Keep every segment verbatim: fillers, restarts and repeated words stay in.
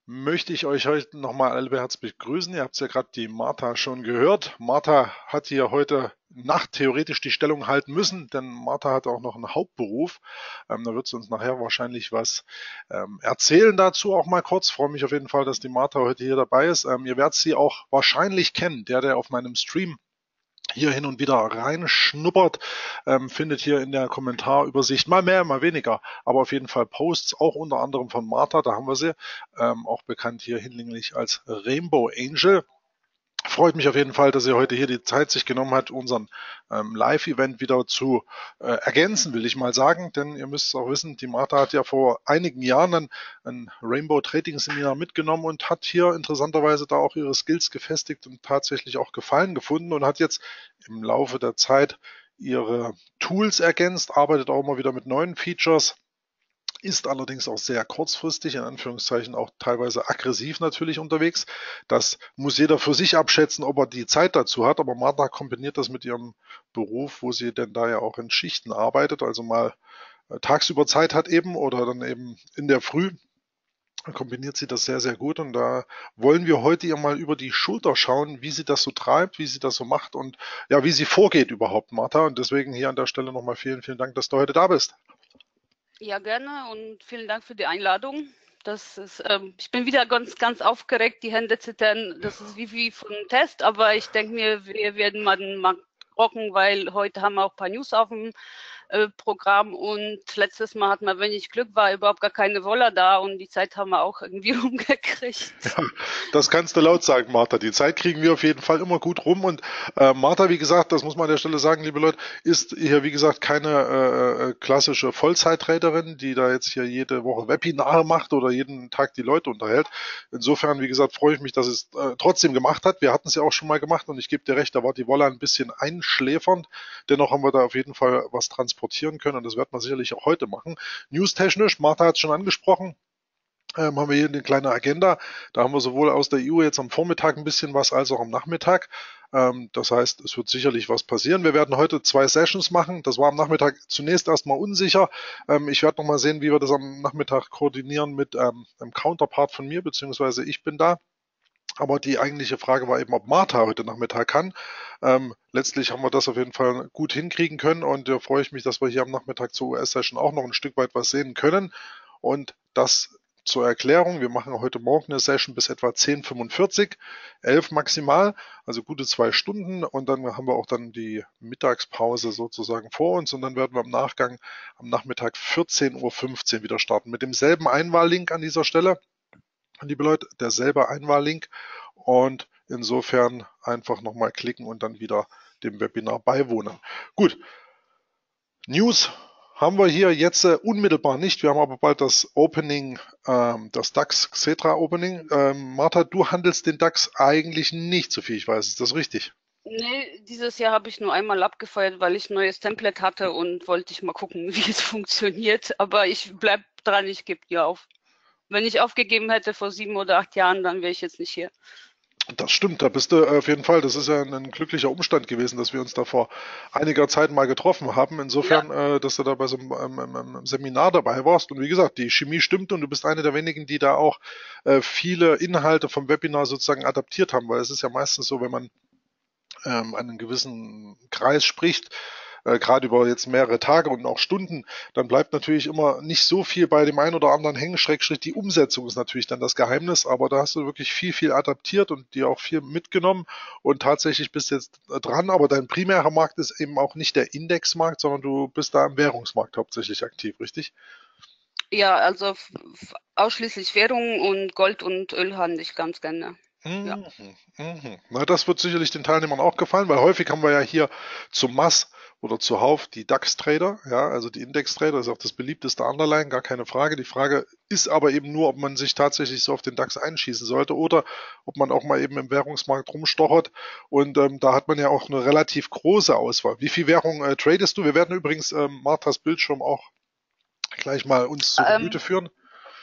möchte ich euch heute nochmal alle herzlich begrüßen. Ihr habt ja gerade die Martha schon gehört. Martha hat hier heute Nacht theoretisch die Stellung halten müssen, denn Martha hat auch noch einen Hauptberuf. Ähm, da wird sie uns nachher wahrscheinlich was ähm, erzählen dazu auch mal kurz. Freue mich auf jeden Fall, dass die Martha heute hier dabei ist. Ähm, ihr werdet sie auch wahrscheinlich kennen, der, der auf meinem Stream hier hin und wieder reinschnuppert, ähm, findet hier in der Kommentarübersicht mal mehr, mal weniger, aber auf jeden Fall Posts, auch unter anderem von Martha, da haben wir sie, ähm, auch bekannt hier hinlänglich als Rainbow Angel. Freut mich auf jeden Fall, dass ihr heute hier die Zeit sich genommen hat, unseren ähm, Live-Event wieder zu äh, ergänzen, will ich mal sagen. Denn ihr müsst auch wissen, die Martha hat ja vor einigen Jahren ein, ein Rainbow Trading Seminar mitgenommen und hat hier interessanterweise da auch ihre Skills gefestigt und tatsächlich auch Gefallen gefunden und hat jetzt im Laufe der Zeit ihre Tools ergänzt, arbeitet auch immer wieder mit neuen Features, ist allerdings auch sehr kurzfristig, in Anführungszeichen auch teilweise aggressiv natürlich unterwegs. Das muss jeder für sich abschätzen, ob er die Zeit dazu hat. Aber Martha kombiniert das mit ihrem Beruf, wo sie denn da ja auch in Schichten arbeitet, also mal äh, tagsüber Zeit hat eben oder dann eben in der Früh. Kombiniert sie das sehr, sehr gut und da wollen wir heute ihr mal über die Schulter schauen, wie sie das so treibt, wie sie das so macht und ja, wie sie vorgeht überhaupt, Martha. Und deswegen hier an der Stelle nochmal vielen, vielen Dank, dass du heute da bist. Ja, gerne und vielen Dank für die Einladung. Das ist, ähm, ich bin wieder ganz, ganz aufgeregt, die Hände zittern. Das ist wie, wie von einem Test, aber ich denke mir, wir werden mal, mal rocken, weil heute haben wir auch ein paar News auf dem äh, Programm und letztes Mal hatten wir wenig Glück, war überhaupt gar keine Woller da und die Zeit haben wir auch irgendwie rumgekriegt. Ja, das kannst du laut sagen, Martha. Die Zeit kriegen wir auf jeden Fall immer gut rum. Und äh, Martha, wie gesagt, das muss man an der Stelle sagen, liebe Leute, ist hier, wie gesagt, keine äh, äh, klassische Vollzeit-Traderin, die da jetzt hier jede Woche Webinare macht oder jeden Tag die Leute unterhält. Insofern, wie gesagt, freue ich mich, dass es äh, trotzdem gemacht hat. Wir hatten es ja auch schon mal gemacht und ich gebe dir recht, da war die Wolle ein bisschen einschläfernd. Dennoch haben wir da auf jeden Fall was transportieren können und das wird man sicherlich auch heute machen. Newstechnisch, Martha hat es schon angesprochen, ähm, haben wir hier eine kleine Agenda. Da haben wir sowohl aus der E U jetzt am Vormittag ein bisschen was als auch am Nachmittag. Ähm, das heißt, es wird sicherlich was passieren. Wir werden heute zwei Sessions machen. Das war am Nachmittag zunächst erstmal unsicher. Ähm, ich werde nochmal sehen, wie wir das am Nachmittag koordinieren mit ähm, einem Counterpart von mir, beziehungsweise ich bin da. Aber die eigentliche Frage war eben, ob Martha heute Nachmittag kann. Ähm, letztlich haben wir das auf jeden Fall gut hinkriegen können und da äh, freue ich mich, dass wir hier am Nachmittag zur U S-Session auch noch ein Stück weit was sehen können. Und das zur Erklärung, wir machen heute Morgen eine Session bis etwa zehn Uhr fünfundvierzig, elf maximal, also gute zwei Stunden und dann haben wir auch dann die Mittagspause sozusagen vor uns und dann werden wir im Nachgang am Nachmittag vierzehn Uhr fünfzehn wieder starten mit demselben Einwahllink an dieser Stelle. Liebe Leute, derselbe Einwahllink und insofern einfach nochmal klicken und dann wieder dem Webinar beiwohnen. Gut, News haben wir hier jetzt äh, unmittelbar nicht. Wir haben aber bald das Opening, ähm, das DAX Xetra Opening. Ähm, Martha, du handelst den DAX eigentlich nicht, so viel ich weiß. Ist das richtig? Nee, dieses Jahr habe ich nur einmal abgefeuert, weil ich ein neues Template hatte und wollte ich mal gucken, wie es funktioniert. Aber ich bleib dran, ich gebe nie auf. Wenn ich aufgegeben hätte vor sieben oder acht Jahren, dann wäre ich jetzt nicht hier. Das stimmt, da bist du äh, auf jeden Fall. Das ist ja ein, ein glücklicher Umstand gewesen, dass wir uns da vor einiger Zeit mal getroffen haben. Ja, Insofern, äh, dass du da bei so einem ähm, ähm, ähm, Seminar dabei warst. Und wie gesagt, die Chemie stimmt und du bist eine der wenigen, die da auch äh, viele Inhalte vom Webinar sozusagen adaptiert haben, weil es ist ja meistens so, wenn man ähm, einen gewissen Kreis spricht, äh, gerade über jetzt mehrere Tage und auch Stunden, dann bleibt natürlich immer nicht so viel bei dem einen oder anderen hängen. Schrägstrich die Umsetzung ist natürlich dann das Geheimnis, aber da hast du wirklich viel, viel adaptiert und dir auch viel mitgenommen und tatsächlich bist jetzt dran, aber dein primärer Markt ist eben auch nicht der Indexmarkt, sondern du bist da im Währungsmarkt hauptsächlich aktiv, richtig? ja, also f- f- ausschließlich Währung und Gold und Öl handle ich ganz gerne. Ja. Mhm, mhm. Na, das wird sicherlich den Teilnehmern auch gefallen, weil häufig haben wir ja hier zum Mass oder zuhauf die DAX-Trader, ja, also die Index-Trader ist auch das beliebteste Underlying, gar keine Frage. Die Frage ist aber eben nur, ob man sich tatsächlich so auf den DAX einschießen sollte oder ob man auch mal eben im Währungsmarkt rumstochert. Und ähm, da hat man ja auch eine relativ große Auswahl. Wie viel Währung äh, tradest du? Wir werden übrigens ähm, Marthas Bildschirm auch gleich mal uns zu Ähm, Gemüte führen.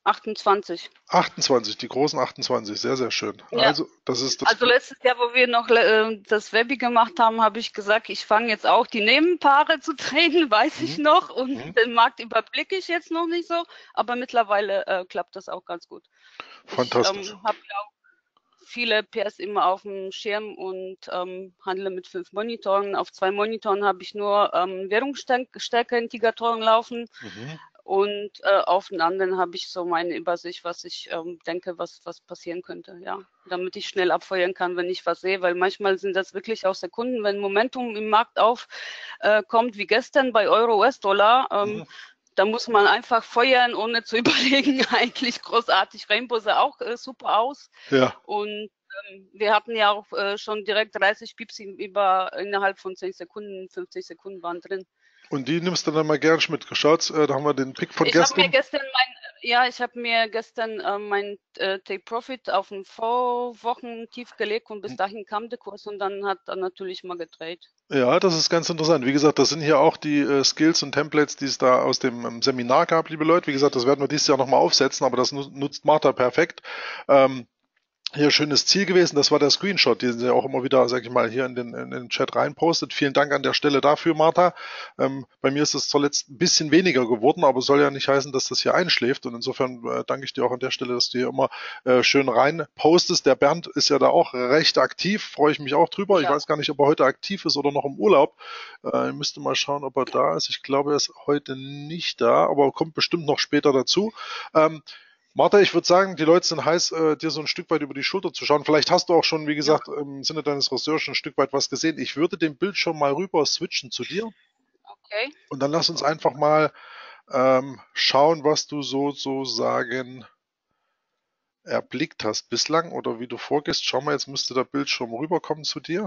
achtundzwanzig. achtundzwanzig, die großen achtundzwanzig, sehr, sehr schön. Ja. Also, das ist das. Also letztes Jahr, wo wir noch äh, das Webi gemacht haben, habe ich gesagt, ich fange jetzt auch die Nebenpaare zu trainen, weiß Mhm. ich noch. Und Mhm. den Markt überblicke ich jetzt noch nicht so, aber mittlerweile äh, klappt das auch ganz gut. Fantastisch. Ich ähm, habe ja auch viele P S immer auf dem Schirm und ähm, handle mit fünf Monitoren. Auf zwei Monitoren habe ich nur ähm, Währungsstärke-Integratoren laufen. Mhm. Und äh, auf den anderen habe ich so meine Übersicht, was ich ähm, denke, was, was passieren könnte, ja. Damit ich schnell abfeuern kann, wenn ich was sehe, weil manchmal sind das wirklich auch Sekunden, wenn Momentum im Markt aufkommt, äh, kommt, wie gestern bei Euro-U S-Dollar, ähm, Mhm. da muss man einfach feuern, ohne zu überlegen, eigentlich großartig. Rainbow sah auch äh, super aus. Ja. Und ähm, wir hatten ja auch äh, schon direkt dreißig Pips über, innerhalb von zehn Sekunden, fünfzig Sekunden waren drin. Und die nimmst du dann mal gern mit. Geschaut, äh, da haben wir den Pick von Ich habe mir gestern. gestern mein, ja, ich habe mir gestern äh, mein äh, Take Profit auf ein Vorwochen tief gelegt und bis dahin kam der Kurs und dann hat er natürlich mal gedreht. Ja, das ist ganz interessant. Wie gesagt, das sind hier auch die äh, Skills und Templates, die es da aus dem ähm, Seminar gab, liebe Leute. Wie gesagt, das werden wir dieses Jahr nochmal aufsetzen, aber das nu nutzt Martha perfekt. Ähm, Hier schönes Ziel gewesen, das war der Screenshot, den sie auch immer wieder, sag ich mal, hier in den, in den Chat reinpostet. Vielen Dank an der Stelle dafür, Martha. Ähm, bei mir ist es zuletzt ein bisschen weniger geworden, aber soll ja nicht heißen, dass das hier einschläft. Und insofern äh, danke ich dir auch an der Stelle, dass du hier immer äh, schön rein postest. Der Bernd ist ja da auch recht aktiv, freue ich mich auch drüber. Ich Ja. weiß gar nicht, ob er heute aktiv ist oder noch im Urlaub. Äh, ich müsste mal schauen, ob er da ist. Ich glaube, er ist heute nicht da, aber er kommt bestimmt noch später dazu. Ähm, Martha, ich würde sagen, die Leute sind heiß, äh, dir so ein Stück weit über die Schulter zu schauen. Vielleicht hast du auch schon, wie gesagt, ja, im Sinne deines Research ein Stück weit was gesehen. Ich würde den Bildschirm mal rüber switchen zu dir. Okay. Und dann lass uns einfach mal ähm, schauen, was du sozusagen erblickt hast bislang oder wie du vorgehst. Schau mal, jetzt müsste der Bildschirm rüberkommen zu dir.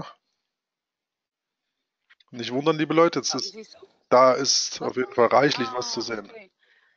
Nicht wundern, liebe Leute, jetzt ist, da ist auf jeden Fall reichlich ah, was zu sehen. Okay.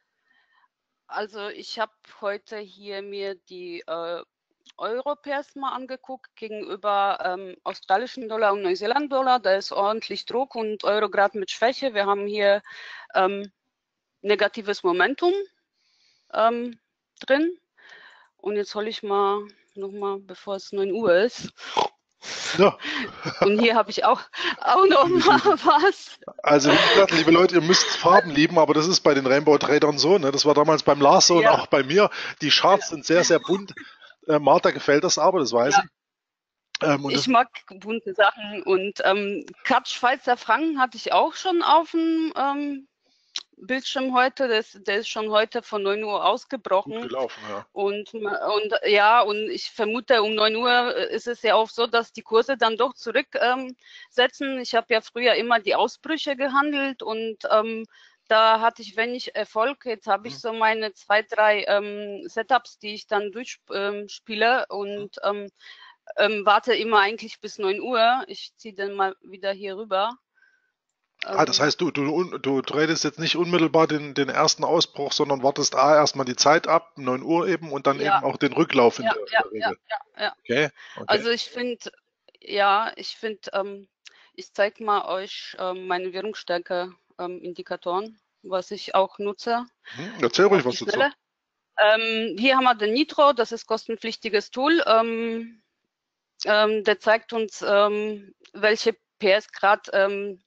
Also ich habe heute hier mir die äh, Euro-Pairs mal angeguckt gegenüber ähm, australischen Dollar und Neuseeland-Dollar. Da ist ordentlich Druck und Euro gerade mit Schwäche. Wir haben hier ähm, negatives Momentum ähm, drin. Und jetzt hole ich mal nochmal, bevor es neun Uhr ist. Ja. Und hier habe ich auch, auch noch mal was. Also wie gesagt, liebe Leute, ihr müsst Farben lieben, aber das ist bei den Rainbow-Tradern so. Ne? Das war damals beim Lars so ja, und auch bei mir. Die Charts sind sehr, sehr bunt. Äh, Martha gefällt das aber, das weiß ja, ich. Ähm, ich mag bunte Sachen und ähm, Cut Schweizer Franken hatte ich auch schon auf dem ähm, Bildschirm heute, das, der ist schon heute von neun Uhr ausgebrochen. Gut gelaufen, ja. Und, und ja, und ich vermute, um neun Uhr ist es ja auch so, dass die Kurse dann doch zurücksetzen. Ähm, ich habe ja früher immer die Ausbrüche gehandelt und ähm, da hatte ich wenig Erfolg. Jetzt habe ich so meine zwei, drei ähm, Setups, die ich dann durchspiele ähm, und ähm, ähm, warte immer eigentlich bis neun Uhr. Ich ziehe dann mal wieder hier rüber. Ah, das heißt, du, du, du tradest jetzt nicht unmittelbar den, den ersten Ausbruch, sondern wartest A, erstmal die Zeit ab, neun Uhr eben, und dann ja, eben auch den Rücklauf in, ja, der, in ja, der Regel. Ja, ja, ja. Okay, okay. Also ich finde, ja, ich finde, ähm, ich zeige mal euch ähm, meine Währungsstärke-Indikatoren, ähm, was ich auch nutze. Hm, erzähl ruhig was dazu. Ähm, hier haben wir den Nitro, das ist kostenpflichtiges Tool. Ähm, ähm, der zeigt uns, ähm, welche P S gerade ähm,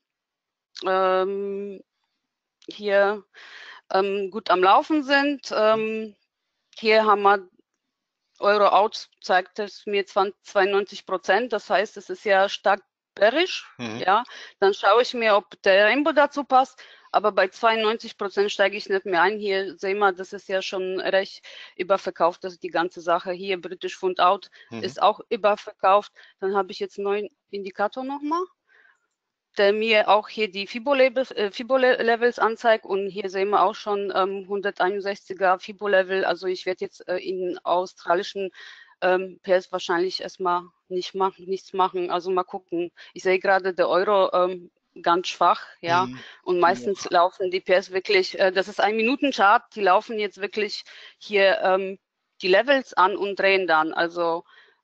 ähm, hier ähm, gut am Laufen sind. Ähm, hier haben wir Euro Out, zeigt es mir zweiundneunzig Prozent, das heißt, es ist ja stark bearish. Mhm. Ja, dann schaue ich mir, ob der Rainbow dazu passt, aber bei zweiundneunzig Prozent steige ich nicht mehr ein. Hier sehen wir, das ist ja schon recht überverkauft, das ist die ganze Sache. Hier British Fund Out mhm. ist auch überverkauft. Dann habe ich jetzt einen neuen Indikator nochmal, der mir auch hier die FIBO-Levels äh, FIBO anzeigt und hier sehen wir auch schon ähm, hunderteinundsechziger FIBO-Level. Also ich werde jetzt äh, in australischen ähm, P S wahrscheinlich erstmal nicht machen, nichts machen. Also mal gucken. Ich sehe gerade der Euro ähm, ganz schwach, ja. Mhm. Und meistens ja. laufen die P S wirklich, äh, das ist ein Minuten-Chart, die laufen jetzt wirklich hier ähm, die Levels an und drehen dann. Also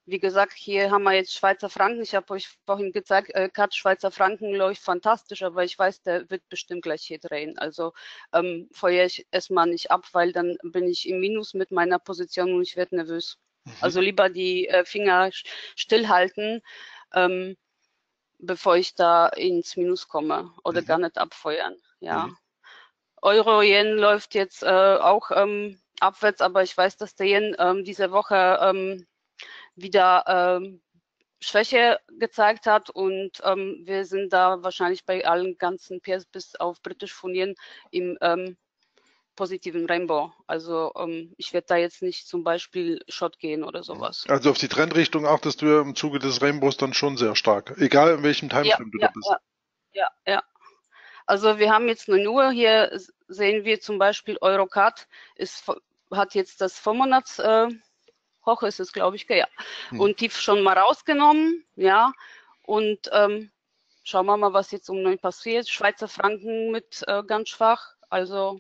wie gesagt, hier haben wir jetzt Schweizer Franken. Ich habe euch vorhin gezeigt, äh, Cut Schweizer Franken läuft fantastisch, aber ich weiß, der wird bestimmt gleich hier drehen. Also ähm, feuere ich erstmal nicht ab, weil dann bin ich im Minus mit meiner Position und ich werde nervös. Mhm. Also lieber die äh, Finger stillhalten, ähm, bevor ich da ins Minus komme oder Mhm. gar nicht abfeuern. Ja. Mhm. Euro-Yen läuft jetzt äh, auch ähm, abwärts, aber ich weiß, dass der Yen ähm, diese Woche ähm, wieder ähm, Schwäche gezeigt hat und ähm, wir sind da wahrscheinlich bei allen ganzen Pairs bis auf British Pfund Yen im ähm, positiven Rainbow. Also ähm, ich werde da jetzt nicht zum Beispiel Short gehen oder sowas. Also auf die Trendrichtung achtest du ja im Zuge des Rainbows dann schon sehr stark, egal in welchem Timeframe Ja, du da ja, bist. ja, ja, ja. Also wir haben jetzt eine Uhr, hier sehen wir zum Beispiel Eurocard, ist, hat jetzt das Vormonats äh, hoch ist es, glaube ich, ja. Mhm. Und tief schon mal rausgenommen, ja. Und ähm, schauen wir mal, was jetzt um neun passiert. Schweizer Franken mit äh, ganz schwach, also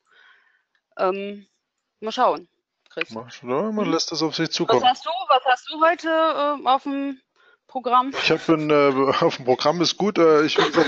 ähm, mal schauen, Chris. Machst du da? Man Hm? lässt das auf sich Was zukommen. hast du, was hast du heute äh, auf dem Programm? Ich habe äh, auf dem Programm ist gut. Äh, ich wie gesagt,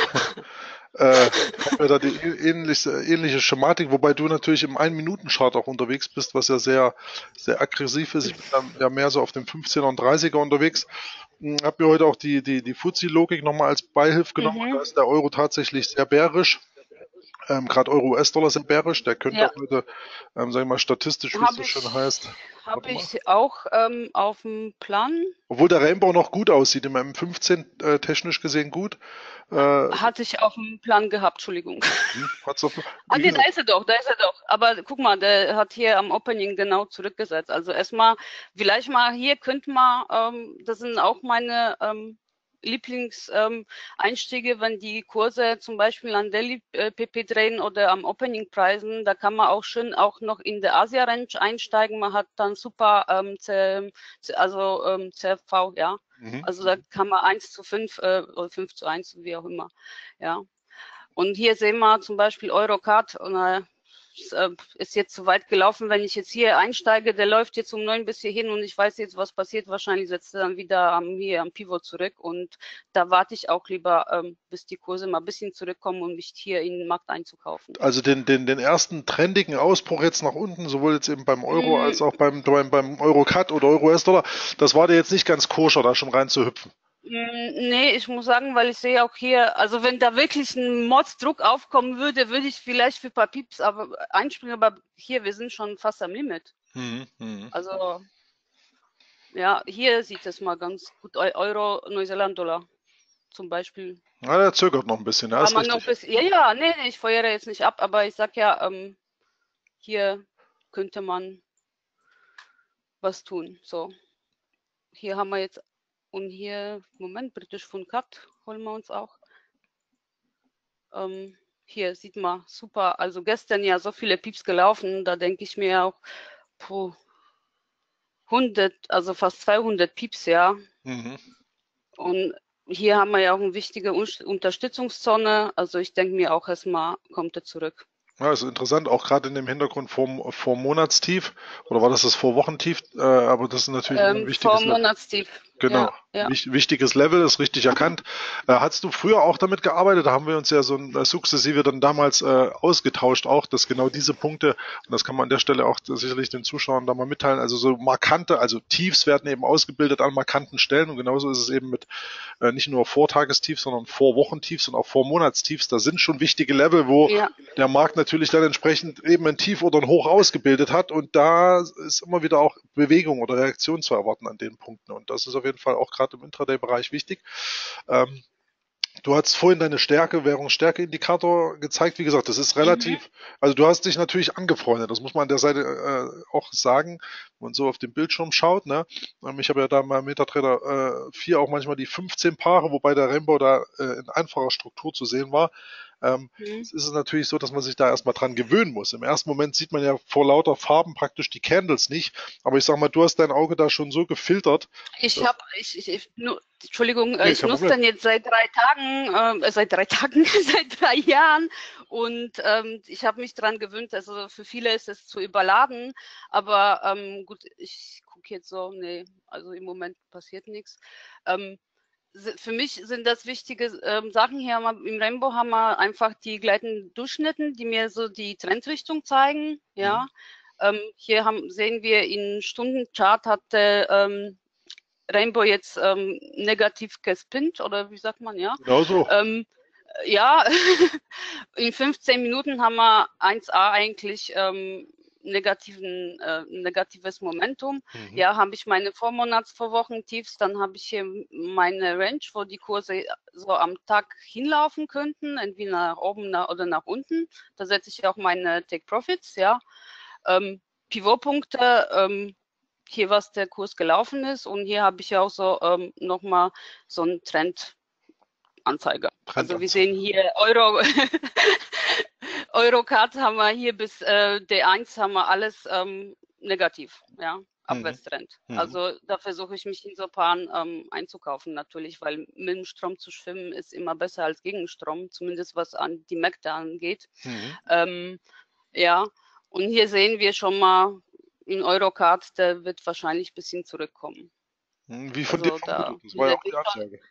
äh, habe mir da die ähnliche, ähnliche Schematik, wobei du natürlich im ein-Minuten-Chart auch unterwegs bist, was ja sehr, sehr aggressiv ist. Ich bin dann ja mehr so auf dem fünfzehner und dreißiger unterwegs. Habe mir heute auch die, die, die Fuzzy-Logik nochmal als Beihilfe genommen. Mhm. Da ist der Euro tatsächlich sehr bärisch. Ähm, Gerade Euro-U S-Dollar sind bärisch. Der könnte Ja, heute, ähm, sagen wir mal, statistisch, wie es so habe schön ich, heißt. hab Warte mal. ich auch ähm, auf dem Plan. Obwohl der Rainbow noch gut aussieht, im M fünfzehn äh, technisch gesehen gut. Äh, Hatte ich auf dem Plan gehabt, Entschuldigung. hm, hat's auf, Ah, wie nee, da gesagt, ist er doch, da ist er doch. Aber guck mal, der hat hier am Opening genau zurückgesetzt. Also erstmal, vielleicht mal hier könnte man, ähm, das sind auch meine ähm, Lieblingseinstiege, ähm, wenn die Kurse zum Beispiel an Daily äh, P P drehen oder am Opening-Preisen, da kann man auch schön auch noch in der Asia-Range einsteigen. Man hat dann super, ähm, C, also ähm, C F V, ja. mhm. Also da kann man eins zu fünf äh, oder fünf zu eins, wie auch immer, ja. Und hier sehen wir zum Beispiel Eurocard und äh, ist jetzt zu weit gelaufen. Wenn ich jetzt hier einsteige, der läuft jetzt um neun bis hier hin und ich weiß jetzt, was passiert. Wahrscheinlich setzt er dann wieder am, hier am Pivot zurück und da warte ich auch lieber, ähm, bis die Kurse mal ein bisschen zurückkommen, um mich hier in den Markt einzukaufen. Also den, den, den ersten trendigen Ausbruch jetzt nach unten, sowohl jetzt eben beim Euro Mm, als auch beim, beim, beim Euro-Cut oder Euro-U S-Dollar, das war dir jetzt nicht ganz koscher, da schon rein zu hüpfen. mm, nee, ich muss sagen, weil ich sehe auch hier, also wenn da wirklich ein Mordsdruck aufkommen würde, würde ich vielleicht für ein paar Pieps aber einspringen, aber hier, wir sind schon fast am Limit. Mhm. Mhm. Also ja, hier sieht es mal ganz gut. Eu- Euro, Neuseeland-Dollar zum Beispiel. Ja, der zögert noch ein bisschen, ja, Kann ist man noch richtig. bis. Ja, ja, nee, nee, ich feuere jetzt nicht ab, aber ich sag ja, ähm, hier könnte man was tun. So, hier haben wir jetzt. Und hier, Moment, British Pfund Cut holen wir uns auch. Ähm, hier sieht man super. Also gestern ja so viele Pieps gelaufen, da denke ich mir auch, puh, hundert, also fast zweihundert Pieps, ja. Mhm. Und hier haben wir ja auch eine wichtige Unterstützungszone. Also ich denke mir auch erstmal, kommt er zurück. Ja, ist interessant, auch gerade in dem Hintergrund vor, vor Monatstief, oder war das das Vorwochentief? Äh, aber das ist natürlich ein Ähm, vor wichtiges Level. Monatstief. Genau, Ja, ja. Wich, wichtiges Level, ist richtig erkannt. Äh, hast du früher auch damit gearbeitet? Da haben wir uns ja so ein, äh, sukzessive dann damals äh, ausgetauscht, auch, dass genau diese Punkte, und das kann man an der Stelle auch sicherlich den Zuschauern da mal mitteilen, also so markante, also Tiefs werden eben ausgebildet an markanten Stellen und genauso ist es eben mit äh, nicht nur Vortagestiefs, sondern Vorwochentiefs und auch Vormonatstiefs. Da sind schon wichtige Level, wo Ja. der Markt natürlich dann entsprechend eben ein Tief oder ein Hoch ausgebildet hat und da ist immer wieder auch Bewegung oder Reaktion zu erwarten an den Punkten und das ist auf jeden Fall auch gerade im Intraday-Bereich wichtig. Ähm, Du hast vorhin deine Stärke, Währungsstärke-Indikator gezeigt. Wie gesagt, das ist relativ, Mhm. also du hast dich natürlich angefreundet. Das muss man an der Seite äh, auch sagen, wenn man so auf den Bildschirm schaut. Ne? Ähm, ich habe ja da mal MetaTrader äh, vier auch manchmal die fünfzehn Paare, wobei der Rainbow da äh, in einfacher Struktur zu sehen war. ähm, Mhm. es ist natürlich so, dass man sich da erstmal dran gewöhnen muss. Im ersten Moment sieht man ja vor lauter Farben praktisch die Candles nicht, aber ich sag mal, du hast dein Auge da schon so gefiltert, Ich dass, habe, ich, ich, ich nu, Entschuldigung, äh, nee, ich kein nutze Problem. den jetzt seit drei Tagen, äh, seit drei Tagen, seit drei Jahren und ähm, ich habe mich dran gewöhnt. Also für viele ist es zu überladen, aber ähm, gut, ich gucke jetzt so, nee, also im Moment passiert nichts. Ähm, si- für mich sind das wichtige ähm, Sachen hier. Haben wir- Im Rainbow haben wir einfach die gleitenden Durchschnitten, die mir so die Trendrichtung zeigen. Mhm. Ja, ähm, hier haben, sehen wir in Stundenchart hatte ähm, Rainbow jetzt ähm, negativ gespinnt oder wie sagt man, ja. Genau so. Ähm, ja, in fünfzehn Minuten haben wir eins a eigentlich ähm, negativen, äh, negatives Momentum. Mhm. Ja, habe ich meine Vormonats-, Vorwochentiefs, dann habe ich hier meine Range, wo die Kurse so am Tag hinlaufen könnten, entweder nach oben oder nach unten. Da setze ich auch meine Take Profits, ja. Ähm, Pivotpunkte, ähm, hier, was der Kurs gelaufen ist. Und hier habe ich ja auch so ähm, nochmal so einen Trendanzeiger. Also wir sehen Trendanzeige. hier Euro, Eurocard haben wir hier bis äh, D eins haben wir alles ähm, negativ, ja, Mhm. Abwärtstrend. Mhm. Also da versuche ich mich in so Paaren ähm, einzukaufen natürlich, weil mit dem Strom zu schwimmen ist immer besser als gegen Strom, zumindest was an die Märkte angeht. Mhm. Ähm, ja, und hier sehen wir schon mal in Eurocard, der wird wahrscheinlich ein bisschen zurückkommen. Mhm. Wie von dir Also da vermutet, das war ja bildet auch sich die schon, Ansage.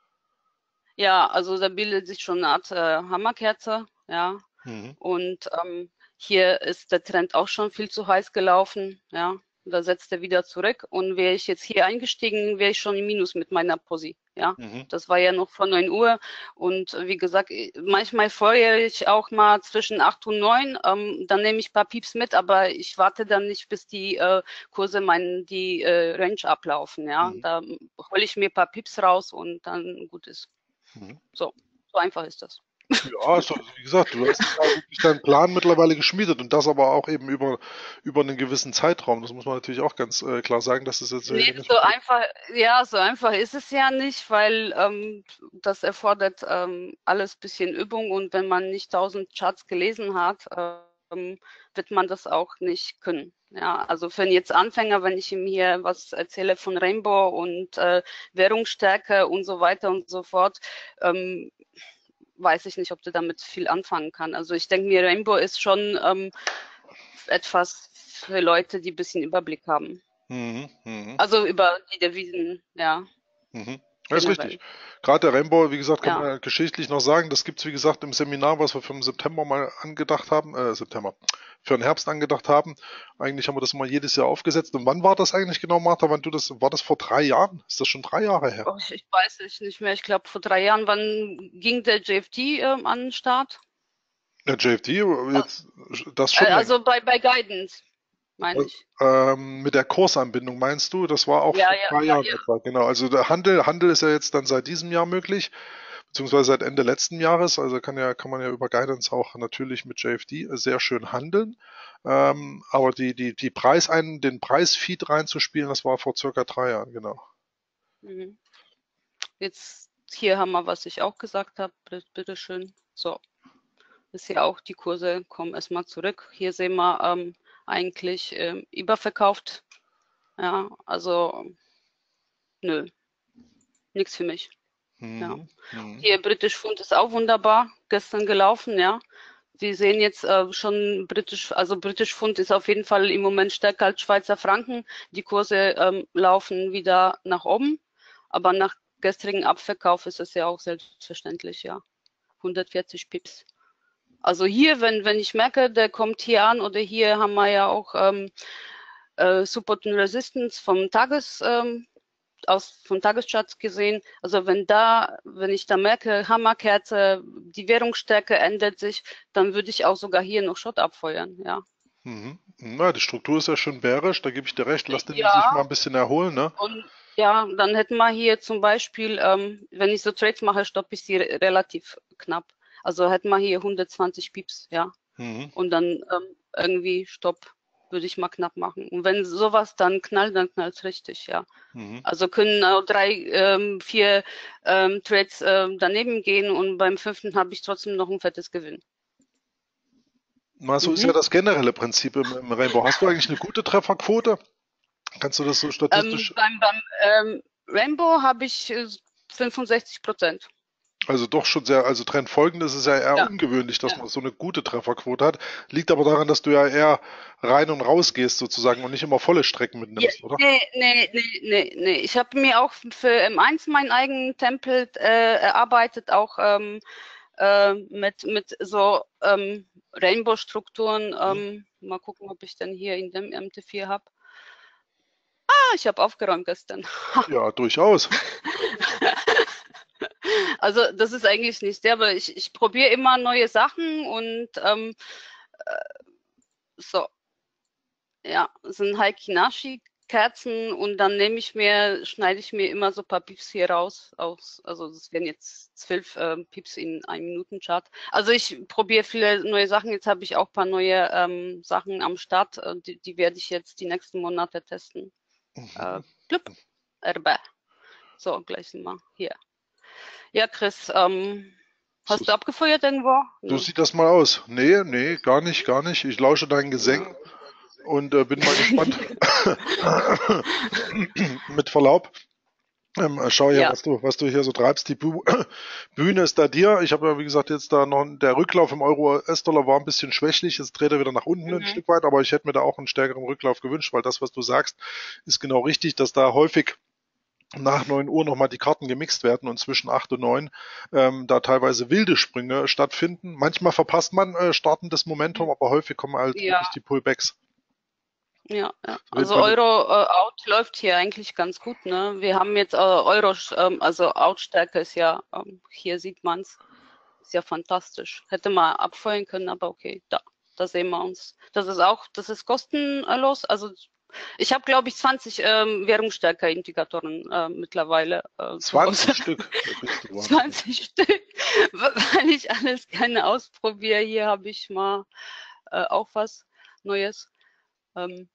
ja, also da bildet sich schon eine Art äh, Hammerkerze, ja. Mhm. Und ähm, hier ist der Trend auch schon viel zu heiß gelaufen, ja. Da setzt er wieder zurück. Und wäre ich jetzt hier eingestiegen, wäre ich schon im Minus mit meiner Posi, ja. Mhm. Das war ja noch vor neun Uhr. Und äh, wie gesagt, ich- manchmal feuere ich auch mal zwischen acht und neun. Ähm, dann nehme ich ein paar Pieps mit, aber ich warte dann nicht, bis die äh, Kurse meinen, die äh, Range ablaufen, ja. Mhm. Da hole ich mir ein paar Pieps raus und dann gut ist. Mhm. So, so einfach ist das. Ja, also wie gesagt, du hast ja wirklich deinen Plan mittlerweile geschmiedet und das aber auch eben über, über einen gewissen Zeitraum. Das muss man natürlich auch ganz äh, klar sagen, dass es jetzt Nee, äh, nicht. so einfach, ja, so einfach ist es ja nicht, weil ähm, das erfordert ähm, alles bisschen Übung und wenn man nicht tausend Charts gelesen hat, ähm, wird man das auch nicht können. Ja, also für einen jetzt Anfänger, wenn ich ihm hier was erzähle von Rainbow und äh, Währungsstärke und so weiter und so fort, ähm, weiß ich nicht, ob der damit viel anfangen kann. Also ich denke mir, Rainbow ist schon ähm, etwas für Leute, die ein bisschen Überblick haben. Mhm. Mhm. Also über die Devisen, ja, Mhm. Ja, ist richtig. generell. Gerade der Rainbow, wie gesagt, kann man Ja. ja geschichtlich noch sagen, das gibt's wie gesagt, im Seminar, was wir für den September mal angedacht haben, äh, September, für den Herbst angedacht haben. Eigentlich haben wir das mal jedes Jahr aufgesetzt. Und wann war das eigentlich genau, Martha? Wann du das, war das vor drei Jahren? Ist das schon drei Jahre her? Oh, ich, ich weiß es nicht mehr. Ich glaube, vor drei Jahren, wann ging der J F T ähm, an den Start? Der J F D, jetzt, das Äh, schon länger. also bei, bei Guidance, meine ich. Ähm, mit der Kursanbindung meinst du? Das war auch Ja, vor ja, drei ja, Jahren ja. etwa, genau. Also der Handel, Handel ist ja jetzt dann seit diesem Jahr möglich, beziehungsweise seit Ende letzten Jahres. Also kann ja, kann man ja über Guidance auch natürlich mit J F D sehr schön handeln. Ähm, aber die, die, die Preis ein, den Preisfeed reinzuspielen, das war vor circa drei Jahren, genau. Mhm. Jetzt hier haben wir, was ich auch gesagt habe. Bitteschön. So, ist hier auch, die Kurse kommen erstmal zurück. Hier sehen wir ähm, eigentlich ähm, überverkauft. Ja, also nö, nichts für mich. Ja. Mhm. Mhm. Hier British Pfund ist auch wunderbar gestern gelaufen, ja. Wir sehen jetzt äh, schon britisch, also British Pfund ist auf jeden Fall im Moment stärker als Schweizer Franken. Die Kurse ähm, laufen wieder nach oben, aber nach gestrigen Abverkauf ist es ja auch selbstverständlich, ja. hundertvierzig Pips. Also hier, wenn, wenn ich merke, der kommt hier an oder hier haben wir ja auch ähm, äh, Support und Resistance vom Tages, ähm, aus vom Tageschart gesehen, also wenn da, wenn ich da merke, Hammerkerze, die Währungsstärke ändert sich, dann würde ich auch sogar hier noch Shot abfeuern, ja. Mhm. Na, die Struktur ist ja schon bärisch, da gebe ich dir recht. Lass den sich mal Ja, ein bisschen erholen, ne? und ja, dann hätten wir hier zum Beispiel, ähm, wenn ich so Trades mache, stoppe ich sie re relativ knapp. Also hätten wir hier hundertzwanzig Pips, ja. Mhm. Und dann ähm, irgendwie Stopp. würde ich mal knapp machen. Und wenn sowas dann knallt, dann knallt es richtig, ja. Mhm. Also können auch drei, ähm, vier ähm, Trades ähm, daneben gehen und beim fünften habe ich trotzdem noch ein fettes Gewinn. Na, so ist ja Mhm. das generelle Prinzip im, im Rainbow. Hast du eigentlich eine gute Trefferquote? Kannst du das so Ähm, statistisch? beim beim ähm, Rainbow habe ich äh, fünfundsechzig Prozent. Also doch schon sehr, also trendfolgend ist es ja eher Ja, ungewöhnlich, dass ja. man so eine gute Trefferquote hat. Liegt aber daran, dass du ja eher rein und raus gehst sozusagen und nicht immer volle Strecken Ja, mitnimmst, oder? nee, nee, nee, nee, nee. Ich habe mir auch für M eins meinen eigenen Template äh, erarbeitet, auch ähm, äh, mit, mit so ähm, Rainbow-Strukturen. Hm? Ähm, mal gucken, ob ich dann hier in dem M T vier habe. Ah, ich habe aufgeräumt gestern. Ja, durchaus. Also das ist eigentlich nicht sehr, aber ich, ich probiere immer neue Sachen und ähm, so, ja, sind Haikinashi Kerzen und dann nehme ich mir, schneide ich mir immer so ein paar Pips hier raus aus, also das wären jetzt zwölf ähm, Pips in einem Minuten-Chart. Also ich probiere viele neue Sachen, jetzt habe ich auch ein paar neue ähm, Sachen am Start, äh, die, die werde ich jetzt die nächsten Monate testen. Äh, Mhm. blub, R B. So, gleich sind wir hier. Ja, Chris, ähm, So, hast du abgefeuert irgendwo? so Ne. sieht das mal aus. Nee, nee, gar nicht, gar nicht. Ich lausche deinen Ja. Gesängen und äh, bin mal gespannt. Mit Verlaub. Ähm, schau her, Ja. was du, was du hier so treibst. Die Bu Bühne ist da dir. Ich habe ja, wie gesagt, jetzt da noch, der Rücklauf im Euro-U S-Dollar war ein bisschen schwächlich. Jetzt dreht er wieder nach unten ein Mhm. Stück weit, aber ich hätte mir da auch einen stärkeren Rücklauf gewünscht, weil das, was du sagst, ist genau richtig, dass da häufig nach neun Uhr nochmal die Karten gemixt werden und zwischen acht und neun ähm, da teilweise wilde Sprünge stattfinden. Manchmal verpasst man äh, startendes Momentum, aber häufig kommen halt Ja, wirklich die Pullbacks. ja, ja. Auf jeden Also Fall eine, Euro äh, Out läuft hier eigentlich ganz gut, ne? Wir haben jetzt äh, Euro, ähm, also Out-Stärke ist ja, ähm, hier sieht man's, ist ja fantastisch. Hätte man abfeuern können, aber okay, da, da sehen wir uns. Das ist auch, das ist kostenlos. Also ich habe, glaube ich, zwanzig ähm, Währungsstärke-Indikatoren äh, mittlerweile äh, zu zwanzig Hause. Stück, da bist du wahnsinnig. zwanzig Stück, weil ich alles gerne ausprobiere. Hier habe ich mal äh, auch was Neues. Ähm,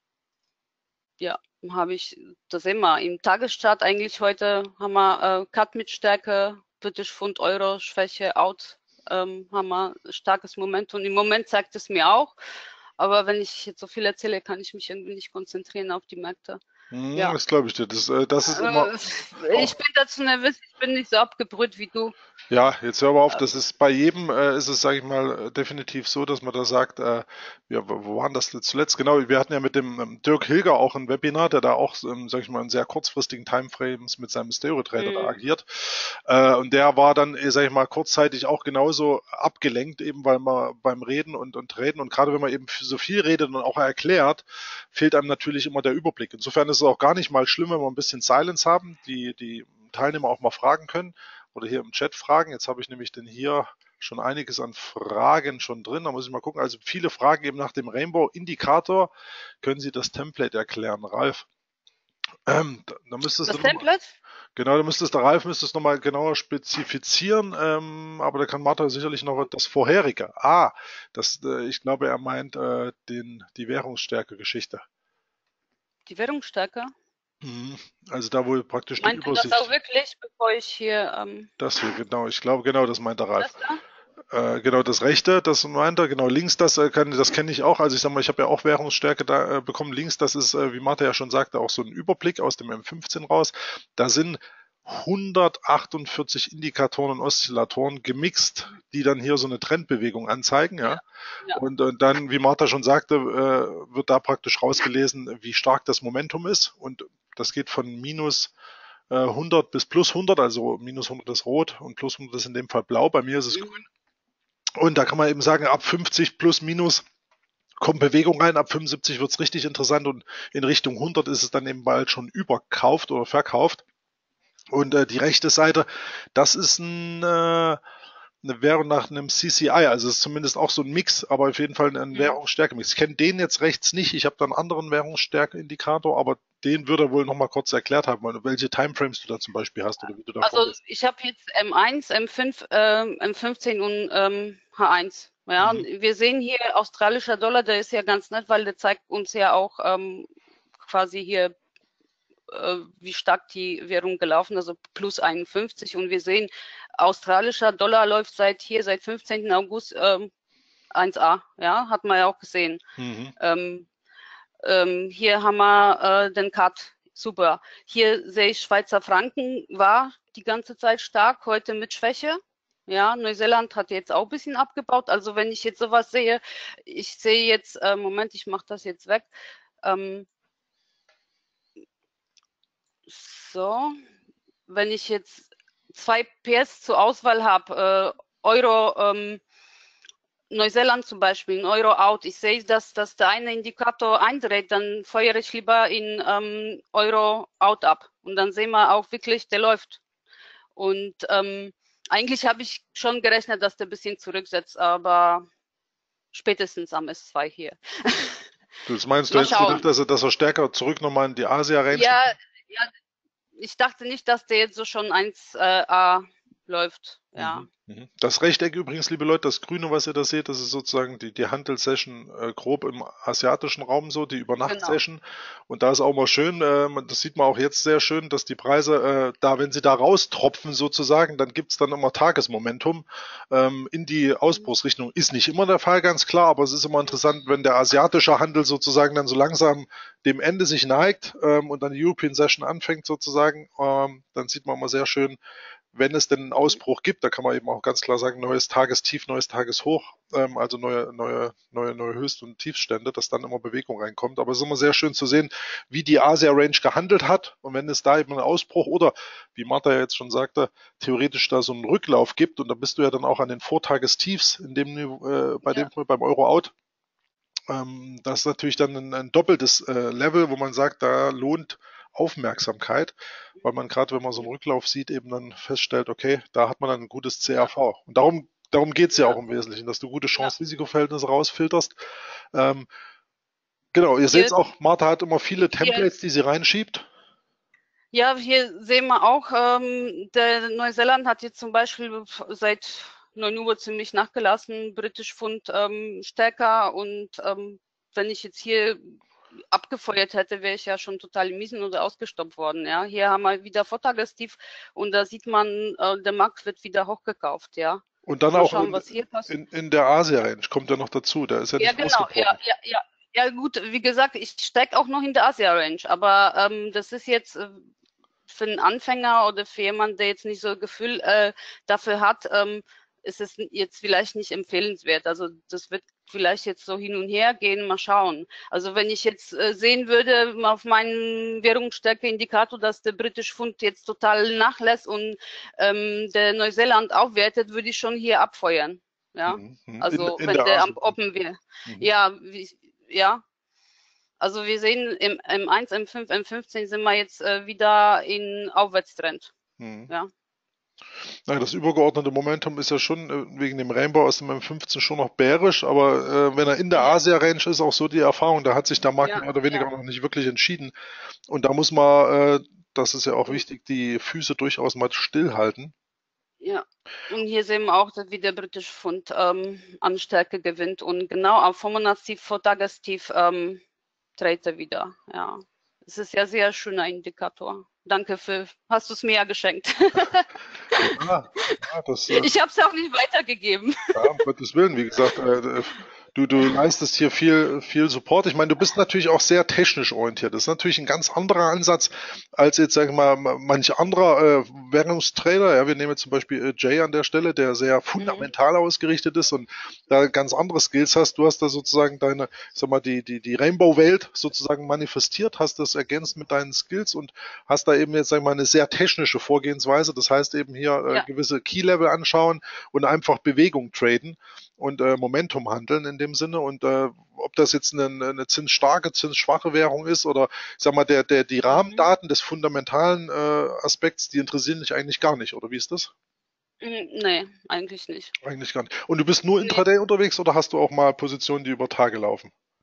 ja, habe ich das immer im Tagesstart eigentlich heute haben wir äh, Cut mit Stärke, British Pfund, Euro, Schwäche, Out, ähm, haben wir starkes Moment und im Moment zeigt es mir auch. Aber wenn ich jetzt so viel erzähle, kann ich mich irgendwie nicht konzentrieren auf die Märkte. Hm, Ja, das glaube ich dir. Das, äh, das ist immer. äh, Oh, ich bin dazu nervös, ich bin nicht so abgebrüht wie du. ja, jetzt hör mal auf, Äh, das ist bei jedem, äh, ist es, sage ich mal, äh, definitiv so, dass man da sagt, äh, ja, wo wo waren das zuletzt? Genau, wir hatten ja mit dem ähm, Dirk Hilger auch ein Webinar, der da auch, ähm, sage ich mal, in sehr kurzfristigen Timeframes mit seinem Stereo-Trader da mh, agiert. Äh, und der war dann, äh, sage ich mal, kurzzeitig auch genauso abgelenkt, eben weil man beim Reden und, und Reden und gerade wenn man eben so viel redet und auch erklärt, fehlt einem natürlich immer der Überblick. Insofern ist es auch gar nicht mal schlimm, wenn wir ein bisschen Silence haben, die, die Teilnehmer auch mal fragen können oder hier im Chat fragen. Jetzt habe ich nämlich denn hier schon einiges an Fragen schon drin. Da muss ich mal gucken. Also viele Fragen eben nach dem Rainbow-Indikator. Können Sie das Template erklären, Ralf? Ähm, da, da müsstest du das nochmal, Template? genau, da müsstest der Ralf müsste es nochmal genauer spezifizieren, ähm, aber da kann Martha sicherlich noch das vorherige. Ah, das, äh, ich glaube, er meint äh, den, die Währungsstärke-Geschichte. Die Währungsstärke? Mhm. Also da, wo praktisch die Meint er das auch Übersicht, wirklich, bevor ich hier ähm, das hier, genau, ich glaube, genau, das meint der Ralf. das da? Äh, genau, das rechte, das meint er, genau, links, das äh, kann, das kenne ich auch. Also ich sag mal, ich habe ja auch Währungsstärke da äh, bekommen. Links, das ist, äh, wie Martha ja schon sagte, auch so ein Überblick aus dem M fünfzehn raus. Da sind hundertachtundvierzig Indikatoren und Oszillatoren gemixt, die dann hier so eine Trendbewegung anzeigen, Ja, ja. ja. Und, und dann, wie Martha schon sagte, äh, wird da praktisch rausgelesen, wie stark das Momentum ist. Und das geht von minus äh, hundert bis plus hundert, also minus hundert ist rot und plus hundert ist in dem Fall blau. Bei mir ist es grün. Mhm. Und da kann man eben sagen, ab fünfzig plus minus kommt Bewegung rein, ab fünfundsiebzig wird es richtig interessant und in Richtung hundert ist es dann eben bald schon überkauft oder verkauft. Und äh, die rechte Seite, das ist ein, äh, eine Währung nach einem C C I, also es ist zumindest auch so ein Mix, aber auf jeden Fall ein Mhm. Währungsstärke-Mix. Ich kenne den jetzt rechts nicht, ich habe da einen anderen Währungsstärke-Indikator, aber den würde er wohl nochmal kurz erklärt haben, welche Timeframes du da zum Beispiel hast oder wie du da Also vorgehst. ich habe jetzt M eins, M fünf, ähm, M fünfzehn und ähm, H eins. Ja, Mhm. wir sehen hier australischer Dollar, der ist ja ganz nett, weil der zeigt uns ja auch ähm, quasi hier, äh, wie stark die Währung gelaufen, also plus einundfünfzig. Und wir sehen, australischer Dollar läuft seit hier, seit fünfzehnten August ähm, eins a, ja, hat man ja auch gesehen. Mhm. Ähm, ähm, hier haben wir äh, den Cut, super. Hier sehe ich, Schweizer Franken war die ganze Zeit stark, heute mit Schwäche. Ja, Neuseeland hat jetzt auch ein bisschen abgebaut. Also wenn ich jetzt sowas sehe, ich sehe jetzt, äh, Moment, ich mache das jetzt weg. Ähm, so, wenn ich jetzt zwei Pairs zur Auswahl habe, äh, Euro, ähm, Neuseeland zum Beispiel, ein Euro out. Ich sehe, dass, dass der eine Indikator eindreht, dann feuere ich lieber in ähm, Euro out ab. Und dann sehen wir auch wirklich, der läuft. Und ähm, eigentlich habe ich schon gerechnet, dass der ein bisschen zurücksetzt, aber spätestens am S zwei hier. Das meinst du Mal jetzt gedacht, schauen. dass er, dass er stärker zurück nochmal in die Asia-Range Ja, geht? ja, ich dachte nicht, dass der jetzt so schon eins a läuft. Ja, Mhm, mhm. Das Rechteck übrigens, liebe Leute, das Grüne, was ihr da seht, das ist sozusagen die, die Handelssession äh, grob im asiatischen Raum so, die genau. Übernachtsession. Und da ist auch mal schön, äh, man- das sieht man auch jetzt sehr schön, dass die Preise äh, da, wenn sie da raustropfen sozusagen, dann gibt's dann immer Tagesmomentum ähm, in die Mhm. Ausbruchsrichtung. Ist nicht immer der Fall, ganz klar, aber es ist immer interessant, wenn der asiatische Handel sozusagen dann so langsam dem Ende sich neigt ähm, und dann die European Session anfängt sozusagen, ähm, dann sieht man immer sehr schön, wenn es denn einen Ausbruch gibt, da kann man eben auch ganz klar sagen, neues Tagestief, neues Tageshoch, ähm, also neue, neue, neue, neue Höchst- und Tiefstände, dass dann immer Bewegung reinkommt. Aber es ist immer sehr schön zu sehen, wie die Asia-Range gehandelt hat. Und wenn es da eben einen Ausbruch oder, wie Martha ja jetzt schon sagte, theoretisch da so einen Rücklauf gibt, und da bist du ja dann auch an den Vortagestiefs in dem, äh, bei dem Ja, beim Euro-Out, ähm, das ist natürlich dann ein, ein doppeltes äh, Level, wo man sagt, da lohnt Aufmerksamkeit, weil man gerade, wenn man so einen Rücklauf sieht, eben dann feststellt, okay, da hat man dann ein gutes ja, C R V. Und darum, darum geht es ja ja, auch im Wesentlichen, dass du gute ja. Chance-Risiko-Verhältnisse rausfilterst. Ähm, genau, ihr seht Hier, auch, Martha hat immer viele hier Templates, die sie reinschiebt. Ja, hier sehen wir auch, ähm, der Neuseeland hat jetzt zum Beispiel seit neun Uhr ziemlich nachgelassen, britisch Pfund ähm, stärker und ähm, wenn ich jetzt hier abgefeuert hätte, wäre ich ja schon total im Miesen oder ausgestoppt worden. Ja, hier haben wir wieder Vortagestief und da sieht man, äh, der Markt wird wieder hochgekauft. Ja, Und dann mal auch schauen, in, was hier passiert. in, in der Asia-Range kommt er noch dazu, der ist ja Ja, nicht genau, ja, ausgebrochen. ja, ja. Ja, gut, wie gesagt, ich stecke auch noch in der Asia-Range, aber ähm, das ist jetzt äh, für einen Anfänger oder für jemanden, der jetzt nicht so ein Gefühl äh, dafür hat, ähm, ist es jetzt vielleicht nicht empfehlenswert. Also das wird vielleicht jetzt so hin und her gehen, mal schauen. Also wenn ich jetzt äh, sehen würde auf meinen Währungsstärke-Indikator, dass der britische Pfund jetzt total nachlässt und ähm, der Neuseeland aufwertet, würde ich schon hier abfeuern. Ja, Mhm, mhm. In, also in wenn der der Asia. am Open wäre. Mhm, Ja, wie, ja, also wir sehen im M eins, M fünf, M fünfzehn sind wir jetzt äh, wieder in Aufwärtstrend. mhm. Ja, Na, das übergeordnete Momentum ist ja schon äh, wegen dem Rainbow aus dem M fünfzehn schon noch bärisch, aber äh, wenn er in der ja, Asia-Range ist, auch so die Erfahrung, da hat sich der Markt ja, mehr oder ja, weniger noch nicht wirklich entschieden. Und da muss man, äh, das ist ja auch und, wichtig, die Füße durchaus mal stillhalten. ja. Und hier sehen wir auch, wie der britische Pfund ähm, an Stärke gewinnt und genau am Fibonacci vor Tagestief ähm, dreht er wieder. Ja, es ist ja sehr schöner Indikator. Danke für, hast du es mir ja geschenkt. Ja, ja, das, äh, Ich habe es auch nicht weitergegeben. ja, um Gottes Willen, wie gesagt, äh, du, du leistest hier viel, viel Support. Ich meine, du bist natürlich auch sehr technisch orientiert. Das ist natürlich ein ganz anderer Ansatz als jetzt, sag ich mal, manch anderer äh, Währungstrader. Ja, wir nehmen jetzt zum Beispiel äh, Jay an der Stelle, der sehr Mhm. fundamental ausgerichtet ist und da ganz andere Skills hast. Du hast da sozusagen deine, ich sag mal, die, die, die Rainbow-Welt sozusagen manifestiert, hast das ergänzt mit deinen Skills und hast da eben jetzt, sag ich mal, eine sehr technische Vorgehensweise. Das heißt eben hier äh, Ja. gewisse Key-Level anschauen und einfach Bewegung traden und äh, Momentum handeln in dem Sinne. Und äh, ob das jetzt eine, eine zinsstarke, zinsschwache Währung ist oder ich sag mal, der, der, die Mhm. Rahmendaten des fundamentalen äh, Aspekts, die interessieren dich eigentlich gar nicht, oder wie ist das? Mm, nee, eigentlich nicht. Eigentlich gar nicht. Und du bist nur Nee. intraday unterwegs oder hast du auch mal Positionen, die über Tage laufen?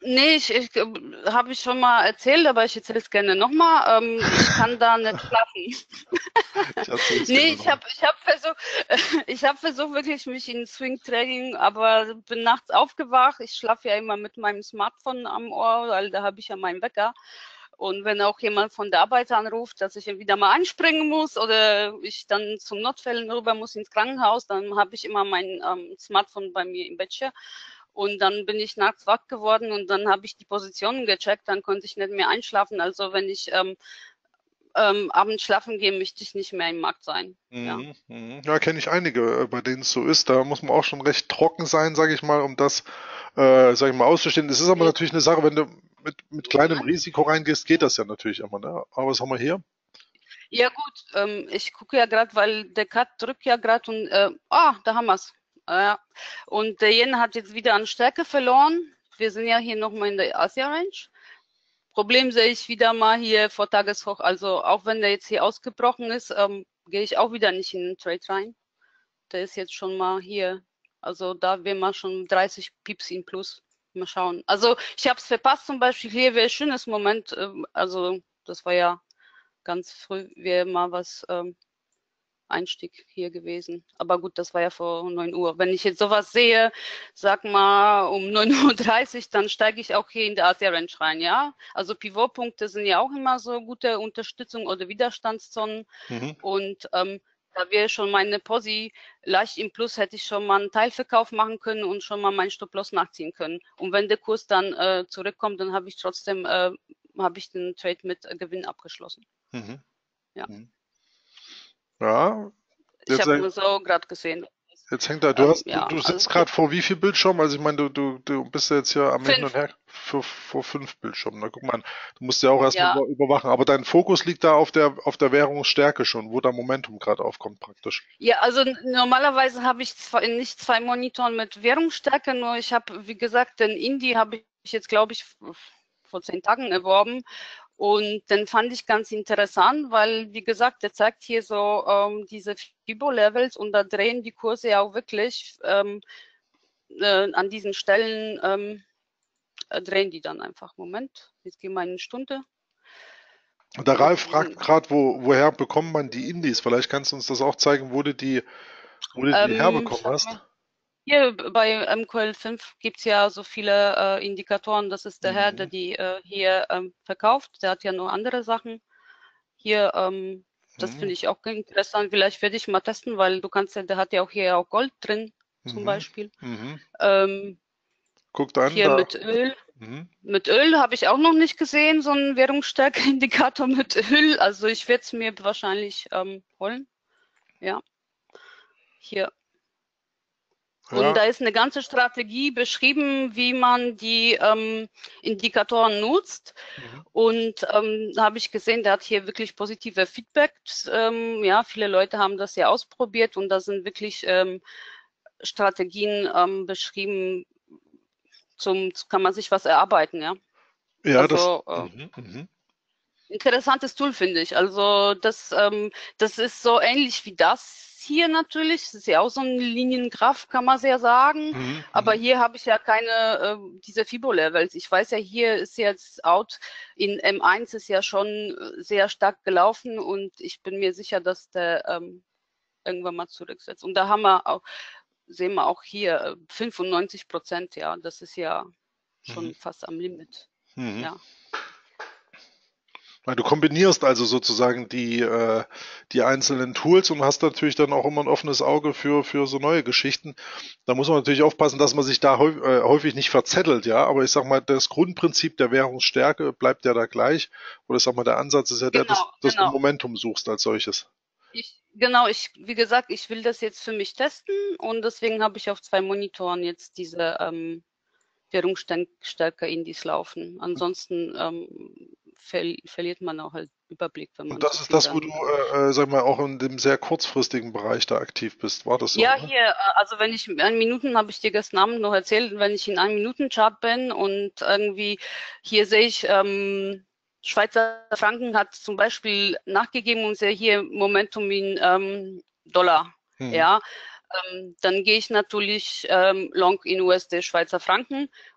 Nee, ich, ich habe ich schon mal erzählt, aber ich erzähle es gerne nochmal. Ähm, ich kann da nicht schlafen. Ich erzähle es Nee, gerne ich nochmal. habe ich hab versucht, ich habe versucht wirklich mich in Swing Trading, aber bin nachts aufgewacht. Ich schlafe ja immer mit meinem Smartphone am Ohr, weil da habe ich ja meinen Wecker. Und wenn auch jemand von der Arbeit anruft, dass ich wieder mal einspringen muss oder ich dann zum Notfällen rüber muss ins Krankenhaus, dann habe ich immer mein ähm, Smartphone bei mir im Bettchen. Und dann bin ich nachts wach geworden und dann habe ich die Positionen gecheckt, dann konnte ich nicht mehr einschlafen. Also wenn ich ähm, ähm, abends schlafen gehe, möchte ich nicht mehr im Markt sein. Ja. Mhm, mhm. Ja, kenne ich einige, äh, bei denen es so ist. Da muss man auch schon recht trocken sein, sage ich mal, um das, äh, sage ich mal, auszustehen. Es ist aber natürlich eine Sache, wenn du mit, mit kleinem Risiko reingehst, geht das ja natürlich immer. Ne? Aber was haben wir hier? Ja gut, ähm, ich gucke ja gerade, weil der Cut drückt ja gerade und äh, ah, da haben wir's. Ja. Und der Yen hat jetzt wieder an Stärke verloren. Wir sind ja hier nochmal in der Asia-Range. Problem sehe ich wieder mal hier vor Tageshoch. Also auch wenn der jetzt hier ausgebrochen ist, ähm, gehe ich auch wieder nicht in den Trade rein. Der ist jetzt schon mal hier. Also da wäre mal schon dreißig Pips in Plus. Mal schauen. Also ich habe es verpasst zum Beispiel. Hier wäre ein schönes Moment. Ähm, also das war ja ganz früh, wäre mal was ähm, Einstieg hier gewesen. Aber gut, das war ja vor neun Uhr. Wenn ich jetzt sowas sehe, sag mal um neun Uhr dreißig, dann steige ich auch hier in der Asia Range rein, ja. Also Pivotpunkte sind ja auch immer so gute Unterstützung oder Widerstandszonen. Mhm. Und ähm, da wäre schon meine Posi leicht im Plus, hätte ich schon mal einen Teilverkauf machen können und schon mal meinen Stop-Loss nachziehen können. Und wenn der Kurs dann äh, zurückkommt, dann habe ich trotzdem äh, habe ich den Trade mit äh, Gewinn abgeschlossen. Mhm. Ja. Mhm. Ja, Ich jetzt, habe äh, nur so gerade gesehen. jetzt hängt da, du Ähm, hast, du, ja, du also sitzt gerade vor wie viel Bildschirmen? Also ich meine, du, du, du bist ja jetzt hier am Hin und fünf. Her vor, vor fünf Bildschirmen. Na guck mal, du musst ja auch erstmal Ja, über, überwachen. Aber dein Fokus liegt da auf der, auf der Währungsstärke schon, wo da Momentum gerade aufkommt praktisch. ja, also normalerweise habe ich zwei, nicht zwei Monitoren mit Währungsstärke, nur ich habe, wie gesagt, den Indie habe ich jetzt, glaube ich, vor zehn Tagen erworben. Und den fand ich ganz interessant, weil, wie gesagt, der zeigt hier so ähm, diese Fibo-Levels und da drehen die Kurse ja auch wirklich ähm, äh, an diesen Stellen, ähm, äh, drehen die dann einfach. Moment, jetzt gehen wir in eine Stunde. Der Ralf fragt gerade, wo, woher bekommt man die Indies? Vielleicht kannst du uns das auch zeigen, wo du die, wo du die Ähm, herbekommen hast. Hier bei M Q L fünf gibt es ja so viele äh, Indikatoren. Das ist der Herr, der Mhm. die äh, hier ähm, verkauft. Der hat ja nur andere Sachen. Hier, ähm, das Mhm. finde ich auch interessant. Vielleicht werde ich mal testen, weil du kannst ja, der hat ja auch hier auch Gold drin, zum Mhm. Beispiel. Mhm. Ähm, Guckt an, hier da. mit Öl. Mhm. Mit Öl habe ich auch noch nicht gesehen, so einen Währungsstärke-Indikator mit Öl. Also ich werde es mir wahrscheinlich ähm, holen. Ja, hier. Und Ja. da ist eine ganze Strategie beschrieben, wie man die ähm, Indikatoren nutzt. Mhm. Und ähm, da habe ich gesehen, der hat hier wirklich positive Feedbacks. Ähm, ja, viele Leute haben das ja ausprobiert und da sind wirklich ähm, Strategien ähm, beschrieben, zum kann man sich was erarbeiten, ja. Ja, das. Also äh, Mhm. Mhm. interessantes Tool, finde ich. Also das, ähm, das ist so ähnlich wie das hier natürlich. Das ist ja auch so ein Liniengraph, kann man sehr sagen. Mhm. Aber Mhm. hier habe ich ja keine, äh, diese Fibo-Levels. Ich weiß ja, hier ist jetzt out in M eins ist ja schon äh, sehr stark gelaufen und ich bin mir sicher, dass der ähm, irgendwann mal zurücksetzt. Und da haben wir auch, sehen wir auch hier äh, fünfundneunzig Prozent, ja. Das ist ja Mhm. schon fast am Limit. Mhm. Ja. Ja, du kombinierst also sozusagen die, äh, die einzelnen Tools und hast natürlich dann auch immer ein offenes Auge für, für so neue Geschichten. Da muss man natürlich aufpassen, dass man sich da häufig, äh, häufig nicht verzettelt, ja. Aber ich sag mal, das Grundprinzip der Währungsstärke bleibt ja da gleich. Oder ich sag mal, der Ansatz ist ja der, dass, Genau, dass du genau. Momentum suchst als solches. Ich, genau, ich, wie gesagt, ich will das jetzt für mich testen und deswegen habe ich auf zwei Monitoren jetzt diese ähm, Währungsstärke-Indies laufen. Ansonsten ähm, ver verliert man auch halt Überblick, wenn Und man zu das ist viel das, wo du, dann. äh, äh, sag mal, auch in dem sehr kurzfristigen Bereich da aktiv bist. War das so, Ja, ne? hier, äh, also wenn ich in Minuten, habe ich dir gestern Abend noch erzählt, wenn ich in einem Minuten-Chart bin und irgendwie hier sehe ich, ähm, Schweizer Franken hat zum Beispiel nachgegeben und sehe hier Momentum in ähm, Dollar. Mhm. Ja, ähm, dann gehe ich natürlich ähm, long in U S D Schweizer Franken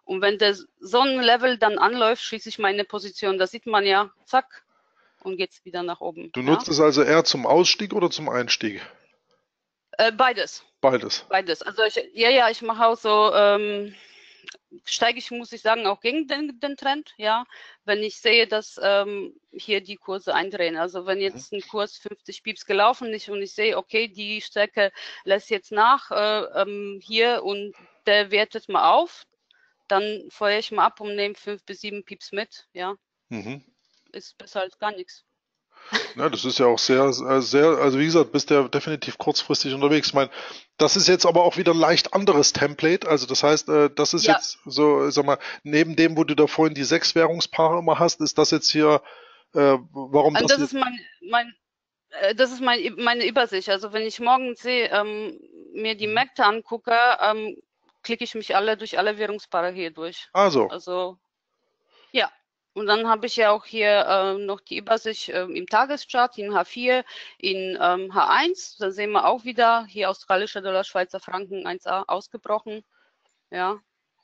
Und wenn der Sonnenlevel dann anläuft, schließe ich meine Position. Das sieht man ja, zack, und geht's wieder nach oben. Du Ja? nutzt es also eher zum Ausstieg oder zum Einstieg? Äh, beides. Beides. Beides. Also ich, ja, ja, ich mache auch so, ähm, steige ich, muss ich sagen, auch gegen den, den Trend, ja, wenn ich sehe, dass ähm, hier die Kurse eindrehen. Also wenn jetzt ein Kurs fünfzig Pips gelaufen ist und ich sehe, okay, die Strecke lässt jetzt nach äh, ähm, hier und der wertet mal auf, dann feuere ich mal ab und nehme fünf bis sieben Pips mit, ja. Mhm. Ist besser als gar nichts. Ja, das ist ja auch sehr, äh, sehr, also wie gesagt, bist ja definitiv kurzfristig unterwegs. Ich meine, das ist jetzt aber auch wieder ein leicht anderes Template. Also das heißt, äh, das ist Ja. jetzt so, sag mal, neben dem, wo du da vorhin die sechs Währungspaare immer hast, ist das jetzt hier, äh, warum Und das das jetzt? ist mein, mein äh, das ist mein, meine Übersicht. Also wenn ich morgens sehe, ähm, mir die Märkte angucke, ähm, klicke ich mich alle durch alle Währungspaare hier durch. Also, Also ja. Und dann habe ich ja auch hier äh, noch die Übersicht äh, im Tageschart, in H vier, in ähm, H eins. Da sehen wir auch wieder hier australischer Dollar, Schweizer Franken eins a ausgebrochen. Ja.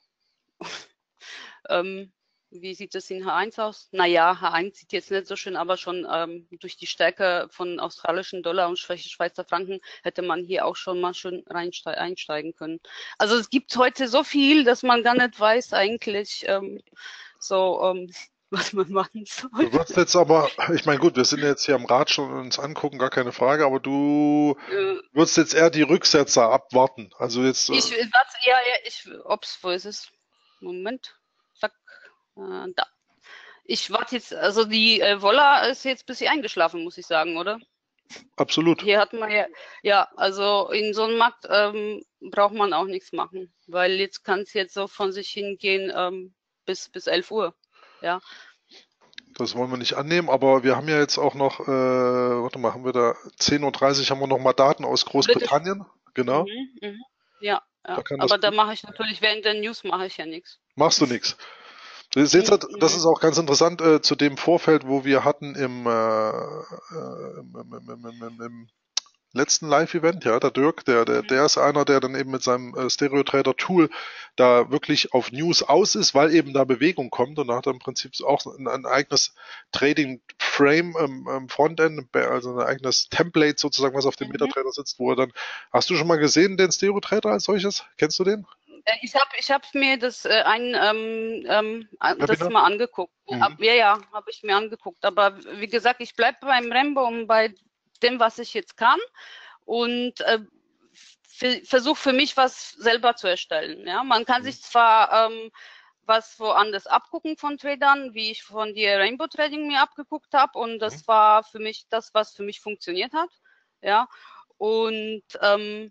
ähm, wie sieht es in H eins aus? Naja, H eins sieht jetzt nicht so schön, aber schon ähm, durch die Stärke von australischen Dollar und Schweizer Franken hätte man hier auch schon mal schön reinste einsteigen können. Also es gibt heute so viel, dass man gar nicht weiß eigentlich ähm, so, ähm, was man machen soll. du würdest jetzt aber, ich meine, gut, wir sind jetzt hier am Rad schon uns angucken, gar keine Frage, aber du Äh, würdest jetzt eher die Rücksetzer abwarten. Also jetzt, ich, äh, warte, ja, ja, ich, ob's, wo ist es? Moment, zack, äh, da. Ich warte jetzt, also die äh, Wolla ist jetzt ein bisschen eingeschlafen, muss ich sagen, oder? absolut. Hier hat man ja, ja, also in so einem Markt ähm, braucht man auch nichts machen, weil jetzt kann es jetzt so von sich hingehen ähm, bis, bis elf Uhr. Ja. Das wollen wir nicht annehmen, aber wir haben ja jetzt auch noch, äh, warte mal, haben wir da zehn Uhr dreißig haben wir noch mal Daten aus Bitte. Großbritannien. Genau, Mhm, mhm. Ja, da ja. kann das Aber da gut. mache ich natürlich während der News mache ich ja nichts. Machst du nichts. Ihr seht Mhm, halt, das mhm. ist auch ganz interessant äh, zu dem Vorfeld, wo wir hatten im, äh, äh, im, im, im, im, im, im letzten Live-Event, ja, der Dirk, der, der, der ist einer, der dann eben mit seinem äh, Stereo-Trader-Tool da wirklich auf News aus ist, weil eben da Bewegung kommt und da hat er im Prinzip auch ein, ein eigenes Trading-Frame im, im Frontend, also ein eigenes Template sozusagen, was auf dem Mhm. MetaTrader sitzt, wo er dann, hast du schon mal gesehen, den Stereo-Trader als solches? Kennst du den? Äh, Ich habe ich hab mir das äh, ein ähm, ähm, a- das Webinar? mal angeguckt. Mhm. Ab, ja, ja, habe ich mir angeguckt. Aber wie gesagt, ich bleibe beim Rambo und bei dem, was ich jetzt kann und äh, versuche für mich was selber zu erstellen. Ja, man kann Mhm. sich zwar ähm, was woanders abgucken von Tradern, wie ich von dir Rainbow Trading mir abgeguckt habe und Mhm. das war für mich das, was für mich funktioniert hat. Ja, und ähm,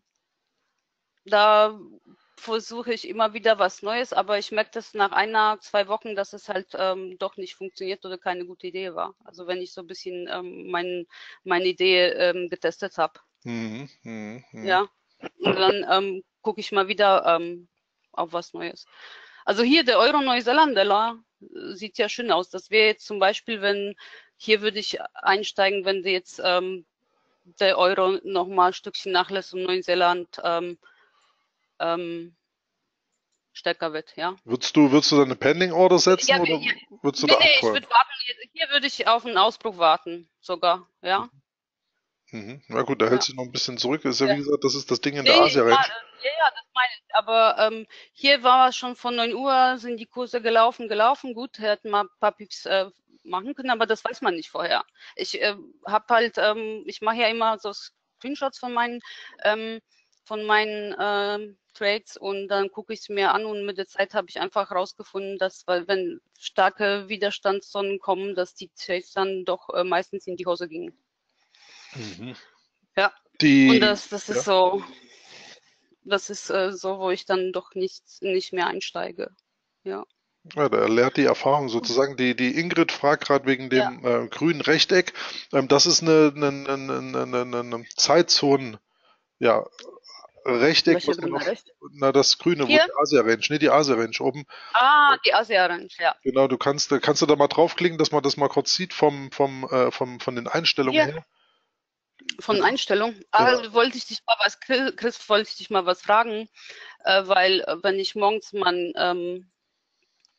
da versuche ich immer wieder was Neues, aber ich merke das nach einer, zwei Wochen, dass es halt ähm, doch nicht funktioniert oder keine gute Idee war. Also wenn ich so ein bisschen ähm, mein, meine Idee ähm, getestet habe. Mhm. Mhm. Mhm. Ja. Und dann ähm, gucke ich mal wieder ähm, auf was Neues. Also hier der Euro-Neuseeland-Dollar äh, sieht ja schön aus. Das wäre jetzt zum Beispiel, wenn, hier würde ich einsteigen, wenn jetzt ähm, der Euro nochmal ein Stückchen nachlässt und Neuseeland ähm, ähm, stärker wird, ja. Würdest du, würdest du dann eine Pending Order setzen Ja, oder ja, würdest du nee, da nee, ich abfeuern? würde warten. Hier würde ich auf einen Ausbruch warten, sogar, ja. Mhm. Na gut, da hält Ja. sich noch ein bisschen zurück. Ist ja wie Ja. gesagt, das ist das Ding in der Nee, ich Asia-Range. mein, ja, ja, das meine ich. Aber ähm, hier war es schon von neun Uhr, sind die Kurse gelaufen, gelaufen. Gut, hätten mal ein paar Pips äh, machen können, aber das weiß man nicht vorher. Ich äh, habe halt, ähm, ich mache ja immer so Screenshots von meinen, ähm, von meinen ähm, Trades und dann gucke ich es mir an und mit der Zeit habe ich einfach rausgefunden, dass, weil wenn starke Widerstandszonen kommen, dass die Trades dann doch äh, meistens in die Hose gingen. Mhm. Ja. Und Die, das, das ist ja. so, das ist äh, so, wo ich dann doch nicht, nicht mehr einsteige. Ja. Ja, da lehrt die Erfahrung sozusagen. Die, die Ingrid fragt gerade wegen Ja. dem äh, grünen Rechteck. Ähm, das ist eine, eine, eine, eine, eine, eine Zeitzonen, ja, Rechteck, Welcher was man grüne auf, Recht? na das Grüne, wo Hier? die Asia-Range, ne, die Asia-Range oben. Ah, die Asia-Range, ja. Genau, du kannst, kannst du da mal draufklicken, dass man das mal kurz sieht vom, vom, äh, vom, von den Einstellungen Hier, her. von Einstellung. Ja. Ah, wollte ich dich mal was, Chris, wollte ich dich mal was fragen, äh, weil äh, wenn ich morgens mein, ähm,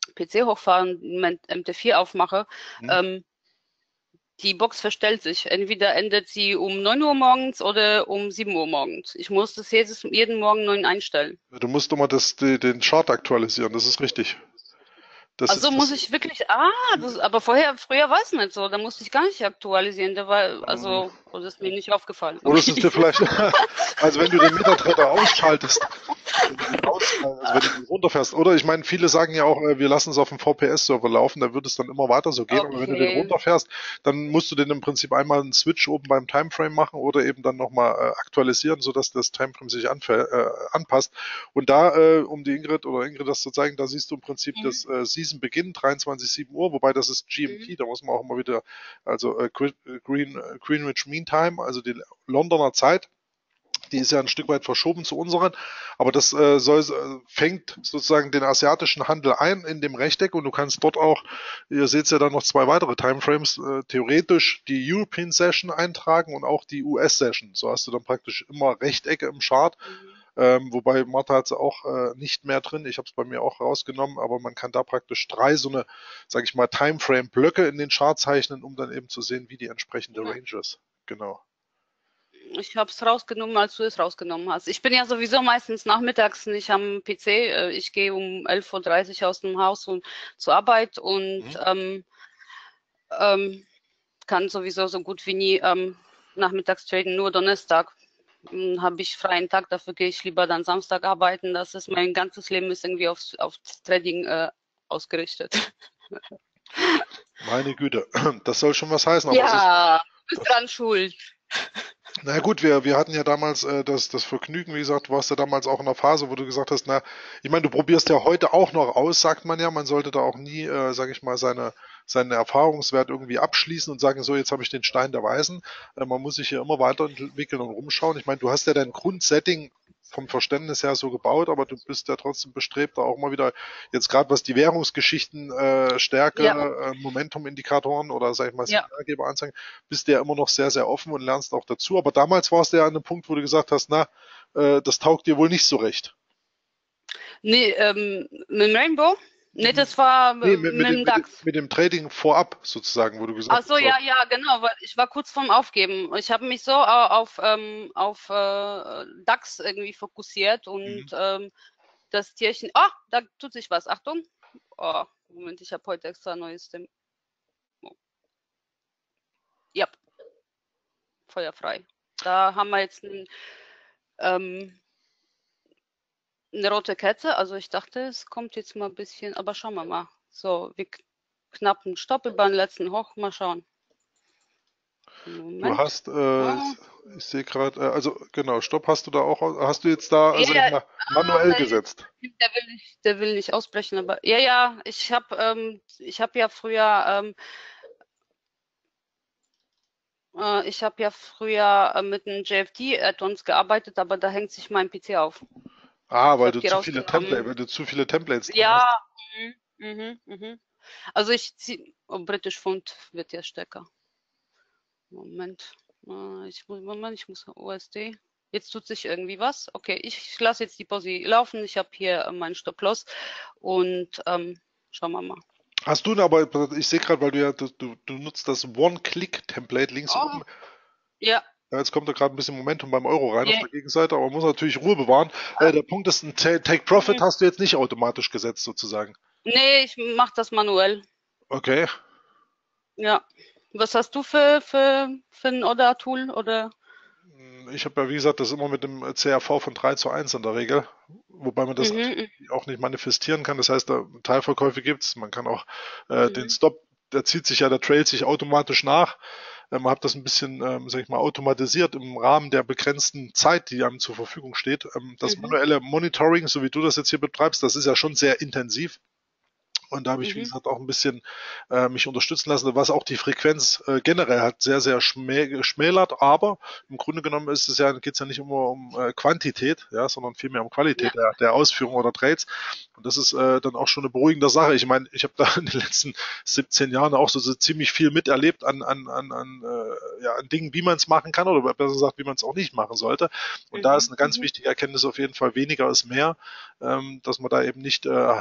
P C hochfahren, M T vier aufmache, Hm? ähm, die Box verstellt sich. Entweder endet sie um neun Uhr morgens oder um sieben Uhr morgens. Ich muss das jedes, jeden Morgen neu einstellen. Du musst immer das, die, den Chart aktualisieren, das ist richtig. Das Also ist muss das. ich wirklich, ah, das, aber vorher, früher war es nicht so, da musste ich gar nicht aktualisieren, da war, Hm. also, das ist mir nicht aufgefallen. Oder ist es Okay. dir vielleicht, also wenn du den MetaTrader ausschaltest, wenn du den aus, also wenn du den runterfährst, oder ich meine, viele sagen ja auch, äh, wir lassen es auf dem V P S-Server laufen, da wird es dann immer weiter so gehen, aber wenn du den Okay. runterfährst, dann musst du den im Prinzip einmal einen Switch oben beim Timeframe machen oder eben dann nochmal äh, aktualisieren, sodass das Timeframe sich anfä- äh, anpasst. Und da, äh, um die Ingrid oder Ingrid das zu zeigen, da siehst du im Prinzip Mhm. das äh, Season-Beginn, dreiundzwanzig sieben Uhr, wobei das ist Mhm. G M T, da muss man auch immer wieder, also äh, Green, äh, Greenwich Mean Time, also die Londoner Zeit, die ist ja ein Stück weit verschoben zu unseren, aber das äh, soll, äh, fängt sozusagen den asiatischen Handel ein in dem Rechteck und du kannst dort auch, ihr seht ja dann noch zwei weitere Timeframes, äh, theoretisch die European Session eintragen und auch die U S Session. So hast du dann praktisch immer Rechtecke im Chart. Mhm. Ähm, wobei Martha hat es auch äh, nicht mehr drin. Ich habe es bei mir auch rausgenommen, aber man kann da praktisch drei so eine, sage ich mal, Timeframe-Blöcke in den Chart zeichnen, um dann eben zu sehen, wie die entsprechende Ja. Range ist. Genau. Ich habe es rausgenommen, als du es rausgenommen hast. Ich bin ja sowieso meistens nachmittags nicht am P C. Äh, Ich gehe um elf Uhr dreißig aus dem Haus und zur Arbeit und Mhm. ähm, ähm, kann sowieso so gut wie nie ähm, nachmittags traden, nur Donnerstag. Hm, habe ich freien Tag, dafür gehe ich lieber dann Samstag arbeiten. Das ist mein ganzes Leben ist irgendwie aufs, aufs Trading äh, ausgerichtet. Meine Güte, das soll schon was heißen, aber es ist, Ja, du bist das, dran schuld. na gut, wir, wir hatten ja damals äh, das, das Vergnügen, wie gesagt, du warst ja damals auch in der Phase, wo du gesagt hast, na, ich meine, du probierst ja heute auch noch aus, sagt man ja, man sollte da auch nie, äh, sage ich mal, seine, seinen Erfahrungswert irgendwie abschließen und sagen, so, jetzt habe ich den Stein der Weisen. Äh, man muss sich hier immer weiterentwickeln und rumschauen. Ich meine, du hast ja dein Grundsetting vom Verständnis her so gebaut, aber du bist ja trotzdem bestrebt, da auch mal wieder, jetzt gerade was die Währungsgeschichten, äh, Stärke, Ja, äh, Momentum-Indikatoren oder, sag ich mal, ja. Signalgeber anzeigen, bist du ja immer noch sehr, sehr offen und lernst auch dazu. Aber damals warst du ja an einem Punkt, wo du gesagt hast, na, äh, das taugt dir wohl nicht so recht. Nee, ähm, mit dem Rainbow? Nee, das war Nee, äh, mit, mit, mit dem, dem mit, dem, DAX. mit dem Trading vorab sozusagen, wo du Ach gesagt so, hast, so, ja, ja, genau, weil ich war kurz vorm Aufgeben. Ich habe mich so au- auf, ähm, auf äh, DAX irgendwie fokussiert und mhm. ähm, das Tierchen. Ah, da tut sich was. Achtung. Oh, Moment, ich habe heute extra neues. Dem oh, ja, feuerfrei. Da haben wir jetzt ein, ähm, eine rote Kette. Also ich dachte, es kommt jetzt mal ein bisschen, aber schauen wir mal. So, wir knapp einen Stopp über den letzten Hoch. Mal schauen. Du Moment. hast, äh, Ah, ich sehe gerade, äh, also genau, Stopp hast du da auch, hast du jetzt da, ja, sag ich ja, mal, ah, manuell der, gesetzt? der will nicht, der will nicht ausbrechen, aber ja, ja, ich habe ähm, ich habe ja früher ähm, äh, ich habe ja früher äh, mit einem J F D-Add-ons gearbeitet, aber da hängt sich mein P C auf. Ah, Ich weil habe du die zu viele Template, rausgenommen. weil du zu viele Templates drin hast. Ja, mhm, mhm, mhm. Also ich ziehe, oh, British Pfund wird ja stärker. Moment, äh, ich muss, Moment, ich muss U S D. Jetzt tut sich irgendwie was. Okay, ich lasse jetzt die Posi laufen. Ich habe hier äh, meinen Stop-Loss und ähm, schauen wir mal. Hast du aber, ich sehe gerade, weil du ja, du, du du nutzt das One-Click-Template links Oh, oben. ja, Ja, jetzt kommt da gerade ein bisschen Momentum beim Euro rein auf ja. der Gegenseite, aber man muss natürlich Ruhe bewahren. Äh, der Punkt ist, ein Ta- Take Profit Mhm. hast du jetzt nicht automatisch gesetzt, sozusagen. Nee, ich mache das manuell. Okay. Ja. Was hast du für, für, für ein Order-Tool? Oder? Ich habe ja, wie gesagt, das immer mit dem C R V von drei zu eins in der Regel, wobei man das Mhm, natürlich auch nicht manifestieren kann. Das heißt, da Teilverkäufe gibt's. Man kann auch äh, den mhm, Stop, der zieht sich ja, der trailt sich automatisch nach. Äh, man hat das ein bisschen, ähm, sag ich mal, automatisiert im Rahmen der begrenzten Zeit, die einem zur Verfügung steht. Ähm, das mhm, manuelle Monitoring, so wie du das jetzt hier betreibst, das ist ja schon sehr intensiv. Und da habe ich, wie mhm, gesagt, auch ein bisschen äh, mich unterstützen lassen, was auch die Frequenz äh, generell hat sehr, sehr schmä geschmälert. Aber im Grunde genommen ist es ja, geht es ja nicht immer um äh, Quantität, ja, sondern vielmehr um ja. Qualität der, der Ausführung oder Trades. Und das ist äh, dann auch schon eine beruhigende Sache. Ich meine, ich habe da in den letzten siebzehn Jahren auch so, so ziemlich viel miterlebt an, an, an, an, äh, ja, an Dingen, wie man es machen kann oder besser gesagt, wie man es auch nicht machen sollte. Und da ist Mhm, eine ganz mhm, wichtige Erkenntnis auf jeden Fall, weniger ist mehr, ähm, dass man da eben nicht äh,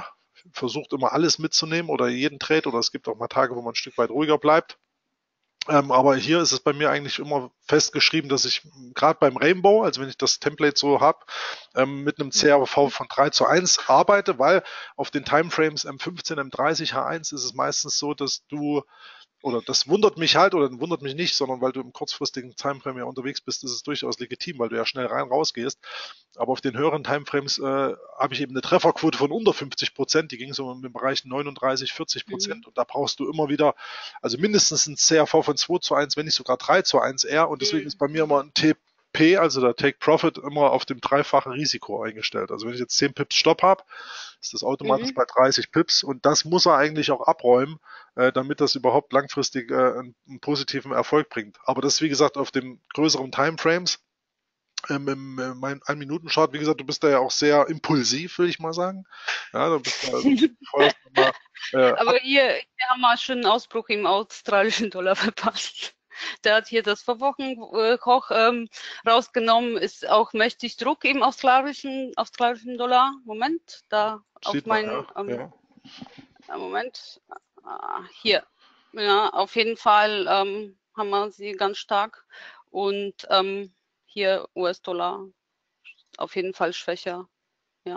versucht immer alles mitzunehmen oder jeden Trade, oder es gibt auch mal Tage, wo man ein Stück weit ruhiger bleibt. Ähm, aber hier ist es bei mir eigentlich immer festgeschrieben, dass ich gerade beim Rainbow, also wenn ich das Template so habe, ähm, mit einem C R V von drei zu eins arbeite, weil auf den Timeframes M fünfzehn, M dreißig, H eins ist es meistens so, dass du, oder das wundert mich halt, oder wundert mich nicht, sondern weil du im kurzfristigen Timeframe ja unterwegs bist, ist es durchaus legitim, weil du ja schnell rein raus gehst. Aber auf den höheren Timeframes äh, habe ich eben eine Trefferquote von unter fünfzig Prozent, die ging so im Bereich neununddreißig, vierzig Prozent. Mhm. Und da brauchst du immer wieder, also mindestens ein C R V von zwei zu eins, wenn nicht sogar drei zu eins eher. Und deswegen ist bei mir immer ein T P, also der Take Profit, immer auf dem dreifachen Risiko eingestellt. Also wenn ich jetzt zehn Pips Stopp habe, ist das automatisch Mhm. bei dreißig Pips, und das muss er eigentlich auch abräumen, äh, damit das überhaupt langfristig äh, einen, einen positiven Erfolg bringt. Aber das, wie gesagt, auf den größeren Timeframes. Ähm, im äh, mein Ein-Minuten-Chart, wie gesagt, du bist da ja auch sehr impulsiv, würde ich mal sagen. Ja, du bist da, du feuerst mal äh, ab. Aber hier, hier haben wir schon einen Ausbruch im australischen Dollar verpasst. Der hat hier das Vorwochenhoch ähm, rausgenommen, ist auch mächtig Druck im australischen, australischen Dollar. Moment, da auf Sieht man, meinen, ja. ähm, ja. ja, Moment, ah, hier. Ja, auf jeden Fall ähm, haben wir sie ganz stark. Und ähm, hier U S-Dollar auf jeden Fall schwächer. Ja.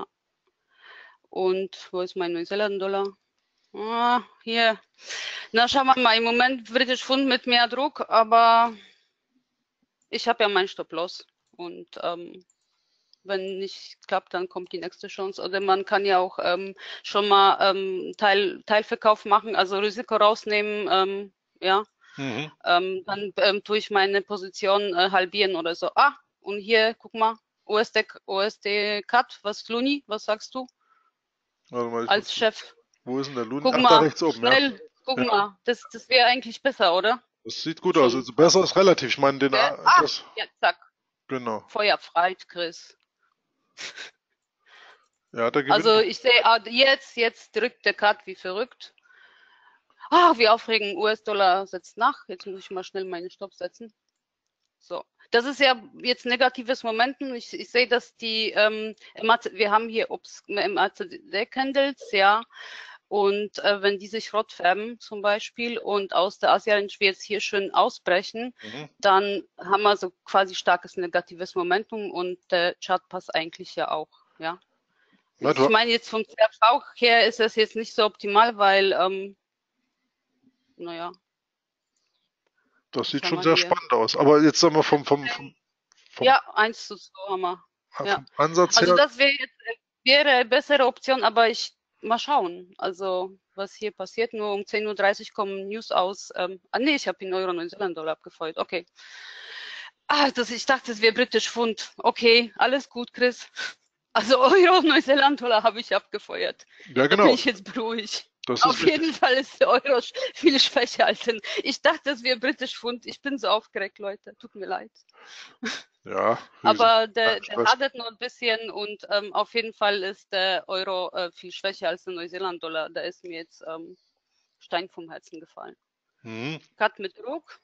Und wo ist mein Neuseeland-Dollar? Ah, hier. Na, schauen wir mal. Im Moment British Pfund mit mehr Druck, aber ich habe ja meinen Stop-Loss. Und ähm, wenn nicht klappt, dann kommt die nächste Chance. Oder man kann ja auch ähm, schon mal ähm, Teil, Teilverkauf machen, also Risiko rausnehmen. Ähm, ja, Mhm. ähm, dann ähm, tue ich meine Position äh, halbieren oder so. Ah, und hier, guck mal, U S D, U S D Cut, was Luni, was sagst du Warte mal, ich muss, als Chef? wo ist denn der Loon? Guck Ach, da mal, rechts oben, ja. schnell, guck Ja, mal, das, das wäre eigentlich besser, oder? das sieht gut aus. Schon Also besser fast. ist relativ. Ich meine, den, Gell? A- Ah, das, ja, zack, genau. Feuer frei, Chris. Ja, der gewinnt. Also ich sehe ah, jetzt, jetzt drückt der Cut wie verrückt. Ah, wie aufregend, U S-Dollar setzt nach. Jetzt muss ich mal schnell meinen Stopp setzen. So, das ist ja jetzt negatives Momentum. Ich, ich sehe, dass die, ähm, wir haben hier Ups, M A C D-Candles, ja, und äh, wenn die sich rot färben zum Beispiel und aus der Asia-Range wir jetzt hier schön ausbrechen, Mhm. dann haben wir so quasi starkes negatives Momentum und der Chart passt eigentlich ja auch, ja. Na, Ich du, meine, jetzt vom C R V her ist das jetzt nicht so optimal, weil, ähm, naja, das sieht schauen schon wir sehr hier. spannend aus. Aber jetzt sagen wir vom, vom, vom, vom, Ja, eins zu zwei haben wir. Ja. vom Ansatz Also her, das wäre jetzt äh, wäre eine bessere Option, aber ich mal schauen. Also was hier passiert. Nur um zehn Uhr dreißig kommen News aus. Ähm, ah nee, ich habe in Euro Neuseeland-Dollar abgefeuert. Okay. Ah, das, ich dachte, es wäre britisch Pfund. Okay, alles gut, Chris. Also Euro Neuseeland-Dollar habe ich abgefeuert. ja Da bin genau, ich jetzt beruhigt. das ist Auf jeden wichtig. Fall ist der Euro sch- viel schwächer als in. Ich dachte, es wäre britisch Pfund. Ich bin so aufgeregt, Leute. Tut mir leid. Ja, wie gesagt, Aber kein der, der Stress. hadert nur ein bisschen und ähm, auf jeden Fall ist der Euro äh, viel schwächer als der Neuseeland-Dollar. Da ist mir jetzt ähm, Stein vom Herzen gefallen. Mhm. Cut mit Druck.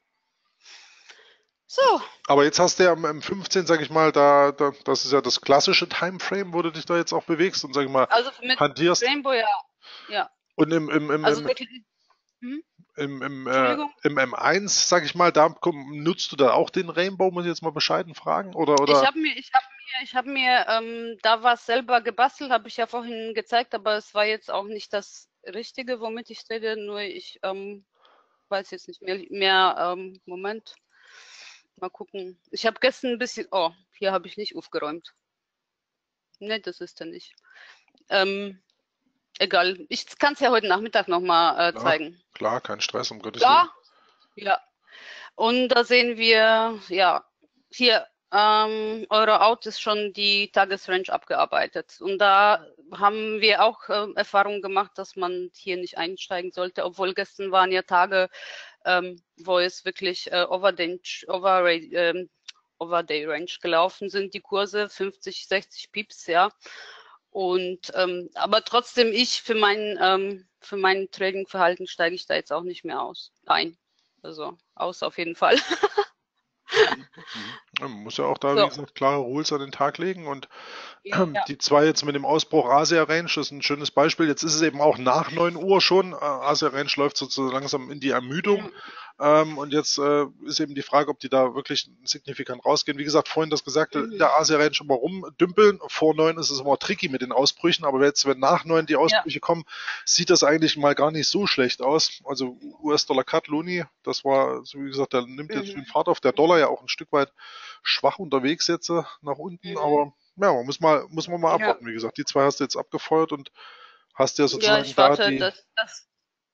So, Aber jetzt hast du ja am M fünfzehn, sag ich mal, da, da, das ist ja das klassische Timeframe, wo du dich da jetzt auch bewegst und, sag ich mal, also mit hantierst. Rainbow, ja. Ja. Und im, im, im, Also im, wirklich, hm? im, im, äh, Entschuldigung. im M eins, sag ich mal, da komm, nutzt du da auch den Rainbow, muss ich jetzt mal bescheiden fragen? Oder, Ich oder? habe mir, ich habe mir, ich habe mir ähm, da was selber gebastelt, habe ich ja vorhin gezeigt, aber es war jetzt auch nicht das Richtige, womit ich rede, nur ich ähm, weiß jetzt nicht mehr, mehr ähm, Moment. Mal gucken. Ich habe gestern ein bisschen, oh, hier habe ich nicht aufgeräumt. Ne, das ist er nicht. Ähm, egal. Ich kann es ja heute Nachmittag nochmal äh, Klar, zeigen. klar, kein Stress, um Gottes Willen. Ja, ja. Und da sehen wir, ja, hier, ähm, eure Out ist schon die Tagesrange abgearbeitet. Und da haben wir auch äh, Erfahrungen gemacht, dass man hier nicht einsteigen sollte, obwohl gestern waren ja Tage, ähm, wo es wirklich äh, over, den, over, ähm, over Day Range gelaufen sind, die Kurse fünfzig, sechzig Pips, ja. Und ähm, aber trotzdem, ich für mein, ähm, für mein Trading-Verhalten steige ich da jetzt auch nicht mehr aus. Ein. Also aus auf jeden Fall. Mhm. Mhm. Ja, man muss ja auch da, wie So, gesagt, klare Rules an den Tag legen und ja. die zwei jetzt mit dem Ausbruch Asia Range, das ist ein schönes Beispiel. Jetzt ist es eben auch nach neun Uhr schon. Äh, Asia Range läuft sozusagen langsam in die Ermüdung. Mhm. Ähm, und jetzt äh, ist eben die Frage, ob die da wirklich signifikant rausgehen. Wie gesagt, vorhin das Gesagte, in Mhm. der Asia Range immer rumdümpeln. Vor neun ist es immer tricky mit den Ausbrüchen, aber jetzt, wenn nach neun die Ja. Ausbrüche kommen, sieht das eigentlich mal gar nicht so schlecht aus. Also U S-Dollar Cut Luni, das war, so wie gesagt, der nimmt jetzt schön Mhm. Fahrt auf. Der Dollar ja auch ein Stück weit schwach unterwegs jetzt äh, nach unten, Mhm. aber ja, man muss mal, muss man mal Ja. abwarten. Wie gesagt, die zwei hast du jetzt abgefeuert und hast ja Ja, sozusagen ich da warte, die. dass das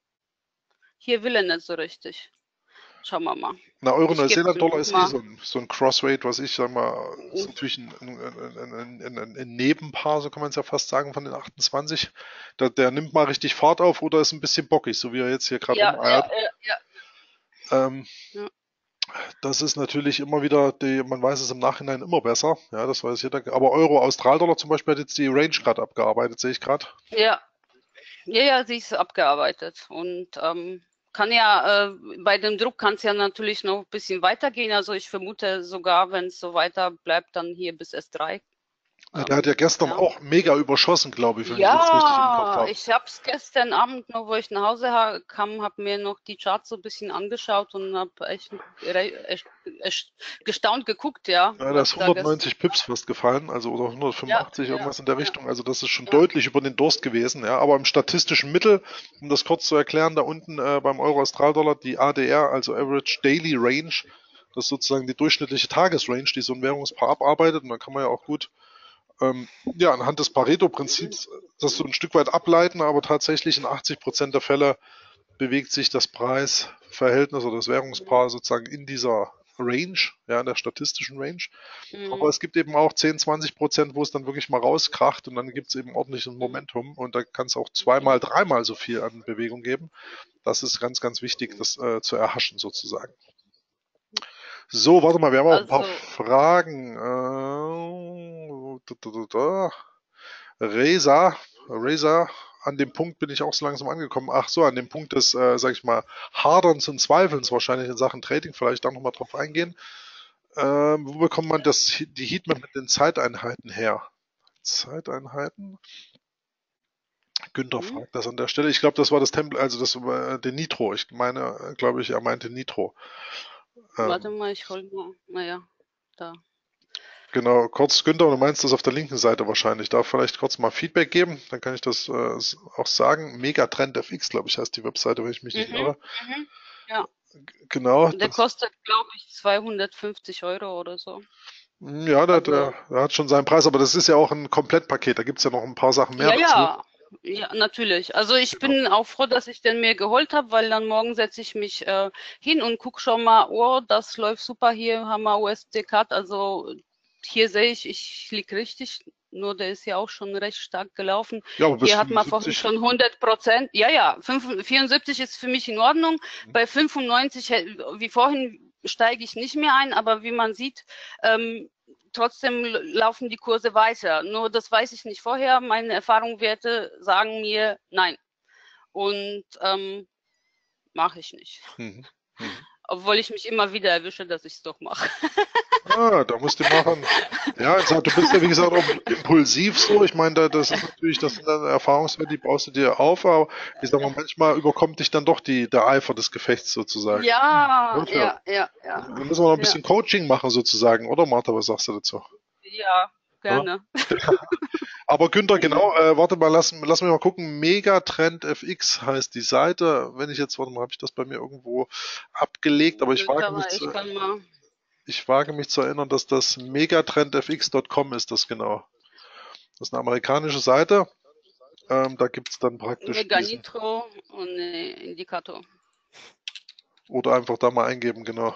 hier will er nicht so richtig. Schauen wir mal. Na, Ich gebe Euro-Neuseeland-Dollar noch ist eh mal. so ein, so ein Crossrate, was ich sag mal, ist natürlich ein, ein, ein, ein, ein, ein Nebenpaar, so kann man es ja fast sagen, von den achtundzwanzig. Der, der nimmt mal richtig Fahrt auf oder ist ein bisschen bockig, so wie er jetzt hier gerade Ja, ja, rumeiert. ja, ja. Ähm, Ja. das ist natürlich immer wieder, die, man weiß es im Nachhinein immer besser. Ja, das weiß jeder. Aber Euro-Australdollar zum Beispiel hat jetzt die Range gerade abgearbeitet, sehe ich gerade. Ja, ja, ja, sie ist abgearbeitet und ähm, kann ja, äh, bei dem Druck kann es ja natürlich noch ein bisschen weitergehen. Also ich vermute sogar, wenn es so weiter bleibt, dann hier bis S drei. Ja, der hat ja Ähm, gestern ja. auch mega überschossen, glaube ich, wenn ich das richtig im Kopf Ja, habe. ich habe es gestern Abend noch, wo ich nach Hause ha kam, habe mir noch die Charts so ein bisschen angeschaut und habe echt, echt, echt gestaunt geguckt, ja, Ja, da ist was da gestern. hundertneunzig Pips fast gefallen, also oder Ja, hundertfünfundachtzig, ja, irgendwas in der ja, Richtung. Also das ist schon ja. deutlich über den Durst gewesen, ja. Aber im statistischen Mittel, um das kurz zu erklären, da unten äh, beim Euro-Australdollar die A D R, also Average Daily Range, das ist sozusagen die durchschnittliche Tagesrange, die so ein Währungspaar abarbeitet. Und dann kann man ja auch gut ähm, ja, anhand des Pareto-Prinzips das so ein Stück weit ableiten, aber tatsächlich in achtzig Prozent der Fälle bewegt sich das Preisverhältnis oder das Währungspaar sozusagen in dieser Range, ja, in der statistischen Range. Aber Mhm. es gibt eben auch zehn, zwanzig Prozent, wo es dann wirklich mal rauskracht und dann gibt es eben ordentliches Mhm. Momentum und da kann es auch zweimal, dreimal so viel an Bewegung geben. Das ist ganz, ganz wichtig, das äh, zu erhaschen sozusagen. So, warte mal, wir haben auch ein paar Also, Fragen. Äh, da, da, da, da. Reza, Reza, an dem Punkt bin ich auch so langsam angekommen. Ach so, an dem Punkt des, äh, sag ich mal, Haderns und Zweifelns wahrscheinlich in Sachen Trading, vielleicht da nochmal drauf eingehen. Ähm, wo bekommt man das, die Heatmap mit den Zeiteinheiten her? Zeiteinheiten? Günther hm? fragt das an der Stelle. Ich glaube, das war das Tempel, also das war äh, der Nitro. Ich meine, glaube ich, er meinte Nitro. Warte Ähm, mal, ich hol mal. Naja, da. genau, kurz, Günther, du meinst das auf der linken Seite wahrscheinlich. Darf vielleicht kurz mal Feedback geben, dann kann ich das äh, auch sagen. Megatrend F X, glaube ich, heißt die Webseite, wenn ich mich nicht Mhm, irre. mhm. Ja, Genau, der das, kostet, glaube ich, zweihundertfünfzig Euro oder so. ja, der, der, Aber der hat schon seinen Preis, aber das ist ja auch ein Komplettpaket. Da gibt es ja noch ein paar Sachen mehr ja, dazu. ja, ja, natürlich. Also ich Genau. bin auch froh, dass ich den mir geholt habe, weil dann morgen setze ich mich äh, hin und guck schon mal, oh, das läuft super, hier haben wir U S D-Cut. Also hier sehe ich, ich lieg richtig, nur der ist ja auch schon recht stark gelaufen. Ja, aber bis Hier hat man vorhin fünfundsiebzig. schon hundert Prozent. Ja, ja, fünf, vierundsiebzig ist für mich in Ordnung. Bei fünfundneunzig, hä- wie vorhin, steige ich nicht mehr ein, aber wie man sieht, ähm, trotzdem laufen die Kurse weiter. Nur das weiß ich nicht vorher. Meine Erfahrungswerte sagen mir nein. Und ähm, mache ich nicht. Mhm. Mhm. Obwohl ich mich immer wieder erwische, dass ich es doch mache. Ah, da musst du machen. Ja, jetzt, du bist ja wie gesagt auch impulsiv so. Ich meine, da, das ist natürlich, das sind dann Erfahrungswerte, die baust du dir auf, aber ich sag mal, manchmal überkommt dich dann doch die, der Eifer des Gefechts sozusagen. Ja, Gut, ja. ja, ja, ja, Da müssen wir noch ein ja, bisschen Coaching machen sozusagen, oder Martha, was sagst du dazu? ja, Ja? gerne. Aber Günther, genau, äh, warte mal, lass, lass mich mal gucken. Megatrend F X heißt die Seite. Wenn ich jetzt, warte mal, habe ich das bei mir irgendwo abgelegt, aber ich wage Kann mich man, zu, ich kann mal ich wage mich zu erinnern, dass das megatrendfx Punkt com ist, das genau. Das ist eine amerikanische Seite. Ähm, da gibt es dann praktisch Mega diesen, Nitro und äh, Indikator. oder einfach da mal eingeben, genau.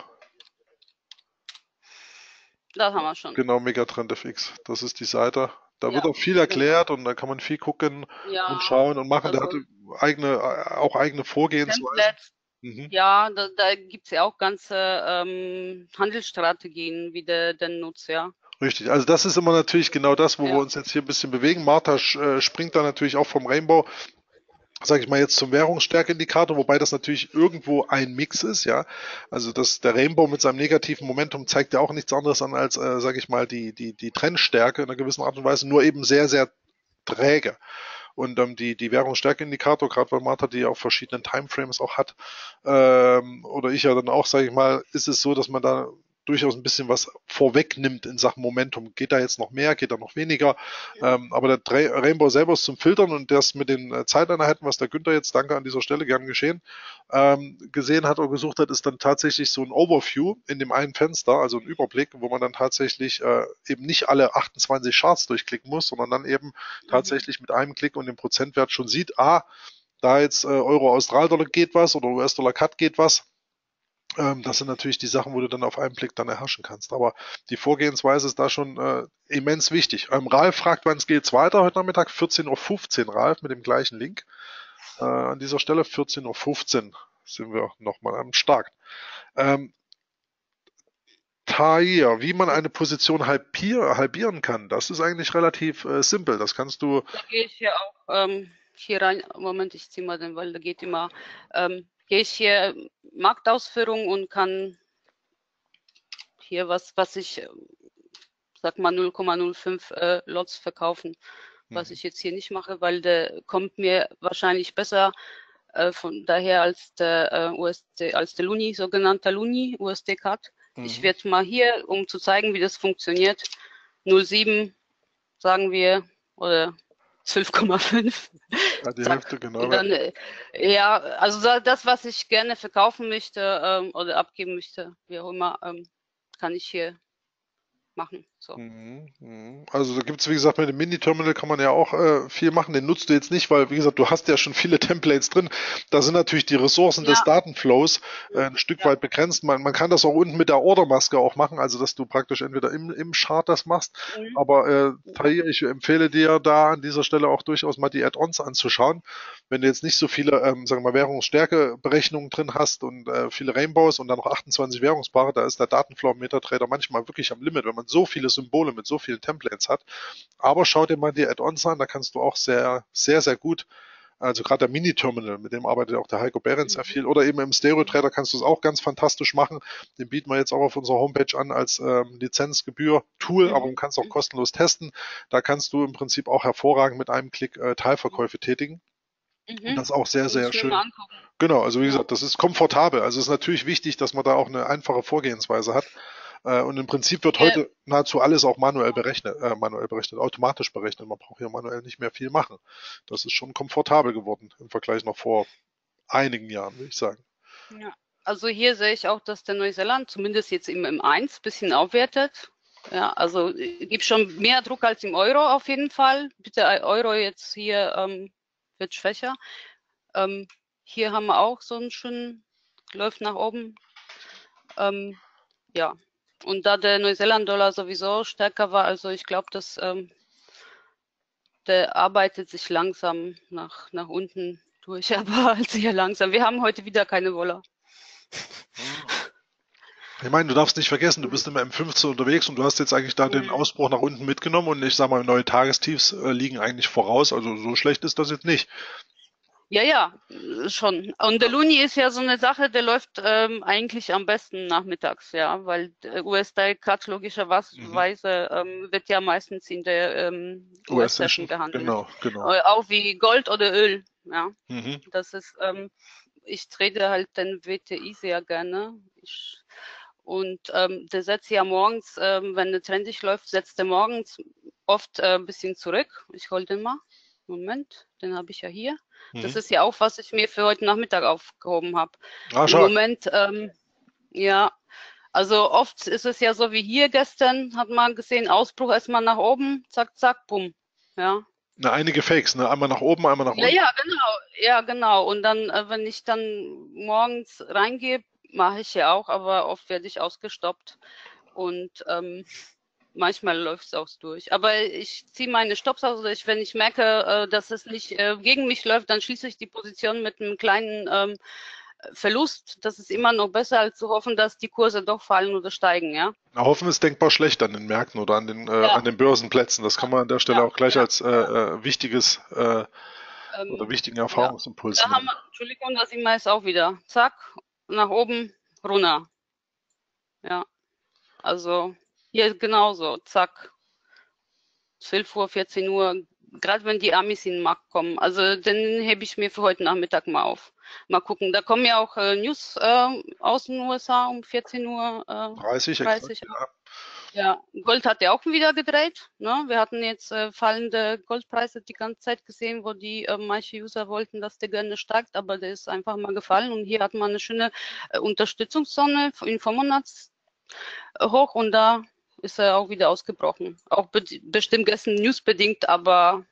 Das haben wir schon. Genau, Megatrendfx. Das ist die Seite. Da wird Ja, auch viel genau. erklärt und da kann man viel gucken und Ja, schauen und machen. Der also hatte eigene, auch eigene Vorgehensweisen. Templates. Mhm. Ja, da, da gibt es ja auch ganze ähm, Handelsstrategien, wie der den nutzt, ja. Richtig, also das ist immer natürlich genau das, wo wir Ja. uns jetzt hier ein bisschen bewegen. Martha äh, springt da natürlich auch vom Rainbow. sage ich mal jetzt zum Währungsstärkeindikator, wobei das natürlich irgendwo ein Mix ist, ja. Also das, der Rainbow mit seinem negativen Momentum zeigt ja auch nichts anderes an als, äh, sage ich mal, die, die, die Trendstärke in einer gewissen Art und Weise, nur eben sehr, sehr träge. Und ähm, die, die Währungsstärkeindikator, gerade weil Martha die auf verschiedenen Timeframes auch hat, ähm, oder ich ja dann auch, sage ich mal, ist es so, dass man da durchaus ein bisschen was vorwegnimmt in Sachen Momentum. Geht da jetzt noch mehr, geht da noch weniger? Ähm, aber der Rainbow selber ist zum Filtern und das mit den äh, Zeiteinheiten, was der Günther jetzt, danke an dieser Stelle, gern geschehen, ähm, gesehen hat oder gesucht hat, ist dann tatsächlich so ein Overview in dem einen Fenster, also ein Überblick, wo man dann tatsächlich äh, eben nicht alle achtundzwanzig Charts durchklicken muss, sondern dann eben tatsächlich mit einem Klick und dem Prozentwert schon sieht, ah, da jetzt äh, Euro Australdollar geht was oder U S-Dollar Cut geht was. Ähm, das sind natürlich die Sachen, wo du dann auf einen Blick dann erhaschen kannst. Aber die Vorgehensweise ist da schon äh, immens wichtig. Ähm, Ralf fragt, wann es geht's weiter heute Nachmittag? vierzehn Uhr fünfzehn, Ralf, mit dem gleichen Link. Äh, an dieser Stelle vierzehn Uhr fünfzehn sind wir nochmal am Start. Ähm, Tahir, wie man eine Position halbier, halbieren kann, das ist eigentlich relativ äh, simpel. Das kannst du. Da gehe ich hier auch ähm, hier rein. Moment, ich ziehe mal den, weil da geht immer. Ähm, gehe ich hier Marktausführung und kann hier was, was ich, sag mal null Komma null fünf äh, Lots verkaufen, was Mhm. ich jetzt hier nicht mache, weil der kommt mir wahrscheinlich besser äh, von daher als der äh, U S D, als der Luni, sogenannter Luni, U S D-Cut. Mhm. Ich werde mal hier, um zu zeigen, wie das funktioniert, null Komma sieben sagen wir oder zwölf Komma fünf. Ja, die Zack. Hälfte, genau. Und dann, äh, ja, also das, was ich gerne verkaufen möchte ähm, oder abgeben möchte, wie auch immer, ähm, kann ich hier machen. So. Mhm, mhm. Also da gibt's wie gesagt, mit dem Mini-Terminal kann man ja auch äh, viel machen. Den nutzt du jetzt nicht, weil, wie gesagt, du hast ja schon viele Templates drin. Da sind natürlich die Ressourcen des Ja, Datenflows äh, ein Stück ja. weit begrenzt. Man, man kann das auch unten mit der Ordermaske auch machen, also dass du praktisch entweder im, im Chart das machst. Mhm. Aber äh, Tahir, ich empfehle dir da an dieser Stelle auch durchaus mal die Add-ons anzuschauen. Wenn du jetzt nicht so viele, ähm, sagen wir mal, Währungsstärke-Berechnungen drin hast und äh, viele Rainbows und dann noch achtundzwanzig Währungspaare, da ist der Datenflow im MetaTrader manchmal wirklich am Limit, wenn man so viele Symbole mit so vielen Templates hat. Aber schau dir mal die Add-ons an, da kannst du auch sehr, sehr, sehr gut, also gerade der Mini-Terminal, mit dem arbeitet auch der Heiko Behrens sehr viel, oder eben im Stereo-Trader kannst du es auch ganz fantastisch machen. Den bieten wir jetzt auch auf unserer Homepage an als ähm, Lizenzgebühr-Tool, aber du kannst auch kostenlos testen. Da kannst du im Prinzip auch hervorragend mit einem Klick äh, Teilverkäufe tätigen. Und Mhm. das auch sehr, Muss sehr ich mir mal schön. angucken. Genau, also wie Ja. gesagt, das ist komfortabel. Also es ist natürlich wichtig, dass man da auch eine einfache Vorgehensweise hat. Äh, und im Prinzip wird Ja, heute nahezu alles auch manuell berechnet, äh, manuell berechnet, automatisch berechnet. Man braucht hier manuell nicht mehr viel machen. Das ist schon komfortabel geworden im Vergleich noch vor einigen Jahren, würde ich sagen. ja. Also hier sehe ich auch, dass der Neuseeland zumindest jetzt im M eins ein bisschen aufwertet. Ja, also äh, gibt schon mehr Druck als im Euro auf jeden Fall. Bitte äh, Euro jetzt hier ähm, wird schwächer. Ähm, hier haben wir auch so einen schönen, läuft nach oben. Ähm, ja, und da der Neuseeland-Dollar sowieso stärker war, also ich glaube, dass ähm, der arbeitet sich langsam nach, nach unten durch, aber halt sehr langsam. Wir haben heute wieder keine Wolle. Ich meine, du darfst nicht vergessen, du bist immer im fünfzehn unterwegs und du hast jetzt eigentlich da den Mhm. Ausbruch nach unten mitgenommen und ich sag mal, neue Tagestiefs äh, liegen eigentlich voraus. Also so schlecht ist das jetzt nicht. Ja, ja, schon. Und der Luni ist ja so eine Sache, der läuft ähm, eigentlich am besten nachmittags, ja, weil der U S-Cut Mhm. logischerweise ähm, wird ja meistens in der ähm, U S-Session, U S-Session gehandelt. genau, genau. Äh, auch wie Gold oder Öl, ja. Mhm. Das ist, ähm, ich trade halt den W T I sehr gerne. Ich, und ähm, der setzt ja morgens, ähm, wenn der trendig läuft, setzt er morgens oft äh, ein bisschen zurück. Ich hol den mal. Moment, den habe ich ja hier. Das Mhm. ist ja auch, was ich mir für heute Nachmittag aufgehoben habe. Ah, Im stark. Moment, ähm, ja, also oft ist es ja so wie hier gestern, hat man gesehen, Ausbruch erstmal nach oben, zack, zack, bumm. Ja. Na, einige Fakes, ne? Einmal nach oben, einmal nach Ja, unten. ja, genau. Ja, genau. Und dann, äh, wenn ich dann morgens reingehe, mache ich ja auch, aber oft werde ich ausgestoppt und ähm, manchmal läuft es auch durch. Aber ich ziehe meine Stops aus. Oder ich, wenn ich merke, äh, dass es nicht äh, gegen mich läuft, dann schließe ich die Position mit einem kleinen ähm, Verlust. Das ist immer noch besser, als zu hoffen, dass die Kurse doch fallen oder steigen, ja. Na, hoffen ist denkbar schlecht an den Märkten oder an den, äh, Ja, an den Börsenplätzen. Das kann man an der Stelle ja, auch gleich ja, als äh, ja. äh, wichtiges äh, oder Ähm, wichtigen ja, Erfahrungsimpulsen. da haben wir, Entschuldigung, da sind wir jetzt auch wieder. Zack, nach oben, runter. Ja, also hier genauso. Zack, zwölf Uhr, vierzehn Uhr, gerade wenn die Amis in den Markt kommen. Also den hebe ich mir für heute Nachmittag mal auf. Mal gucken. Da kommen ja auch äh, News äh, aus den U S A um vierzehn Uhr dreißig, exakt, dreißig. ja. Ja, Gold hat ja auch wieder gedreht. Ne? Wir hatten jetzt äh, fallende Goldpreise die ganze Zeit gesehen, wo die äh, manche User wollten, dass der gerne steigt, aber der ist einfach mal gefallen. Und hier hat man eine schöne äh, Unterstützungszone in fünf Monats hoch und da ist er auch wieder ausgebrochen. Auch be bestimmt gestern newsbedingt, aber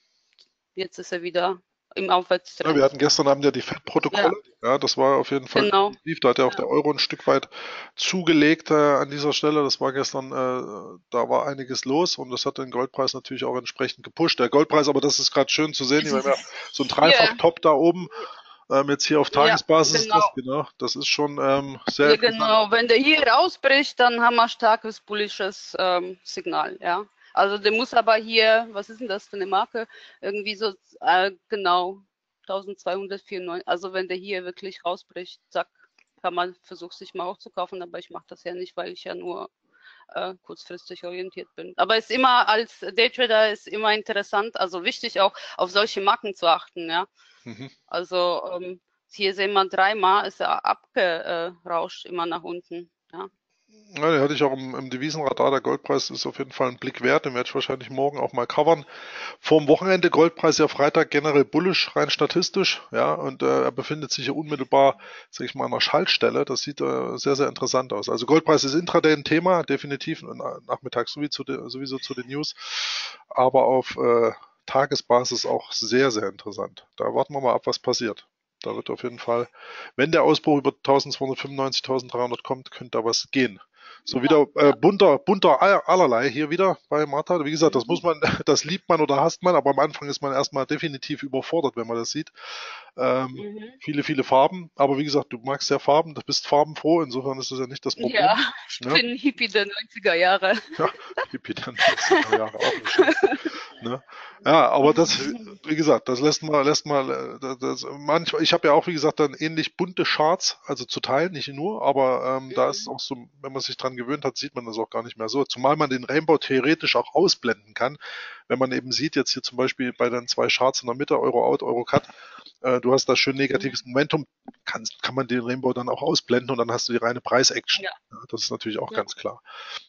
jetzt ist er wieder im Ja, wir Aufwärtstrend. hatten gestern Abend ja die Ja, Fed-Protokolle. Ja, das war auf jeden Fall genau. definitiv. Da hat ja auch Ja. der Euro ein Stück weit zugelegt äh, an dieser Stelle. Das war gestern, äh, da war einiges los und das hat den Goldpreis natürlich auch entsprechend gepusht. Der Goldpreis, aber das ist gerade schön zu sehen. Wir haben ja so ein Hier, Dreifach-Top da oben. Ähm, jetzt hier auf ja, Tagesbasis ist genau. das, genau. Das ist schon ähm, sehr Ja, interessant. genau. Wenn der hier rausbricht, dann haben wir starkes bullisches ähm, Signal, ja. Also der muss aber hier, was ist denn das für eine Marke? Irgendwie so, äh, genau, eintausendzweihundertvierundneunzig. Also wenn der hier wirklich rausbricht, zack, kann man versuchen, sich mal hochzukaufen, aber ich mache das ja nicht, weil ich ja nur äh, kurzfristig orientiert bin. Aber es ist immer als Daytrader ist immer interessant, also wichtig auch auf solche Marken zu achten, ja. Mhm. Also ähm, hier sehen wir dreimal, ist er abgerauscht immer nach unten. Ja. Ja, den hatte ich auch im, im Devisenradar. Der Goldpreis ist auf jeden Fall ein Blick wert. Den werde ich wahrscheinlich morgen auch mal covern. Vorm Wochenende Goldpreis ja Freitag generell bullisch, rein statistisch. Ja, und äh, er befindet sich ja unmittelbar, sag ich mal, an der Schaltstelle. Das sieht äh, sehr, sehr interessant aus. Also Goldpreis ist intraday ein Thema, definitiv. Und nachmittags sowieso, sowieso zu den News. Aber auf äh, Tagesbasis auch sehr, sehr interessant. Da warten wir mal ab, was passiert. Da wird auf jeden Fall, wenn der Ausbruch über eintausendzweihundertfünfundneunzig, eintausenddreihundert kommt, könnte da was gehen. So wieder äh, Ja. bunter, bunter allerlei hier wieder bei Martha. Wie gesagt, das Mhm. muss man, das liebt man oder hasst man, aber am Anfang ist man erstmal definitiv überfordert, wenn man das sieht. Ähm, Mhm. viele, viele Farben, aber wie gesagt, du magst ja Farben, du bist farbenfroh, insofern ist das ja nicht das Ja, Problem. ich Ne? bin Hippie der neunziger Jahre. Ja, Hippie der neunziger Jahre, auch nicht schlecht. Ne? Ja, aber das, wie gesagt, das lässt mal, lässt mal, äh, das, das, manchmal, ich habe ja auch, wie gesagt, dann ähnlich bunte Charts, also zu teilen, nicht nur, aber ähm, da ist es Mhm. auch so, wenn man sich dran gewöhnt hat, sieht man das auch gar nicht mehr so. Zumal man den Rainbow theoretisch auch ausblenden kann, wenn man eben sieht, jetzt hier zum Beispiel bei den zwei Charts in der Mitte, Euro Out, Euro Cut, äh, du hast da schön negatives Momentum, kann, kann man den Rainbow dann auch ausblenden und dann hast du die reine Preis-Action. Ja. Ja, das ist natürlich auch Ja. ganz klar.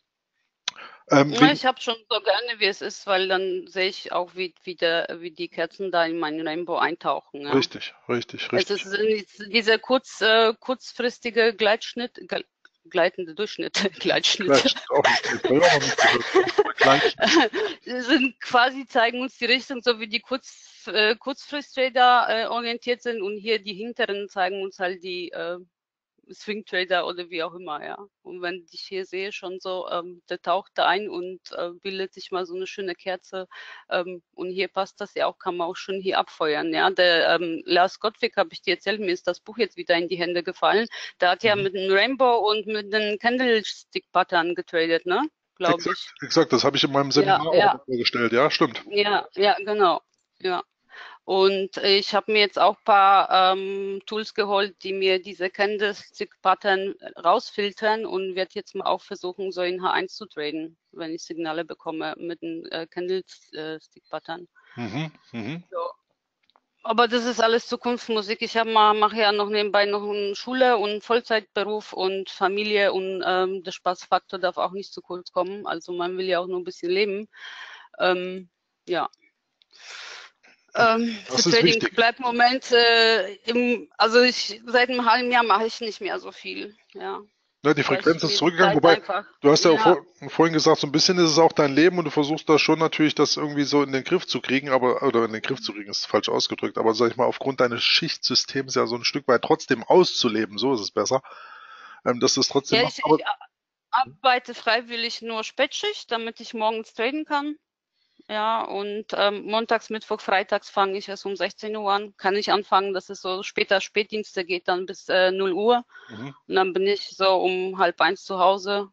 Ähm, Ja, wegen, ich habe schon so gerne, wie es ist, weil dann sehe ich auch, wie, wie, der, wie die Kerzen da in meinen Rainbow eintauchen. Ja. richtig, richtig, Es richtig. ist dieser kurz, äh, kurzfristige Gleitschnitt, gle- gleitende Durchschnitt, Gleitschnitt. Gleitschnitt auch nicht schlecht, habe ich auch noch nicht gehört. Gleitschnitt. sind quasi zeigen uns die Richtung, so wie die Kurz, äh, Kurzfrist-Trader äh, orientiert sind und hier die hinteren zeigen uns halt die äh, Swing Trader oder wie auch immer, ja. Und wenn ich hier sehe, schon so, ähm, der taucht da ein und äh, bildet sich mal so eine schöne Kerze. Ähm, und hier passt das ja auch, kann man auch schon hier abfeuern, ja. Der ähm, Lars Gottwig, habe ich dir erzählt, mir ist das Buch jetzt wieder in die Hände gefallen. Der hat ja Mhm. mit einem Rainbow und mit einem Candlestick-Pattern getradet, ne? Glaube ich. Exakt, exakt, das habe ich in meinem Ja, Seminar auch ja, immer vorgestellt, ja, stimmt. ja, ja, genau. Ja. Und ich habe mir jetzt auch ein paar ähm, Tools geholt, die mir diese Candlestick-Pattern rausfiltern und werde jetzt mal auch versuchen, so in H eins zu traden, wenn ich Signale bekomme mit einem äh, Candlestick-Pattern. Mhm, mhm. So. Aber das ist alles Zukunftsmusik. Ich habe mal mache ja noch nebenbei noch eine Schule und Vollzeitberuf und Familie und ähm, der Spaßfaktor darf auch nicht zu kurz kommen. Also man will ja auch nur ein bisschen leben. Ähm, ja. Ähm, für Das ist Trading wichtig. bleibt im Moment, äh, im, also ich seit einem halben Jahr mache ich nicht mehr so viel, ja, Ja, die weil ich Frequenz ist mir die zurückgegangen, Zeit wobei einfach, du hast ja auch ja, vor, vorhin gesagt, so ein bisschen ist es auch dein Leben und du versuchst da schon natürlich das irgendwie so in den Griff zu kriegen, aber, oder in den Griff zu kriegen ist falsch ausgedrückt, aber sag ich mal, aufgrund deines Schichtsystems ja so ein Stück weit trotzdem auszuleben, so ist es besser, ähm, dass du es trotzdem ja, machst, ich, aber ich arbeite freiwillig nur Spätschicht, damit ich morgens traden kann. Ja, und ähm, montags, Mittwoch, freitags fange ich erst um sechzehn Uhr an. Kann ich anfangen, dass es so später Spätdienste geht dann bis äh, null Uhr. mhm. Und dann bin ich so um halb eins zu Hause.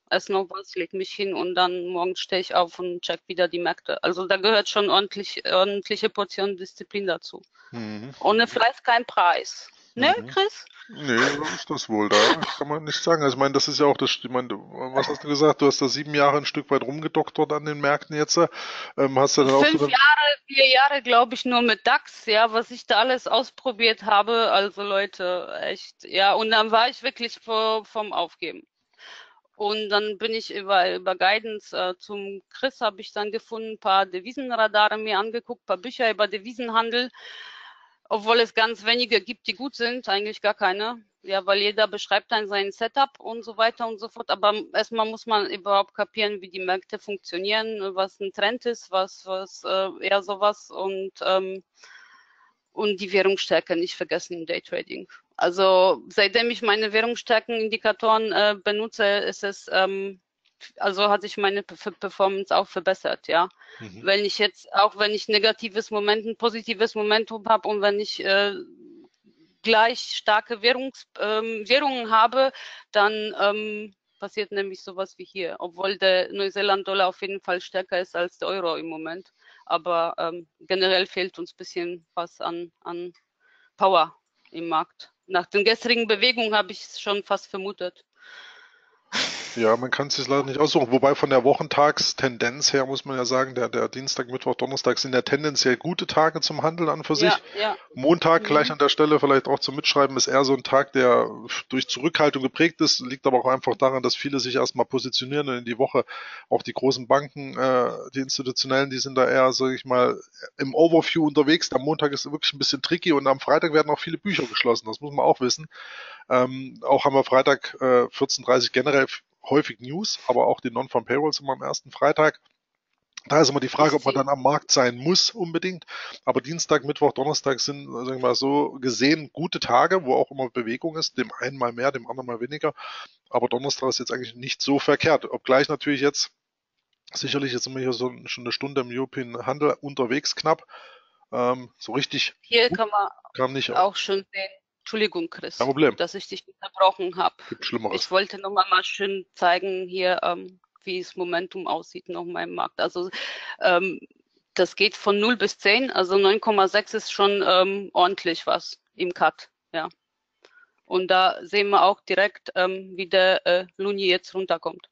esse noch was, leg mich hin und dann morgens stehe ich auf und check wieder die Märkte. Also da gehört schon ordentlich, ordentliche Portion Disziplin dazu. Mhm. Ohne Fleiß kein Preis. Ne, Mhm. Chris? Nee, so ist das wohl da. Kann man nicht sagen. Also ich meine, das ist ja auch das, ich meine, du- was hast du gesagt? Du hast da sieben Jahre ein Stück weit rumgedoktert an den Märkten jetzt. Ähm, hast du dann auch so Fünf eine, Jahre, vier Jahre, glaube ich, nur mit DAX, ja, was ich da alles ausprobiert habe. Also Leute, echt, ja. Und dann war ich wirklich vor, vom Aufgeben. Und dann bin ich über, über Guidance äh, zum Chris, habe ich dann gefunden, ein paar Devisenradare mir angeguckt, ein paar Bücher über Devisenhandel, obwohl es ganz wenige gibt, die gut sind, eigentlich gar keine. Ja, weil jeder beschreibt dann sein Setup und so weiter und so fort. Aber erstmal muss man überhaupt kapieren, wie die Märkte funktionieren, was ein Trend ist, was, was äh, eher sowas und ähm, und die Währungsstärke nicht vergessen im Daytrading. Also seitdem ich meine Währungsstärkenindikatoren äh, benutze, ist es, ähm, also hat sich meine Performance auch verbessert, ja. mhm. Wenn ich jetzt, auch wenn ich negatives Moment, ein positives Momentum habe und wenn ich äh, gleich starke Währungs, ähm, Währungen habe, dann ähm, passiert nämlich sowas wie hier, obwohl der Neuseeland-Dollar auf jeden Fall stärker ist als der Euro im Moment. Aber ähm, generell fehlt uns ein bisschen was an, an Power im Markt. Nach den gestrigen Bewegungen habe ich es schon fast vermutet. Ja, man kann es sich leider nicht aussuchen. Wobei von der Wochentagstendenz her muss man ja sagen, der, der Dienstag, Mittwoch, Donnerstag sind ja tendenziell gute Tage zum Handeln an für Ja, sich. ja. Montag gleich Mhm. an der Stelle vielleicht auch zum Mitschreiben ist eher so ein Tag, der durch Zurückhaltung geprägt ist, liegt aber auch einfach daran, dass viele sich erstmal positionieren und in die Woche auch die großen Banken, äh, die institutionellen, die sind da eher, sage ich mal, im Overview unterwegs. Am Montag ist wirklich ein bisschen tricky und am Freitag werden auch viele Bücher geschlossen, das muss man auch wissen. Ähm, auch haben wir Freitag äh, vierzehn Uhr dreißig generell häufig News, aber auch die Non-Farm Payrolls immer am ersten Freitag. Da ist immer die Frage, Ich ob man sehe. dann am Markt sein muss unbedingt. Aber Dienstag, Mittwoch, Donnerstag sind, sagen wir mal so gesehen, gute Tage, wo auch immer Bewegung ist. Dem einen mal mehr, dem anderen mal weniger. Aber Donnerstag ist jetzt eigentlich nicht so verkehrt. Obgleich natürlich jetzt, sicherlich jetzt sind wir hier so schon eine Stunde im European Handel unterwegs knapp. Ähm, so richtig Hier gut kann man kam nicht. auch schön sehen. Entschuldigung, Kein Chris, Problem. dass ich dich unterbrochen habe. Gibt Schlimmeres. Ich wollte noch mal, mal schön zeigen hier, ähm, wie das Momentum aussieht noch mal im Markt. Also ähm, das geht von null bis zehn, also neun Komma sechs ist schon ähm, ordentlich was im Cut, ja. Und da sehen wir auch direkt, ähm, wie der äh, Luni jetzt runterkommt.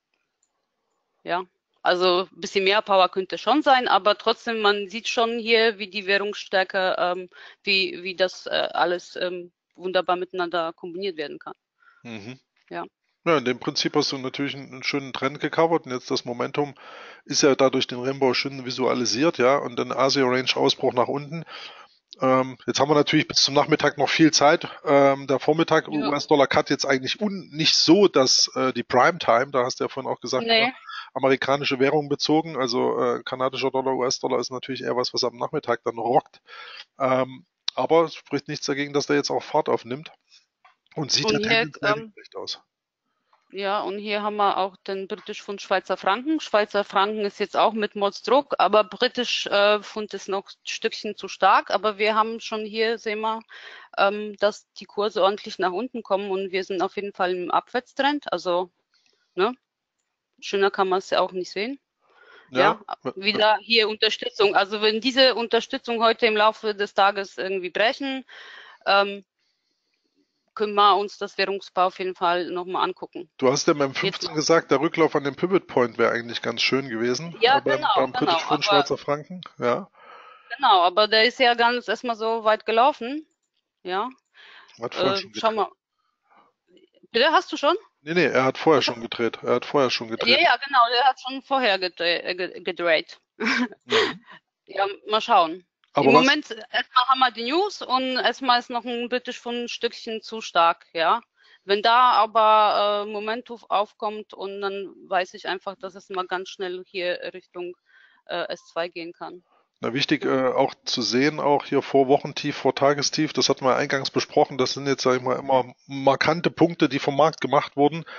Ja, also ein bisschen mehr Power könnte schon sein, aber trotzdem, man sieht schon hier, wie die Währungsstärke, ähm, wie, wie das äh, alles ähm, wunderbar miteinander kombiniert werden kann. Mhm. Ja. Ja, in dem Prinzip hast du natürlich einen, einen schönen Trend gecovert und jetzt das Momentum ist ja dadurch den Rainbow schön visualisiert, ja, und dann Asia Range Ausbruch nach unten. Ähm, jetzt haben wir natürlich bis zum Nachmittag noch viel Zeit. Ähm, der Vormittag Ja. U S-Dollar Cut jetzt eigentlich un nicht so, dass äh, die Primetime, da hast du ja vorhin auch gesagt, ne, Nee. amerikanische Währung bezogen, also äh, kanadischer Dollar, U S-Dollar ist natürlich eher was, was am Nachmittag dann rockt. Ähm, aber es spricht nichts dagegen, dass der jetzt auch Fahrt aufnimmt und sieht ja Und hier, tendenziell nicht ähm, schlecht aus. ja, und hier haben wir auch den britisch Pfund Schweizer Franken. Schweizer Franken ist jetzt auch mit Mordsdruck, aber britisch äh, Pfund ist noch ein Stückchen zu stark. Aber wir haben schon hier, sehen wir, ähm, dass die Kurse ordentlich nach unten kommen und wir sind auf jeden Fall im Abwärtstrend. Also, ne, schöner kann man es ja auch nicht sehen. Ja, Ja, wieder hier Unterstützung. Also wenn diese Unterstützung heute im Laufe des Tages irgendwie brechen, ähm, können wir uns das Währungspaar auf jeden Fall nochmal angucken. du hast ja beim Jetzt fünfzehn noch. gesagt, der Rücklauf an dem Pivot Point wäre eigentlich ganz schön gewesen, Ja, äh, beim, genau, beim genau. British Pfund Aber Schweizer Franken, ja. genau, aber der ist ja ganz erstmal so weit gelaufen. Ja, Hat vorher äh, schon schau gedreht. mal. Bitte, hast du schon? Nee, nee, er hat vorher Was schon hast gedreht. Er hat vorher schon du? Ja, gedreht. ja, genau, der hat schon vorher gedreht. Äh, gedreht. Mhm. Ja, mal schauen. Aber Im was, Moment, erstmal haben wir die News und erstmal ist noch ein britisch von ein Stückchen zu stark, ja. Wenn da aber äh, Momentum aufkommt und dann weiß ich einfach, dass es mal ganz schnell hier Richtung äh, S zwei gehen kann. na wichtig, Ja. äh, auch zu sehen, auch hier vor Wochentief, vor Tagestief, das hatten wir eingangs besprochen, das sind jetzt, sag ich mal, immer markante Punkte, die vom Markt gemacht wurden.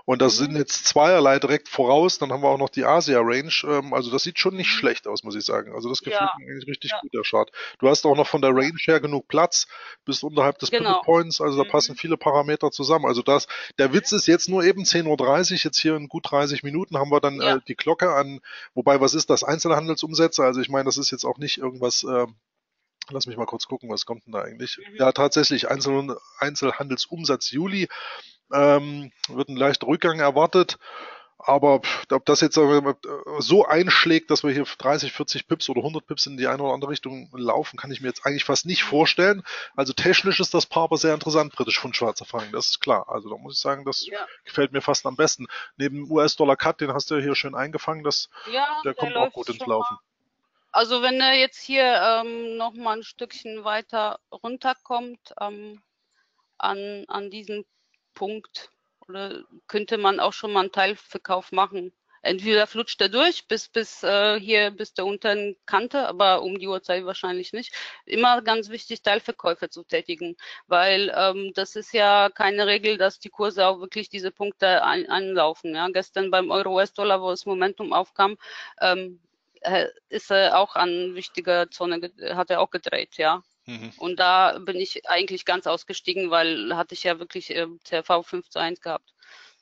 Und das Mhm. sind jetzt zweierlei direkt voraus. Dann haben wir auch noch die Asia-Range. Ähm, also das sieht schon nicht Mhm. schlecht aus, muss ich sagen. Also das Ja, gefällt mir eigentlich richtig ja, gut, der Chart. Du hast auch noch von der ja, Range her genug Platz, bist unterhalb des Pivot genau. Points. Also da passen Mhm. viele Parameter zusammen. Also das, der Witz Mhm. ist jetzt nur eben zehn Uhr dreißig. Jetzt hier in gut dreißig Minuten haben wir dann Ja. äh, die Glocke an. Wobei, was ist das? Einzelhandelsumsätze? Also ich meine, das ist jetzt auch nicht irgendwas. Äh, Lass mich mal kurz gucken, was kommt denn da eigentlich? Mhm. Ja, tatsächlich Einzel Einzelhandelsumsatz Juli, ähm, wird ein leichter Rückgang erwartet. Aber ob das jetzt so einschlägt, dass wir hier dreißig, vierzig Pips oder hundert Pips in die eine oder andere Richtung laufen, kann ich mir jetzt eigentlich fast nicht Mhm. vorstellen. Also technisch ist das Paar aber sehr interessant, britisch Pfund Schweizer Franken, das ist klar. Also da muss ich sagen, das Ja. gefällt mir fast am besten. Neben U S-Dollar-Cut, den hast du ja hier schön eingefangen, das, Ja, der der kommt auch läuft gut ins schon Laufen. mal. Also wenn er jetzt hier ähm, noch mal ein Stückchen weiter runterkommt ähm, an, an diesen Punkt, oder könnte man auch schon mal einen Teilverkauf machen. Entweder flutscht er durch bis bis äh, hier bis der unteren Kante, aber um die Uhrzeit wahrscheinlich nicht. Immer ganz wichtig, Teilverkäufe zu tätigen, weil ähm, das ist ja keine Regel, dass die Kurse auch wirklich diese Punkte ein, einlaufen. Ja, gestern beim Euro-U S-Dollar, wo das Momentum aufkam, ähm, äh, ist er auch an wichtiger Zone, hat er auch gedreht, ja. Mhm. Und da bin ich eigentlich ganz ausgestiegen, weil hatte ich ja wirklich äh, C R V fünf zu eins gehabt.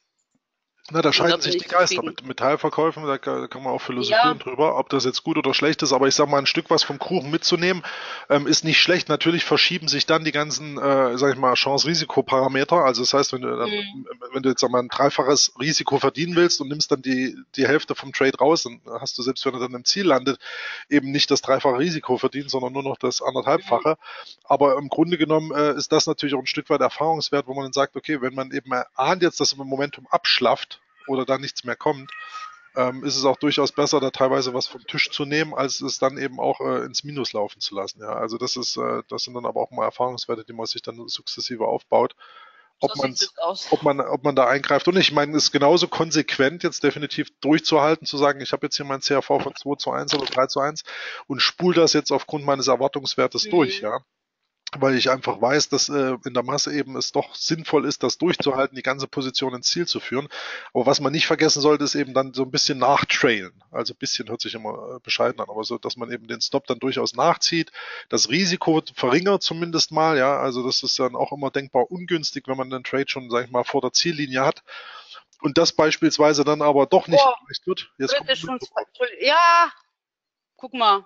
Na, da Und da scheiden bin sich die ich Geister zufrieden. mit, mit Teilverkäufen, da kann, kann man auch Ja, philosophieren drüber, ob das jetzt gut oder schlecht ist, aber ich sag mal, ein Stück was vom Kuchen mitzunehmen, ähm, ist nicht schlecht. Natürlich verschieben sich dann die ganzen, äh, sag ich mal, Chance-Risiko-Parameter. Also das heißt, wenn du dann, mhm. wenn du jetzt einmal ein dreifaches Risiko verdienen willst und nimmst dann die, die Hälfte vom Trade raus, dann hast du, selbst wenn er dann im Ziel landet, eben nicht das dreifache Risiko verdient, sondern nur noch das Mhm. anderthalbfache. Aber im Grunde genommen äh, ist das natürlich auch ein Stück weit Erfahrungswert, wo man dann sagt, okay, wenn man eben ahnt jetzt, dass im Momentum abschlafft, oder da nichts mehr kommt, ähm, ist es auch durchaus besser, da teilweise was vom Tisch zu nehmen, als es dann eben auch äh, ins Minus laufen zu lassen. Ja, also das ist, äh, das sind dann aber auch mal Erfahrungswerte, die man sich dann sukzessive aufbaut, So ob sieht man's, es aus. ob man, ob man da eingreift. Und ich meine, es ist genauso konsequent, jetzt definitiv durchzuhalten, zu sagen, ich habe jetzt hier mein C R V von zwei zu eins oder drei zu eins und spul das jetzt aufgrund meines Erwartungswertes durch, Mhm. ja, weil ich einfach weiß, dass äh, in der Masse eben es doch sinnvoll ist, das durchzuhalten, die ganze Position ins Ziel zu führen. Aber was man nicht vergessen sollte, ist eben dann so ein bisschen nachtrailen. Also ein bisschen hört sich immer äh, bescheiden an, aber so, dass man eben den Stop dann durchaus nachzieht, das Risiko verringert zumindest mal, ja, also das ist dann auch immer denkbar ungünstig, wenn man den Trade schon, sag ich mal, vor der Ziellinie hat und das beispielsweise dann aber doch nicht Oh, erreicht wird. Jetzt kommt britisch ein und Mitbewerber. ja, guck mal,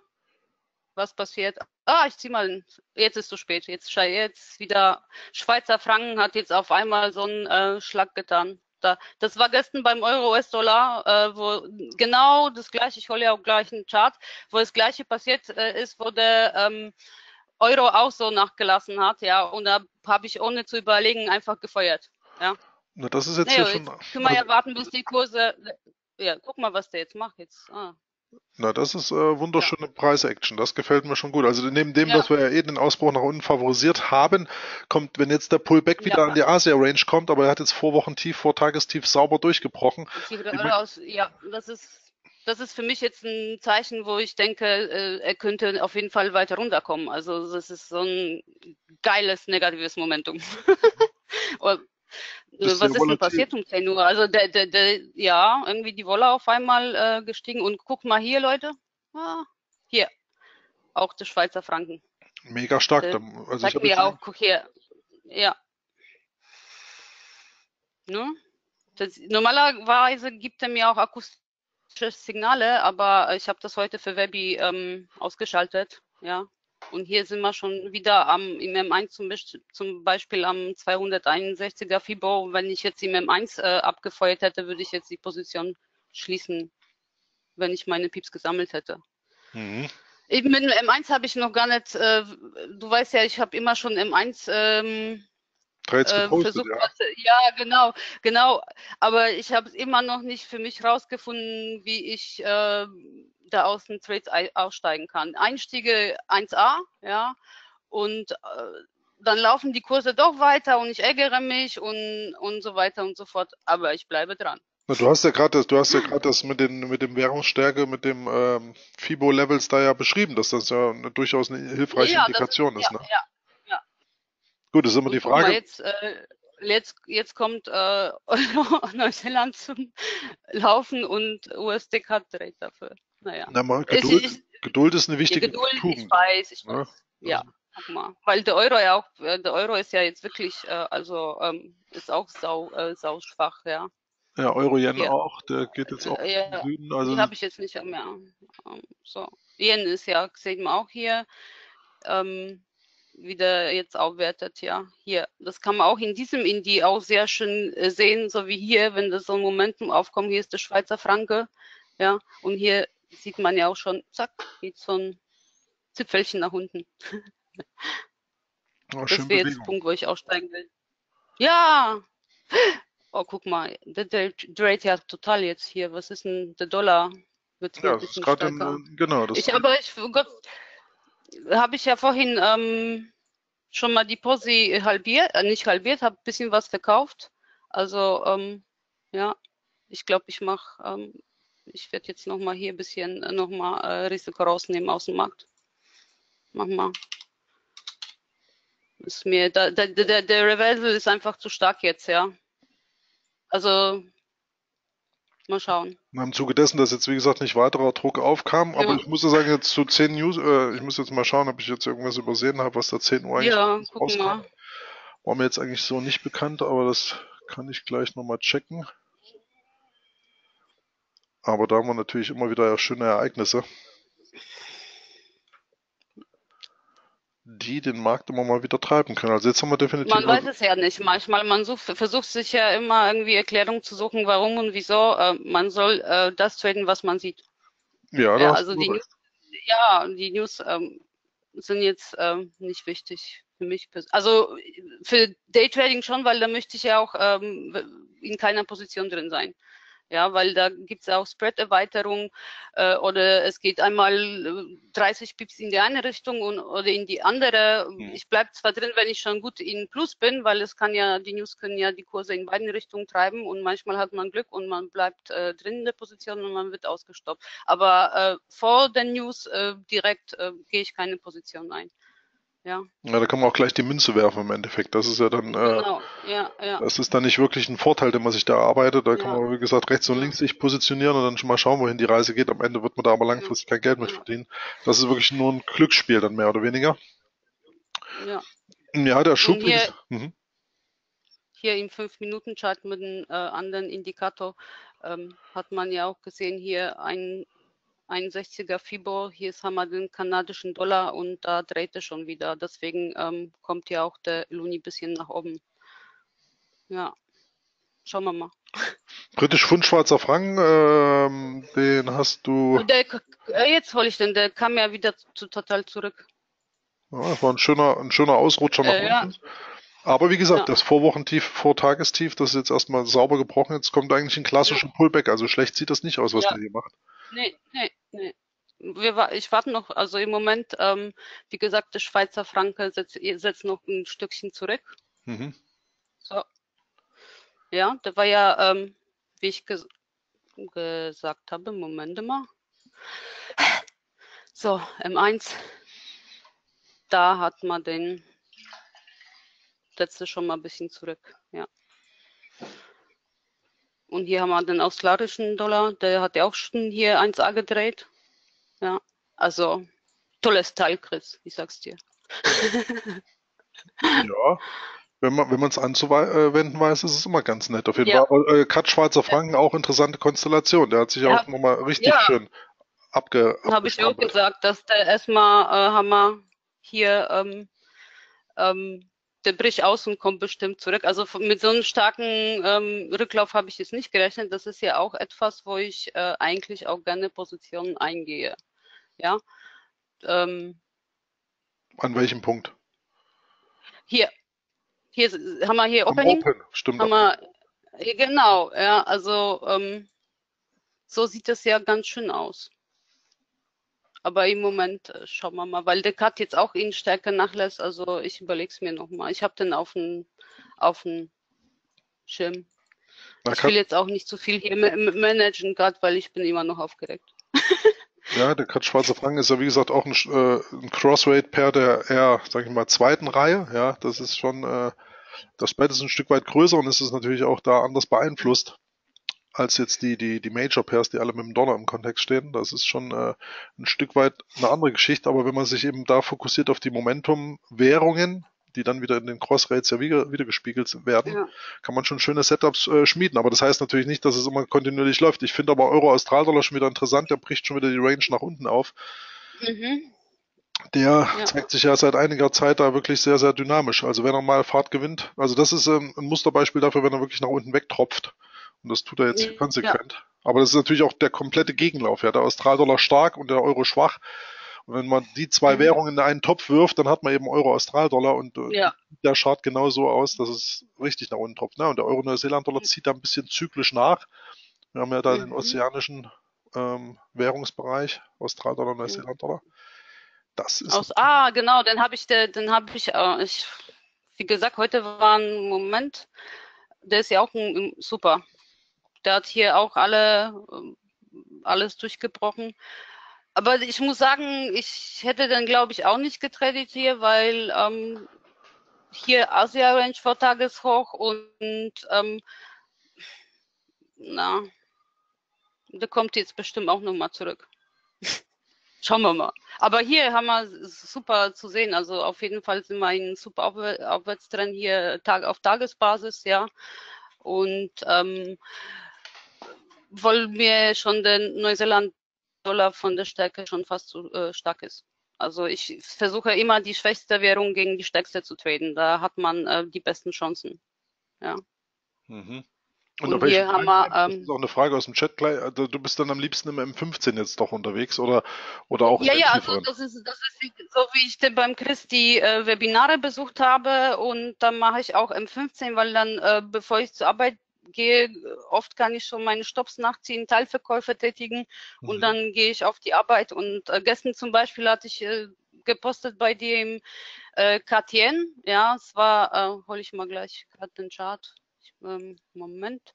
was passiert. Ah, ich zieh mal. Jetzt ist zu spät. Jetzt jetzt wieder Schweizer Franken hat jetzt auf einmal so einen äh, Schlag getan. Da, das war gestern beim Euro-U S-Dollar, äh, wo genau das gleiche, ich hole ja auch gleich einen Chart, wo das gleiche passiert äh, ist, wo der ähm, Euro auch so nachgelassen hat, ja, und da habe ich ohne zu überlegen einfach gefeuert, ja. Na, das ist jetzt hier Naja, schon, jetzt können wir also ja warten, bis die Kurse, ja, guck mal, was der jetzt macht jetzt. Ah, Na, das ist äh, ja, wunderschöne Preis-Action. Das gefällt mir schon gut. Also neben dem, ja, dass wir ja eh den Ausbruch nach unten favorisiert haben, kommt, wenn jetzt der Pullback ja. wieder an die Asia-Range kommt, aber er hat jetzt vor Wochen tief, vor Tagestief sauber durchgebrochen. Sie Ich mein, raus, ja, das ist, das ist für mich jetzt ein Zeichen, wo ich denke, äh, er könnte auf jeden Fall weiter runterkommen. Also das ist so ein geiles negatives Momentum. Oder, äh, bist sehr was ist denn volatil. passiert um zehn Uhr? Also der, der, der, ja, irgendwie die Wolle auf einmal äh, gestiegen. Und guck mal hier, Leute. Ah, hier, auch der Schweizer Franken. Mega stark. Der Also ich zeigt habe jetzt mir auch, guck hier, ja, ne? Das, normalerweise gibt er mir auch akustische Signale, aber ich habe das heute für Webi ähm, ausgeschaltet, ja. Und hier sind wir schon wieder am im M eins zum, zum Beispiel am zweihunderteinundsechziger Fibo. Wenn ich jetzt im M eins äh, abgefeuert hätte, würde ich jetzt die Position schließen, wenn ich meine Pieps gesammelt hätte. mhm. Eben mit dem M eins habe ich noch gar nicht, äh, du weißt ja, ich habe immer schon M eins ähm, Trades äh, gepostet, versucht, ja. was, ja, genau, genau. Aber ich habe es immer noch nicht für mich rausgefunden, wie ich äh, da aus den Trades aussteigen kann. Einstiege eins a, ja, und äh, dann laufen die Kurse doch weiter und ich ärgere mich und, und so weiter und so fort. Aber ich bleibe dran. Na, du hast ja gerade das, du hast ja gerade das mit den mit dem Währungsstärke, mit dem ähm, FIBO-Levels da ja beschrieben, dass das ja eine, durchaus eine hilfreiche Ja, das ist, Indikation ja, ist, ne? ja, ja. Gut, ist immer die Und guck mal Frage. jetzt, äh, jetzt, jetzt kommt äh, Euro Neuseeland zum Laufen und U S D hat direkt dafür. Naja. Na mal, Ich, Geduld, ich, Geduld ist eine ja, wichtige Geduld, ich Tugend. weiß, ich Ne? weiß. Ja, Also, guck mal. Weil der Euro ja auch, äh, der Euro ist ja jetzt wirklich, äh, also ähm, ist auch sau, äh, sau schwach, ja. ja, Euro-Yen Hier. auch, der geht jetzt auch Äh, zum ja, Süden. die Also habe ich jetzt nicht mehr. Ähm, so. Yen ist ja, sieht man auch hier, ähm, wieder jetzt aufwertet, ja. Hier. Das kann man auch in diesem Indie auch sehr schön äh, sehen, so wie hier, wenn das so ein Momentum aufkommt. Hier ist der Schweizer Franke, ja. Und hier sieht man ja auch schon, zack, geht so ein Zipfelchen nach unten. ja, Das schön wäre jetzt der Bewegung. Punkt, wo ich aussteigen will. Ja! Oh, guck mal, der, der dreht ja total jetzt hier. Was ist denn der Dollar? Wird hier Ja, ein es ist bisschen gerade stärker. ein, genau, das Ich aber, ich, oh Gott, habe ich ja vorhin ähm, schon mal die Posi halbiert, äh, nicht halbiert, habe ein bisschen was verkauft. Also, ähm, ja, ich glaube, ich mache, ähm, ich werde jetzt nochmal hier ein bisschen äh, nochmal äh, Risiko rausnehmen aus dem Markt. Mach mal. Ist mir, da, da, der, der Reversal ist einfach zu stark jetzt, ja. Also, mal schauen. im Zuge dessen, dass jetzt wie gesagt nicht weiterer Druck aufkam, aber Ja, ich muss ja sagen, jetzt zu zehn News, äh, ich muss jetzt mal schauen, ob ich jetzt irgendwas übersehen habe, was da zehn Uhr eigentlich ja, gucken rauskam. mal. War mir jetzt eigentlich so nicht bekannt, aber das kann ich gleich nochmal checken. Aber da haben wir natürlich immer wieder schöne Ereignisse, die den Markt immer mal wieder treiben können. Also jetzt haben wir definitiv, Man weiß also, es ja nicht. Manchmal, man sucht, versucht sich ja immer irgendwie Erklärung zu suchen, warum und wieso. Äh, man soll äh, das traden, was man sieht. ja, da Ja, hast also du die recht. News, ja, die News ähm, sind jetzt ähm, nicht wichtig für mich. pers- Also für Daytrading schon, weil da möchte ich ja auch ähm, in keiner Position drin sein. Ja, weil da gibt es auch Spread-Erweiterung äh, oder es geht einmal äh, dreißig Pips in die eine Richtung und, oder in die andere. Hm. Ich bleibe zwar drin, wenn ich schon gut in Plus bin, weil es kann ja, die News können ja die Kurse in beiden Richtungen treiben und manchmal hat man Glück und man bleibt äh, drin in der Position und man wird ausgestoppt. Aber äh, vor den News äh, direkt äh, gehe ich keine Position ein. Ja, Ja, da kann man auch gleich die Münze werfen im Endeffekt. Das ist ja dann, äh, genau. Ja, ja, das ist dann nicht wirklich ein Vorteil, den man sich da erarbeitet. Da kann ja, man, wie gesagt, rechts und ja, links sich positionieren und dann schon mal schauen, wohin die Reise geht. Am Ende wird man da aber ja, langfristig kein Geld mit ja, verdienen. Das ist wirklich nur ein Glücksspiel dann mehr oder weniger. ja. Ja, der Und Schub, wie hier gesagt, mhm. hier im fünf Minuten Chart mit einem äh, anderen Indikator ähm, hat man ja auch gesehen, hier ein einundsechziger Fibo, hier ist, haben wir den kanadischen Dollar und da dreht er schon wieder. Deswegen ähm, kommt ja auch der Luni ein bisschen nach oben. Ja, schauen wir mal. Britisch Pfund, Schweizer Franken, ähm, den hast du, Der, äh, jetzt hole ich den, der kam ja wieder zu, total zurück. ja, das war ein schöner, ein schöner Ausrutscher nach Äh, ja, unten. Aber wie gesagt, ja, das Vorwochentief, Vortagestief, das ist jetzt erstmal sauber gebrochen. Jetzt kommt eigentlich ein ja, klassischer Pullback. Also schlecht sieht das nicht aus, was ja, der hier macht. nee, nee, nee. Wir, ich warte noch, also im Moment, ähm, wie gesagt, der Schweizer Franke setzt, setzt noch ein Stückchen zurück. Mhm. So, ja, der war ja, ähm, wie ich ges gesagt habe, Moment mal. So, M eins, da hat man den, setzte schon mal ein bisschen zurück, ja. Und hier haben wir den australischen Dollar, der hat ja auch schon hier eins A gedreht. Ja, also tolles Teil, Chris, ich sag's dir. Ja, wenn man wenn man es anzuwenden weiß, ist es immer ganz nett. Auf jeden Fall. Ja, Aber äh, Kat Schweizer Franken auch interessante Konstellation. Der hat sich ja, auch nochmal richtig ja, schön abge, habe ich auch abgestrampelt. gesagt, dass der erstmal äh, Hammer hier ähm, ähm, der bricht aus und kommt bestimmt zurück. Also mit so einem starken ähm, Rücklauf habe ich jetzt nicht gerechnet. Das ist ja auch etwas, wo ich äh, eigentlich auch gerne Positionen eingehe. Ja, ähm, An welchem Punkt? hier, hier haben wir hier Am Opening, Open, stimmt. haben wir hier, genau. Ja, also ähm, so sieht das ja ganz schön aus. Aber im Moment äh, schauen wir mal, weil der Cut jetzt auch in Stärke nachlässt. Also ich überlege es mir nochmal. Ich habe den auf dem auf dem Schirm. Na, Ich Kat, will jetzt auch nicht zu viel hier managen, gerade weil ich bin immer noch aufgeregt. ja, der Kat Schweizer Franken ist ja wie gesagt auch ein, äh, ein Crossrate-Pair der eher, sag ich mal, zweiten Reihe. Ja, das ist schon äh, Das Spread ist ein Stück weit größer und es ist natürlich auch da anders beeinflusst als jetzt die, die, die Major Pairs, die alle mit dem Dollar im Kontext stehen. Das ist schon äh, ein Stück weit eine andere Geschichte, aber wenn man sich eben da fokussiert auf die Momentum-Währungen, die dann wieder in den Cross-Rates ja wieder, wieder gespiegelt werden, Ja. kann man schon schöne Setups äh, schmieden. Aber das heißt natürlich nicht, dass es immer kontinuierlich läuft. Ich finde aber Euro-Australdollar schon wieder interessant, der bricht schon wieder die Range nach unten auf. Mhm. Der Ja. zeigt sich ja seit einiger Zeit da wirklich sehr, sehr dynamisch. Also wenn er mal Fahrt gewinnt, also das ist ähm, ein Musterbeispiel dafür, wenn er wirklich nach unten wegtropft. Und das tut er jetzt Ja. konsequent. Aber das ist natürlich auch der komplette Gegenlauf. Ja, der Australdollar stark und der Euro schwach. Und wenn man die zwei Mhm. Währungen in einen Topf wirft, dann hat man eben Euro-Australdollar und äh, Ja. der schaut genau so aus, dass es richtig nach unten tropft. Ne? Und der Euro-Neuseeland-Dollar zieht da ein bisschen zyklisch nach. Wir haben ja da den Mhm. ozeanischen ähm, Währungsbereich, Australdollar, Neuseeland-Dollar. Das ist Aus, ah, genau, den habe ich, den habe ich, äh, ich, wie gesagt, heute war ein Moment, der ist ja auch ein, ein, super. Der hat hier auch alle, ähm, alles durchgebrochen. Aber ich muss sagen, ich hätte den, glaube ich, auch nicht getradet hier, weil ähm, hier Asia Range vor Tageshoch und ähm, na, der kommt jetzt bestimmt auch nochmal zurück. Schauen wir mal. Aber hier haben wir super zu sehen. Also auf jeden Fall sind wir in super Aufwär Aufwärtstrend hier Tag auf Tagesbasis, ja. Und ähm, weil mir schon der Neuseeland-Dollar von der Stärke schon fast zu äh, stark ist. Also ich versuche immer die schwächste Währung gegen die stärkste zu traden. Da hat man äh, die besten Chancen. Ja. Mhm. Und auf Und welchem hier haben wir, Timeframe? Das ist ähm, auch eine Frage aus dem Chat gleich. Also du bist dann am liebsten im M fünfzehn jetzt doch unterwegs oder, oder auch in ja, den ja, also tieferen? das ist, das ist so, wie ich beim Chris die äh, Webinare besucht habe und dann mache ich auch M fünfzehn, weil dann, äh, bevor ich zur Arbeit gehe, oft kann ich schon meine Stops nachziehen, Teilverkäufe tätigen und Mhm. dann gehe ich auf die Arbeit und äh, gestern zum Beispiel hatte ich äh, gepostet bei dem äh, Katien, ja, es war, äh, hole ich mal gleich gerade den Chart, ich, ähm, Moment.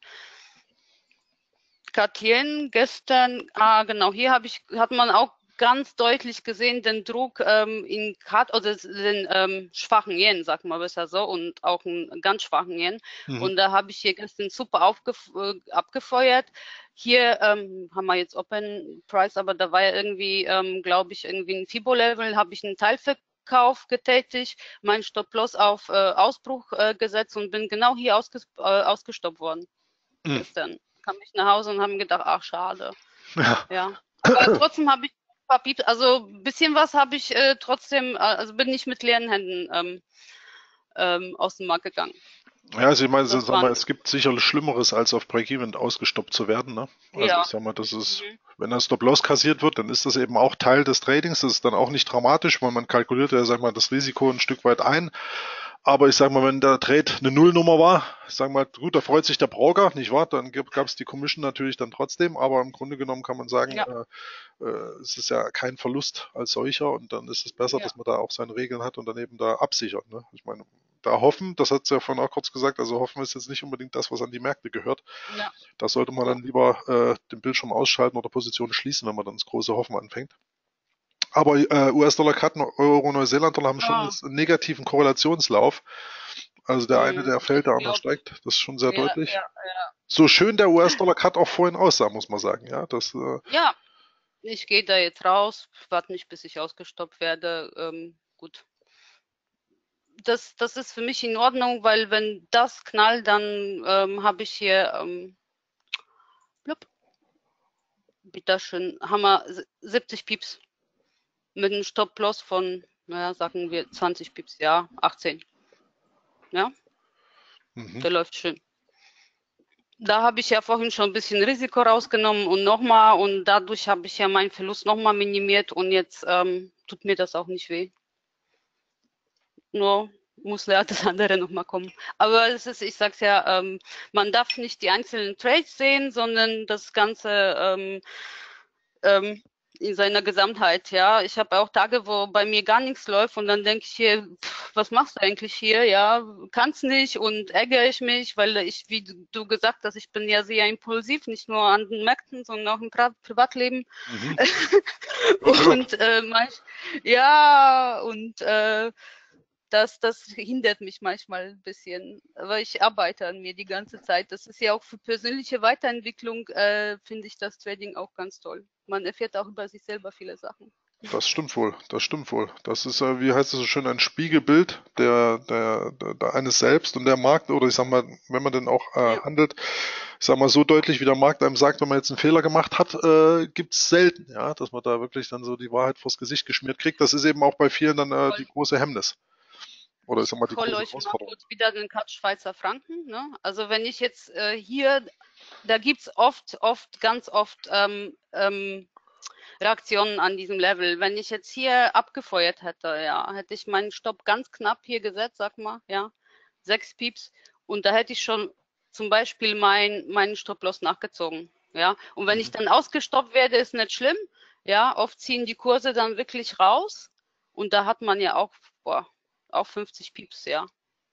Katien gestern, ah genau, hier habe ich, hat man auch ganz deutlich gesehen, den Druck ähm, in Kat oder den ähm, schwachen Yen, sag mal besser so, und auch einen ganz schwachen Yen. Mhm. Und da habe ich hier gestern super aufgef äh, abgefeuert. Hier ähm, haben wir jetzt Open Price, aber da war ja irgendwie, ähm, glaube ich, irgendwie ein FIBO-Level, habe ich einen Teilverkauf getätigt, meinen Stop-Loss auf äh, Ausbruch äh, gesetzt und bin genau hier ausges äh, ausgestoppt worden Mhm. gestern. Kam ich nach Hause und haben gedacht, ach schade. Ja. Ja. Aber trotzdem habe ich ein paar Pieps, also ein bisschen was habe ich äh, trotzdem, äh, also bin ich mit leeren Händen ähm, ähm, aus dem Markt gegangen. Ja, also ich meine, so, Das sag mal, waren, es gibt sicherlich Schlimmeres, als auf Break-Even ausgestoppt zu werden. Ne? Also ich ja. sag mal, das ist, Mhm. wenn ein Stop-Loss kassiert wird, dann ist das eben auch Teil des Tradings. Das ist dann auch nicht dramatisch, weil man kalkuliert ja, sag mal, das Risiko ein Stück weit ein. Aber ich sag mal, wenn der Trade eine Nullnummer war, ich sag mal, gut, da freut sich der Broker, nicht wahr? Dann gab es die Commission natürlich dann trotzdem, aber im Grunde genommen kann man sagen, Ja, äh, äh, es ist ja kein Verlust als solcher und dann ist es besser, ja, dass man da auch seine Regeln hat und dann eben da absichert. Ne? Ich meine, da hoffen, das hat es ja vorhin auch kurz gesagt, also hoffen ist jetzt nicht unbedingt das, was an die Märkte gehört. ja, Da sollte man ja. dann lieber äh, den Bildschirm ausschalten oder Positionen schließen, wenn man dann das große Hoffen anfängt. Aber äh, U S-Dollar-Cut, Euro, Neuseeland-Dollar haben schon Ah, einen negativen Korrelationslauf. Also der eine, mhm. der fällt, Ich der andere glaube, steigt. Das ist schon sehr ja, deutlich. ja, ja. So schön der U S-Dollar-Cut auch vorhin aussah, muss man sagen. Ja, das, äh, Ja, ich gehe da jetzt raus, warte nicht, bis ich ausgestoppt werde. Ähm, gut. Das, das ist für mich in Ordnung, weil wenn das knallt, dann ähm, habe ich hier ähm, blub, bitteschön, haben wir siebzig Pieps mit einem Stop-Loss von, naja, sagen wir zwanzig Pips, ja, achtzehn. Ja, mhm. der läuft schön. Da habe ich ja vorhin schon ein bisschen Risiko rausgenommen und nochmal und dadurch habe ich ja meinen Verlust nochmal minimiert und jetzt ähm, tut mir das auch nicht weh. Nur muss leider das andere nochmal kommen. Aber es ist, ich sag's ja, ähm, man darf nicht die einzelnen Trades sehen, sondern das Ganze ähm, ähm, in seiner Gesamtheit, ja. Ich habe auch Tage, wo bei mir gar nichts läuft und dann denke ich hier, pff, was machst du eigentlich hier? Ja, kannst nicht und ärgere ich mich, weil ich, wie du, du gesagt hast, ich bin ja sehr impulsiv, nicht nur an den Märkten, sondern auch im Pri Privatleben. Mhm. und äh, manch, ja, und äh, das, das hindert mich manchmal ein bisschen, aber ich arbeite an mir die ganze Zeit. Das ist ja auch für persönliche Weiterentwicklung, äh, finde ich das Trading auch ganz toll. Man erfährt auch über sich selber viele Sachen. Das stimmt wohl, das stimmt wohl. Das ist, äh, wie heißt es so schön, ein Spiegelbild der, der, der, der eines selbst und der Markt, oder ich sag mal, wenn man denn auch äh, Ja. handelt, ich sag mal so deutlich, wie der Markt einem sagt, wenn man jetzt einen Fehler gemacht hat, äh, gibt's selten, ja, dass man da wirklich dann so die Wahrheit vors Gesicht geschmiert kriegt. Das ist eben auch bei vielen dann äh, die große Hemmnis. Oder ich Ich sag mal die hole große euch mal Herausforderung. kurz wieder den Cut Schweizer Franken. Ne? Also wenn ich jetzt äh, hier, da gibt es oft, oft, ganz oft ähm, ähm, Reaktionen an diesem Level. Wenn ich jetzt hier abgefeuert hätte, ja, hätte ich meinen Stopp ganz knapp hier gesetzt, sag mal, ja, sechs Pieps, und da hätte ich schon zum Beispiel mein, meinen Stop-Loss nachgezogen, ja. Und wenn Mhm. ich dann ausgestoppt werde, ist nicht schlimm, ja. Oft ziehen die Kurse dann wirklich raus und da hat man ja auch, boah, auch fünfzig Pieps, ja.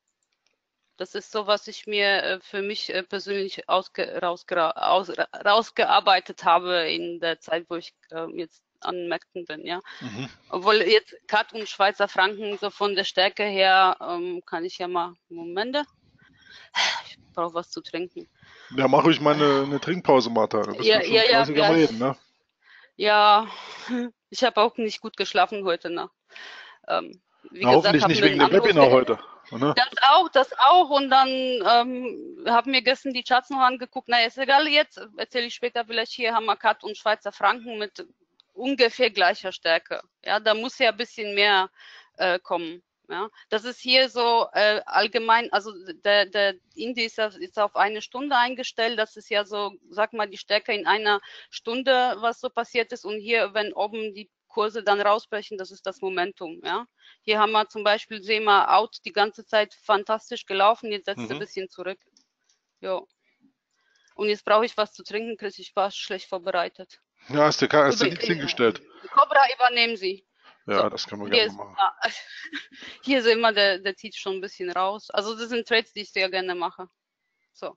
Das ist so, was ich mir äh, für mich äh, persönlich ausge, rausge, aus, rausgearbeitet habe in der Zeit, wo ich äh, jetzt an Märkten bin, ja. Mhm. Obwohl jetzt Cut und Schweizer Franken so von der Stärke her ähm, kann ich ja mal, Momente, ich brauche was zu trinken. Ja, mach ruhig mal eine, eine Trinkpause, Martha. Du bist Ja, ja schon ja, ja, fleißig am gleich. Reden, ne? Ja, ich habe auch nicht gut geschlafen heute Nacht. Ähm, wie Na, gesagt, hoffentlich habe nicht mir wegen einen dem Anruf Webinar ge heute, ne? Das auch, das auch. Und dann ähm, haben mir gestern die Charts noch angeguckt. Na, ist egal, jetzt erzähle ich später vielleicht, hier haben wir Cut und Schweizer Franken mit ungefähr gleicher Stärke. Ja, da muss ja ein bisschen mehr äh, kommen. Ja, das ist hier so äh, allgemein, also der, der Index ist auf eine Stunde eingestellt. Das ist ja so, sag mal, die Stärke in einer Stunde, was so passiert ist. Und hier, wenn oben die Kurse dann rausbrechen, das ist das Momentum. Ja, hier haben wir zum Beispiel, sehen wir, Out die ganze Zeit fantastisch gelaufen, jetzt setzt er ein Mhm. bisschen zurück. Jo. Und jetzt brauche ich was zu trinken, Chris, ich war schlecht vorbereitet. Ja, hast dir, hast dir Über, nichts äh, hingestellt. Cobra, übernehmen Sie. Ja, So, das können wir hier gerne ist, machen. ah, hier sehen wir, der, der zieht schon ein bisschen raus. Also das sind Trades, die ich sehr gerne mache. So.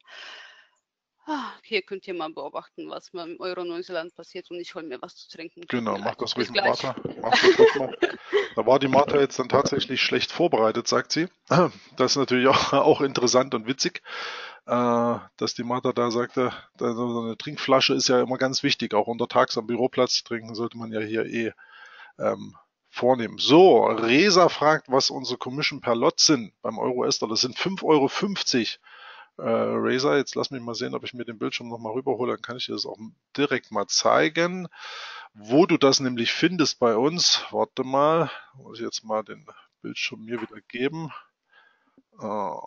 Ah, hier könnt ihr mal beobachten, was mit dem Euro-Neuseeland passiert, und ich hole mir was zu trinken. Tut Genau, mir mach leid. das ruhig Bis mit gleich. Martha. Mach das ruhig mal. Da war die Martha jetzt dann tatsächlich schlecht vorbereitet, sagt sie. Das ist natürlich auch, auch interessant und witzig, äh, dass die Martha da sagte, da so eine Trinkflasche ist ja immer ganz wichtig, auch untertags am Büroplatz trinken sollte man ja hier eh ähm, vornehmen. So, Resa fragt, was unsere Commission per Lot sind beim Euro-Ester. Das sind fünf Euro fünfzig. Äh, Razer, jetzt lass mich mal sehen, ob ich mir den Bildschirm nochmal rüberhole, dann kann ich dir das auch direkt mal zeigen. Wo du das nämlich findest bei uns, warte mal, muss ich jetzt mal den Bildschirm mir wieder geben. Oh,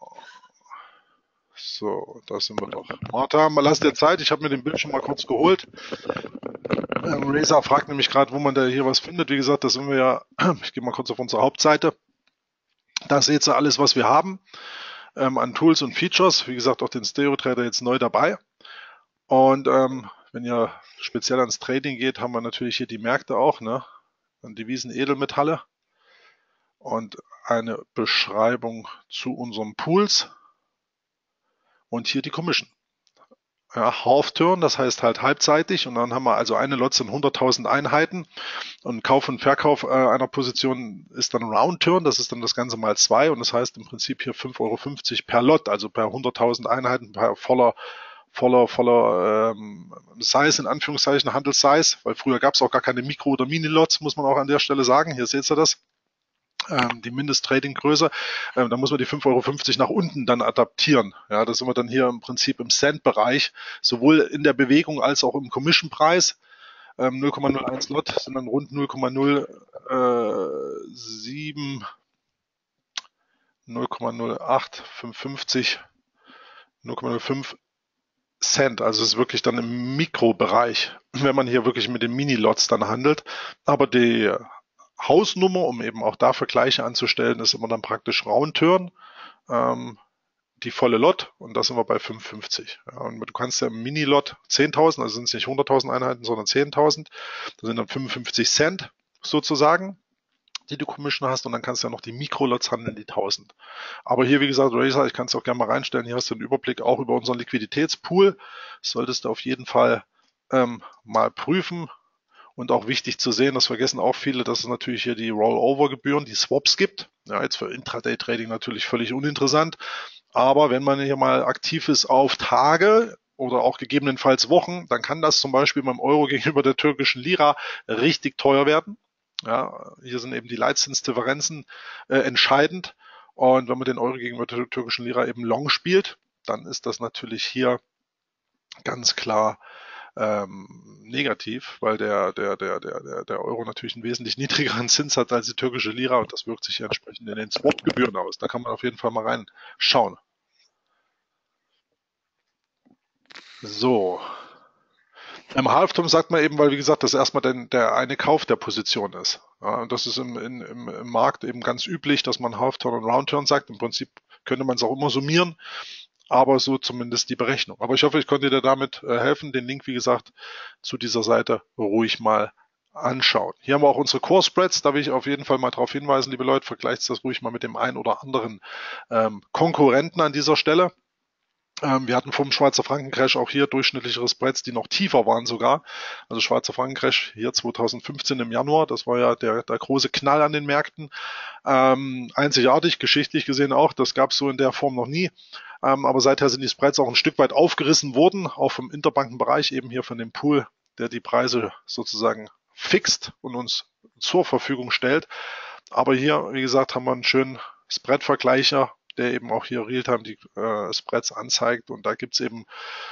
so, da sind wir doch. Martha, mal lass dir Zeit, ich habe mir den Bildschirm mal kurz geholt. Ähm, Razer fragt nämlich gerade, wo man da hier was findet. Wie gesagt, das sind wir ja, ich gehe mal kurz auf unsere Hauptseite. Da seht ihr alles, was wir haben ähm, an Tools und Features. Wie gesagt, auch den Stereo Trader jetzt neu dabei. Und ähm, wenn ihr speziell ans Trading geht, haben wir natürlich hier die Märkte auch, ne? Dann Devisen, Edelmetalle und eine Beschreibung zu unseren Pools und hier die Commission. Ja, Half-Turn, das heißt halt halbzeitig, und dann haben wir also eine Lot sind hunderttausend Einheiten und Kauf und Verkauf äh, einer Position ist dann Round-Turn, das ist dann das Ganze mal zwei, und das heißt im Prinzip hier fünf Euro fünfzig per Lot, also per hunderttausend Einheiten, per voller voller, voller ähm, Size, in Anführungszeichen, Handelssize, weil früher gab es auch gar keine Mikro- oder Mini-Lots, muss man auch an der Stelle sagen. Hier seht ihr das. Ähm, die Mindest-Trading-Größe, ähm, da muss man die fünf Euro fünfzig nach unten dann adaptieren. Ja, da sind wir dann hier im Prinzip im Cent-Bereich, sowohl in der Bewegung als auch im Commission-Preis. Ähm, null Komma null eins Lot sind dann rund null Komma null sieben, null Komma null acht fünfundfünfzig, null Komma null fünf Cent, also es ist wirklich dann im Mikrobereich, wenn man hier wirklich mit den Mini-Lots dann handelt. Aber die Hausnummer, um eben auch da Vergleiche anzustellen, ist immer dann praktisch Roundturn, ähm, die volle Lot, und da sind wir bei fünfundfünfzig. Ja, und du kannst ja im Mini-Lot zehntausend, also sind es nicht hunderttausend Einheiten, sondern zehntausend, da sind dann fünfundfünfzig Cent sozusagen, die du Commission hast, und dann kannst du ja noch die Mikrolots handeln, die tausend. Aber hier, wie gesagt, Razer, ich kann es auch gerne mal reinstellen, hier hast du einen Überblick auch über unseren Liquiditätspool, das solltest du auf jeden Fall ähm, mal prüfen. Und auch wichtig zu sehen, das vergessen auch viele, dass es natürlich hier die Rollover-Gebühren, die Swaps gibt. Ja, jetzt für Intraday-Trading natürlich völlig uninteressant. Aber wenn man hier mal aktiv ist auf Tage oder auch gegebenenfalls Wochen, dann kann das zum Beispiel beim Euro gegenüber der türkischen Lira richtig teuer werden. Ja, hier sind eben die Leitzinsdifferenzen äh, entscheidend. Und wenn man den Euro gegenüber der türkischen Lira eben long spielt, dann ist das natürlich hier ganz klar ähm, negativ, weil der, der, der, der, der Euro natürlich einen wesentlich niedrigeren Zins hat als die türkische Lira und das wirkt sich ja entsprechend in den Swap-Gebühren aus. Da kann man auf jeden Fall mal reinschauen. So. Im Halfterm sagt man eben, weil wie gesagt, das erstmal den, der eine Kauf der Position ist. Ja, und das ist im, in, im, im Markt eben ganz üblich, dass man Halfturn und Roundturn sagt. Im Prinzip könnte man es auch immer summieren, aber so zumindest die Berechnung. Aber ich hoffe, ich konnte dir damit äh, helfen. Den Link, wie gesagt, zu dieser Seite ruhig mal anschauen. Hier haben wir auch unsere Core Spreads. Da will ich auf jeden Fall mal darauf hinweisen, liebe Leute, vergleicht das ruhig mal mit dem einen oder anderen ähm, Konkurrenten an dieser Stelle. Ähm, wir hatten vom Schweizer Franken-Crash auch hier durchschnittlichere Spreads, die noch tiefer waren sogar. Also Schweizer Franken-Crash hier zweitausendfünfzehn im Januar, das war ja der, der große Knall an den Märkten. Ähm, einzigartig, geschichtlich gesehen auch, das gab es so in der Form noch nie. Ähm, aber seither sind die Spreads auch ein Stück weit aufgerissen worden, auch vom Interbankenbereich, eben hier von dem Pool, der die Preise sozusagen fixt und uns zur Verfügung stellt. Aber hier, wie gesagt, haben wir einen schönen Spread-Vergleicher, der eben auch hier Realtime die äh, Spreads anzeigt. Und da gibt es eben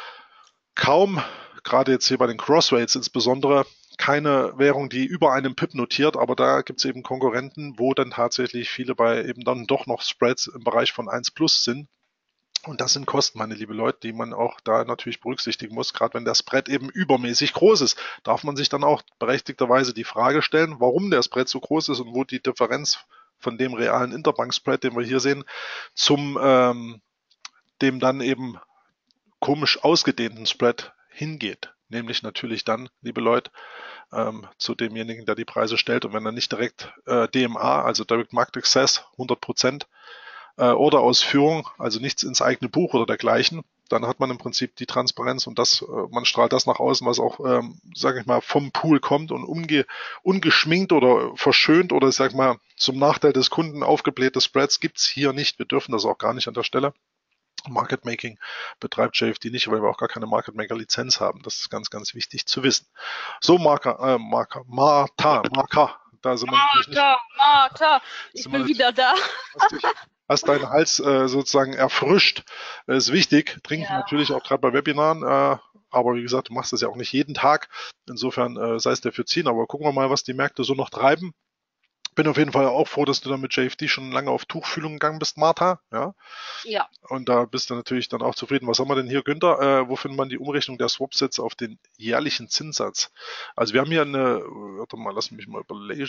kaum, gerade jetzt hier bei den Crossrates insbesondere, keine Währung, die über einem Pip notiert, aber da gibt es eben Konkurrenten, wo dann tatsächlich viele bei eben dann doch noch Spreads im Bereich von eins plus sind. Und das sind Kosten, meine liebe Leute, die man auch da natürlich berücksichtigen muss. Gerade wenn der Spread eben übermäßig groß ist, darf man sich dann auch berechtigterweise die Frage stellen, warum der Spread so groß ist und wo die Differenz von dem realen Interbank-Spread, den wir hier sehen, zum ähm, dem dann eben komisch ausgedehnten Spread hingeht. Nämlich natürlich dann, liebe Leute, ähm, zu demjenigen, der die Preise stellt. Und wenn er nicht direkt äh, D M A, also Direct Market Access, hundert Prozent äh, oder Ausführung, also nichts ins eigene Buch oder dergleichen, dann hat man im Prinzip die Transparenz und das, äh, man strahlt das nach außen, was auch, ähm, sage ich mal, vom Pool kommt und umge ungeschminkt oder verschönt oder, sag mal, zum Nachteil des Kunden aufgeblähte Spreads gibt's hier nicht. Wir dürfen das auch gar nicht an der Stelle. Market Making betreibt J F D nicht, weil wir auch gar keine Market Maker Lizenz haben. Das ist ganz, ganz wichtig zu wissen. So, Marker, äh, Marker, Martha, Marker, da sind wir natürlich nicht. Martha, Martha, ich bin wieder da. Hast, dich, hast deinen Hals äh, sozusagen erfrischt. Das ist wichtig. Trinken ja. Natürlich auch gerade bei Webinaren. Äh, aber wie gesagt, du machst das ja auch nicht jeden Tag. Insofern äh, sei es dafür ziehen. Aber gucken wir mal, was die Märkte so noch treiben. Bin auf jeden Fall auch froh, dass du dann mit J F D schon lange auf Tuchfühlung gegangen bist, Martha. Ja. Ja. Und da bist du natürlich dann auch zufrieden. Was haben wir denn hier, Günther? Äh, wo findet man die Umrechnung der Swapsets auf den jährlichen Zinssatz? Also wir haben hier eine, warte mal, lass mich mal überlegen.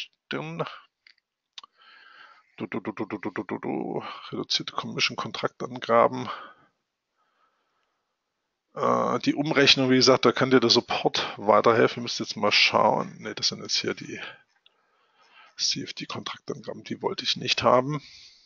Du, du, du, du, du, du, du, du, du. Reduzierte Commission Kontraktangaben. Äh, die Umrechnung, wie gesagt, da kann dir der Support weiterhelfen. Ihr müsst jetzt mal schauen. Ne, das sind jetzt hier die C F D-Kontraktangaben, die wollte ich nicht haben.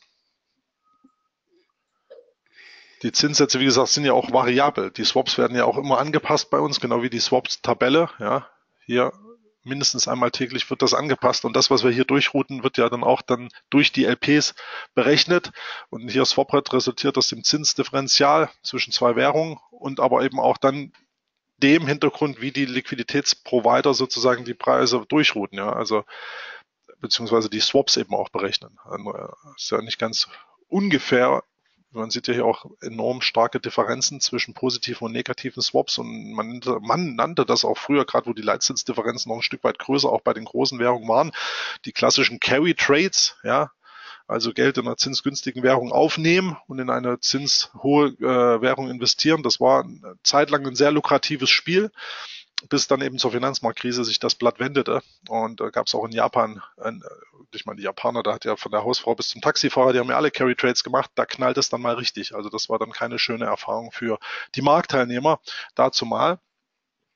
Die Zinssätze, wie gesagt, sind ja auch variabel. Die Swaps werden ja auch immer angepasst bei uns, genau wie die Swaps-Tabelle. Ja, hier mindestens einmal täglich wird das angepasst und das, was wir hier durchrouten, wird ja dann auch dann durch die L Ps berechnet. Und hier Swapret resultiert aus dem Zinsdifferenzial zwischen zwei Währungen und aber eben auch dann dem Hintergrund, wie die Liquiditätsprovider sozusagen die Preise durchrouten. Ja, also beziehungsweise die Swaps eben auch berechnen. Ist ja nicht ganz ungefähr. Man sieht ja hier auch enorm starke Differenzen zwischen positiven und negativen Swaps und man, man nannte das auch früher, gerade wo die Leitzinsdifferenzen noch ein Stück weit größer auch bei den großen Währungen waren, die klassischen Carry Trades, ja, also Geld in einer zinsgünstigen Währung aufnehmen und in eine zinshohe äh, Währung investieren. Das war eine Zeit lang ein sehr lukratives Spiel, bis dann eben zur Finanzmarktkrise sich das Blatt wendete. Und da äh, gab es auch in Japan, äh, ich meine, die Japaner, da hat ja von der Hausfrau bis zum Taxifahrer, die haben ja alle Carry Trades gemacht, da knallt es dann mal richtig. Also das war dann keine schöne Erfahrung für die Marktteilnehmer, dazu mal.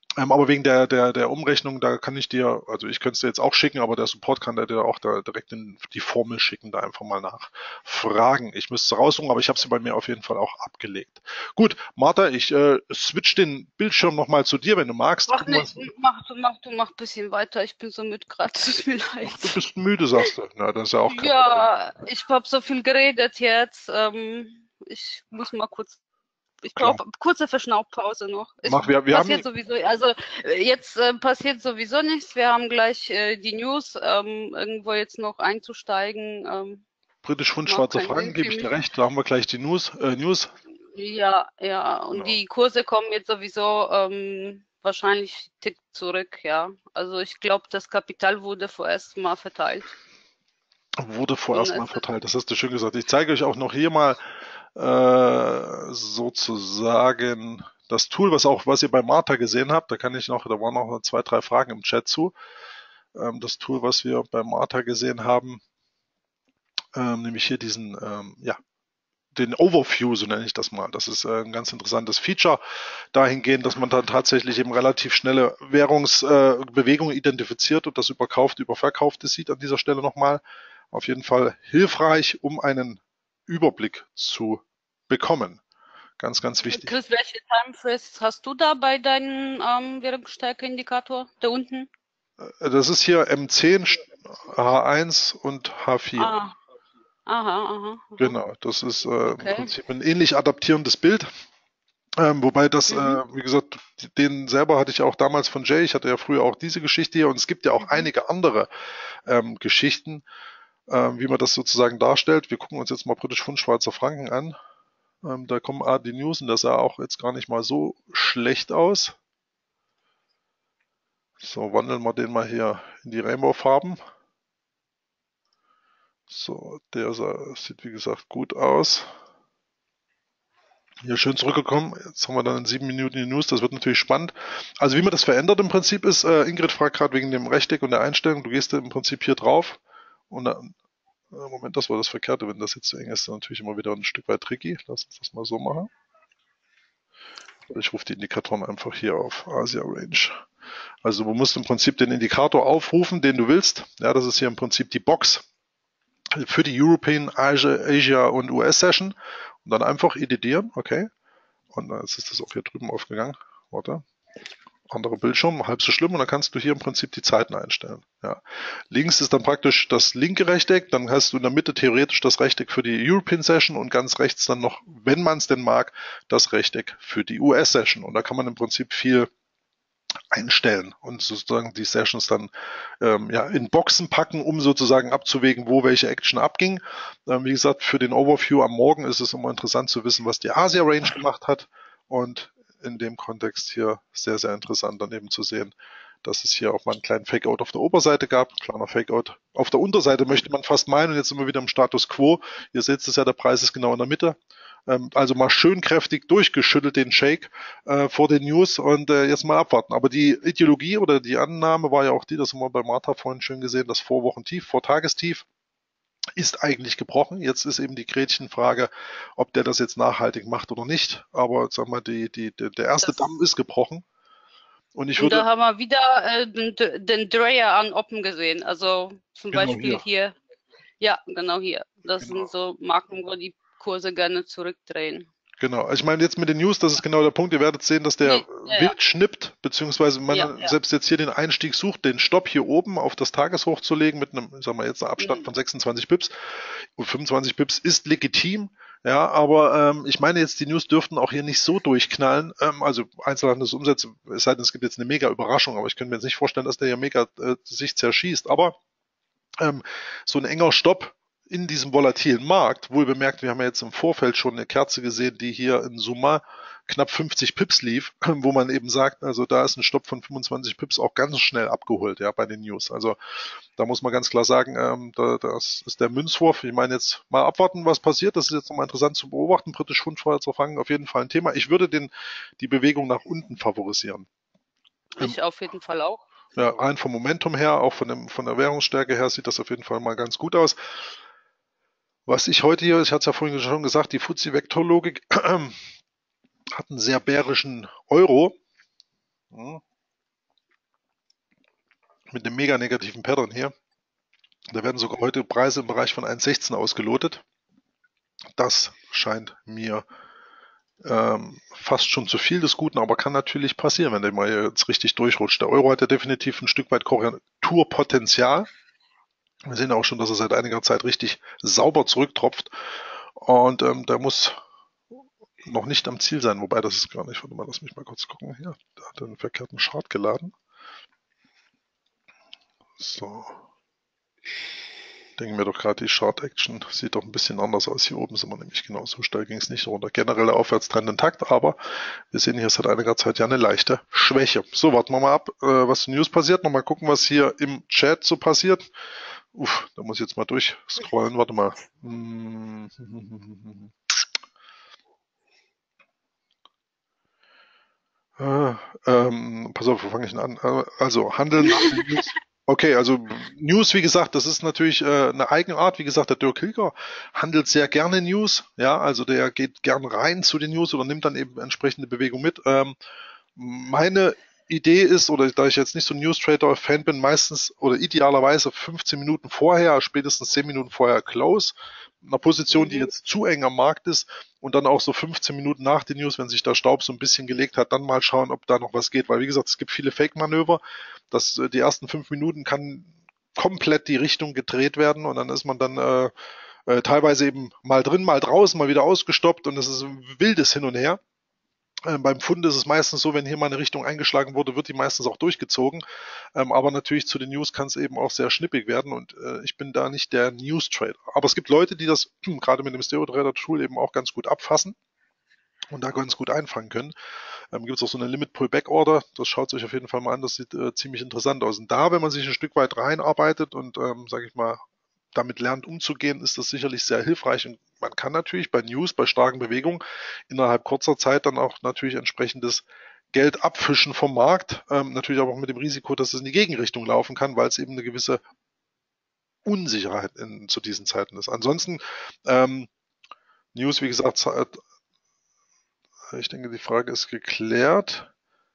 Ähm, aber wegen der, der, der Umrechnung, da kann ich dir, also ich könnte es dir jetzt auch schicken, aber der Support kann dir auch da direkt in die Formel schicken, da einfach mal nachfragen. Ich müsste es raussuchen, aber ich habe sie bei mir auf jeden Fall auch abgelegt. Gut, Martha, ich äh, switch den Bildschirm nochmal zu dir, wenn du magst. Mach Gucken wir nicht, uns. mach du, mach du, mach ein bisschen weiter. Ich bin so müde gerade. Tut mir Ach, du leid. bist müde, sagst du. Na, das ist ja auch kein Problem. Ja, ich habe so viel geredet jetzt. Ähm, ich muss mal kurz, ich Klar. brauche kurze Verschnaufpause noch. Es Mach, wir, wir passiert haben sowieso, also äh, jetzt äh, passiert sowieso nichts. Wir haben gleich äh, die News. Ähm, irgendwo jetzt noch einzusteigen, ähm, britisch Pfund, macht Schweizer keinen Sinn Franken, gebe für ich dir mich. recht. Da haben wir gleich die News. Äh, News. Ja, ja, und Genau. die Kurse kommen jetzt sowieso ähm, wahrscheinlich Tick zurück, ja. Also ich glaube, das Kapital wurde vorerst mal verteilt. Wurde Und vorerst mal es ist, verteilt. Das hast du schön gesagt. Ich zeige euch auch noch hier mal äh, sozusagen das Tool, was auch, was ihr bei Martha gesehen habt. Da kann ich noch, da waren noch zwei, drei Fragen im Chat zu. Ähm, das Tool, was wir bei Martha gesehen haben, ähm, nämlich hier diesen, ähm, ja, den Overview, so nenne ich das mal. Das ist äh, ein ganz interessantes Feature dahingehend, dass man dann tatsächlich eben relativ schnelle Währungsbewegungen äh, identifiziert und das überkauft, überverkaufte sieht an dieser Stelle nochmal. Auf jeden Fall hilfreich, um einen Überblick zu bekommen. Ganz, ganz wichtig. Chris, welche Timefrist hast du da bei deinem ähm, Währungsstärke-Indikator? Da unten? Äh, Das ist hier M zehn, H eins und H vier. Ah, aha, aha, aha. Genau, das ist äh, im Okay. Prinzip ein ähnlich adaptierendes Bild. Ähm, wobei das, äh, Mhm, wie gesagt, den selber hatte ich auch damals von Jay. Ich hatte ja früher auch diese Geschichte hier und es gibt ja auch mhm. einige andere ähm, Geschichten, ähm, wie man das sozusagen darstellt. Wir gucken uns jetzt mal britisch Pfund Schweizer Franken an. Ähm, da kommen ah, die News und das sah auch jetzt gar nicht mal so schlecht aus. So, wandeln wir den mal hier in die Rainbow-Farben. So, der sah, sieht wie gesagt gut aus. Hier schön zurückgekommen. Jetzt haben wir dann in sieben Minuten die News. Das wird natürlich spannend. Also wie man das verändert im Prinzip ist, äh, Ingrid fragt gerade wegen dem Rechteck und der Einstellung. Du gehst im Prinzip hier drauf und dann, äh, Moment, das war das Verkehrte. Wenn das jetzt zu eng ist, dann natürlich immer wieder ein Stück weit tricky. Lass uns das mal so machen. Ich rufe die Indikatoren einfach hier auf. Asia Range. Also du musst im Prinzip den Indikator aufrufen, den du willst. Ja, das ist hier im Prinzip die Box für die European, Asia, Asia und U S-Session. Und dann einfach editieren, okay. Und jetzt ist das auch hier drüben aufgegangen. Warte. Anderer Bildschirm, halb so schlimm. Und dann kannst du hier im Prinzip die Zeiten einstellen. Ja. Links ist dann praktisch das linke Rechteck. Dann hast du in der Mitte theoretisch das Rechteck für die European Session und ganz rechts dann noch, wenn man es denn mag, das Rechteck für die U S-Session. Und da kann man im Prinzip viel einstellen und sozusagen die Sessions dann ähm, ja, in Boxen packen, um sozusagen abzuwägen, wo welche Action abging. Ähm, wie gesagt, für den Overview am Morgen ist es immer interessant zu wissen, was die Asia Range gemacht hat und in dem Kontext hier sehr, sehr interessant dann eben zu sehen, dass es hier auch mal einen kleinen Fake-Out auf der Oberseite gab, ein kleiner Fake-Out auf der Unterseite möchte man fast meinen und jetzt sind wir wieder im Status Quo. Ihr seht es ja, der Preis ist genau in der Mitte. Ähm, also mal schön kräftig durchgeschüttelt den Shake äh, vor den News und äh, jetzt mal abwarten. Aber die Ideologie oder die Annahme war ja auch die, das haben wir bei Martha vorhin schön gesehen, das Vorwochentief, Vortagestief ist eigentlich gebrochen. Jetzt ist eben die Gretchenfrage, ob der das jetzt nachhaltig macht oder nicht. Aber sag mal, die, die, der erste Das, Damm ist gebrochen. Und ich und da würde, haben wir wieder äh, den, den Dreher an Oppen gesehen. Also zum genau Beispiel hier, hier. Ja, genau hier. Das sind genau. so Marken, wo die Kurse gerne zurückdrehen. Genau, also ich meine jetzt mit den News, das ist genau der Punkt. Ihr werdet sehen, dass der Nee, ja, ja, wild schnippt, beziehungsweise man ja, ja. selbst jetzt hier den Einstieg sucht, den Stopp hier oben auf das Tageshoch zu legen mit einem, sagen wir jetzt, einem Abstand Mhm. von sechsundzwanzig Pips und fünfundzwanzig Pips ist legitim. Ja, aber ähm, ich meine jetzt, die News dürften auch hier nicht so durchknallen. Ähm, also Einzelhandelsumsätze, es sei denn, es gibt jetzt eine mega Überraschung, aber ich könnte mir jetzt nicht vorstellen, dass der hier mega äh, sich zerschießt. Aber ähm, so ein enger Stopp in diesem volatilen Markt, wohl bemerkt, wir haben ja jetzt im Vorfeld schon eine Kerze gesehen, die hier in Summe knapp fünfzig Pips lief, wo man eben sagt, also da ist ein Stopp von fünfundzwanzig Pips auch ganz schnell abgeholt, ja, bei den News. Also da muss man ganz klar sagen, ähm, da, das ist der Münzwurf. Ich meine jetzt mal abwarten, was passiert. Das ist jetzt nochmal interessant zu beobachten. Britisch Pfund Schweizer Franken auf jeden Fall ein Thema. Ich würde den, die Bewegung nach unten favorisieren. Ähm, Ich auf jeden Fall auch. ja, rein vom Momentum her, auch von, dem, von der Währungsstärke her sieht das auf jeden Fall mal ganz gut aus. Was ich heute hier, ich hatte es ja vorhin schon gesagt, die F T S E-Vektorlogik hat einen sehr bärischen Euro. mit einem mega negativen Pattern hier. Da werden sogar heute Preise im Bereich von eins Komma sechzehn ausgelotet. Das scheint mir ähm, fast schon zu viel des Guten, aber kann natürlich passieren, wenn der mal jetzt richtig durchrutscht. Der Euro hat ja definitiv ein Stück weit Korrekturpotenzial. Wir sehen auch schon, dass er seit einiger Zeit richtig sauber zurücktropft. Und ähm, der muss noch nicht am Ziel sein, wobei das ist gar nicht. Warte mal, lass mich mal kurz gucken. Hier, der hat einen verkehrten Chart geladen. So. Denken wir doch gerade, die Chart-Action sieht doch ein bisschen anders aus. Hier oben sind wir nämlich genau so steil ging es nicht runter. Generelle Aufwärtstrend intakt, aber wir sehen hier seit einiger Zeit ja eine leichte Schwäche. So, warten wir mal ab, äh, was in News passiert. Nochmal gucken, was hier im Chat so passiert. Uff, da muss ich jetzt mal durchscrollen. Warte mal. Hm. Äh, ähm, pass auf, wo fange ich denn an? Also, Handeln nach den News. Okay, also News, wie gesagt, das ist natürlich äh, eine Eigenart. Wie gesagt, der Dirk Hilger handelt sehr gerne News. Ja, also der geht gern rein zu den News oder nimmt dann eben entsprechende Bewegung mit. Ähm, meine Idee ist, oder da ich jetzt nicht so ein News-Trader-Fan bin, meistens oder idealerweise fünfzehn Minuten vorher, spätestens zehn Minuten vorher Close, einer Position, die jetzt zu eng am Markt ist, und dann auch so fünfzehn Minuten nach den News, wenn sich der Staub so ein bisschen gelegt hat, dann mal schauen, ob da noch was geht. Weil wie gesagt, es gibt viele Fake-Manöver. Das, äh, die ersten fünf Minuten kann komplett die Richtung gedreht werden und dann ist man dann äh, äh, teilweise eben mal drin, mal draußen, mal wieder ausgestoppt und es ist ein wildes Hin und Her. Ähm, beim Pfund ist es meistens so, wenn hier mal eine Richtung eingeschlagen wurde, wird die meistens auch durchgezogen. Ähm, aber natürlich zu den News kann es eben auch sehr schnippig werden und äh, ich bin da nicht der News-Trader. Aber es gibt Leute, die das gerade mit dem Stereo-Trader-Tool eben auch ganz gut abfassen und da ganz gut einfangen können. Ähm, gibt es auch so eine Limit-Pull-Back-Order, das schaut sich auf jeden Fall mal an, das sieht äh, ziemlich interessant aus. Und da, wenn man sich ein Stück weit reinarbeitet und, ähm, sage ich mal, damit lernt umzugehen, ist das sicherlich sehr hilfreich. Und man kann natürlich bei News, bei starken Bewegungen innerhalb kurzer Zeit dann auch natürlich entsprechendes Geld abfischen vom Markt. Ähm, natürlich aber auch mit dem Risiko, dass es in die Gegenrichtung laufen kann, weil es eben eine gewisse Unsicherheit in, zu diesen Zeiten ist. Ansonsten, ähm, News, wie gesagt, ich denke, die Frage ist geklärt.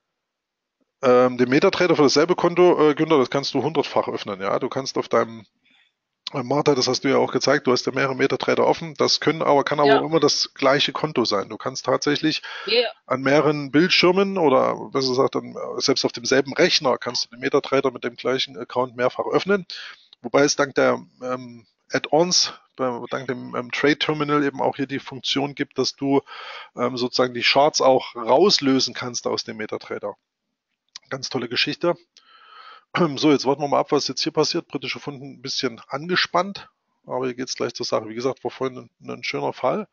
Ähm, den MetaTrader für dasselbe Konto, äh, Günther, das kannst du hundertfach öffnen. Ja, du kannst auf deinem äh, Martha, das hast du ja auch gezeigt, du hast ja mehrere MetaTrader offen. Das können aber, kann aber Ja. auch immer das gleiche Konto sein. Du kannst tatsächlich Ja. an mehreren Bildschirmen oder besser gesagt, an, selbst auf demselben Rechner kannst du den MetaTrader mit dem gleichen Account mehrfach öffnen. Wobei es dank der ähm, Add-ons, dank dem ähm, Trade Terminal eben auch hier die Funktion gibt, dass du ähm, sozusagen die Charts auch rauslösen kannst aus dem MetaTrader. Ganz tolle Geschichte. So, jetzt warten wir mal ab, was jetzt hier passiert. Britische Pfund ein bisschen angespannt, aber hier geht es gleich zur Sache. Wie gesagt, war vorhin ein, ein schöner Fall.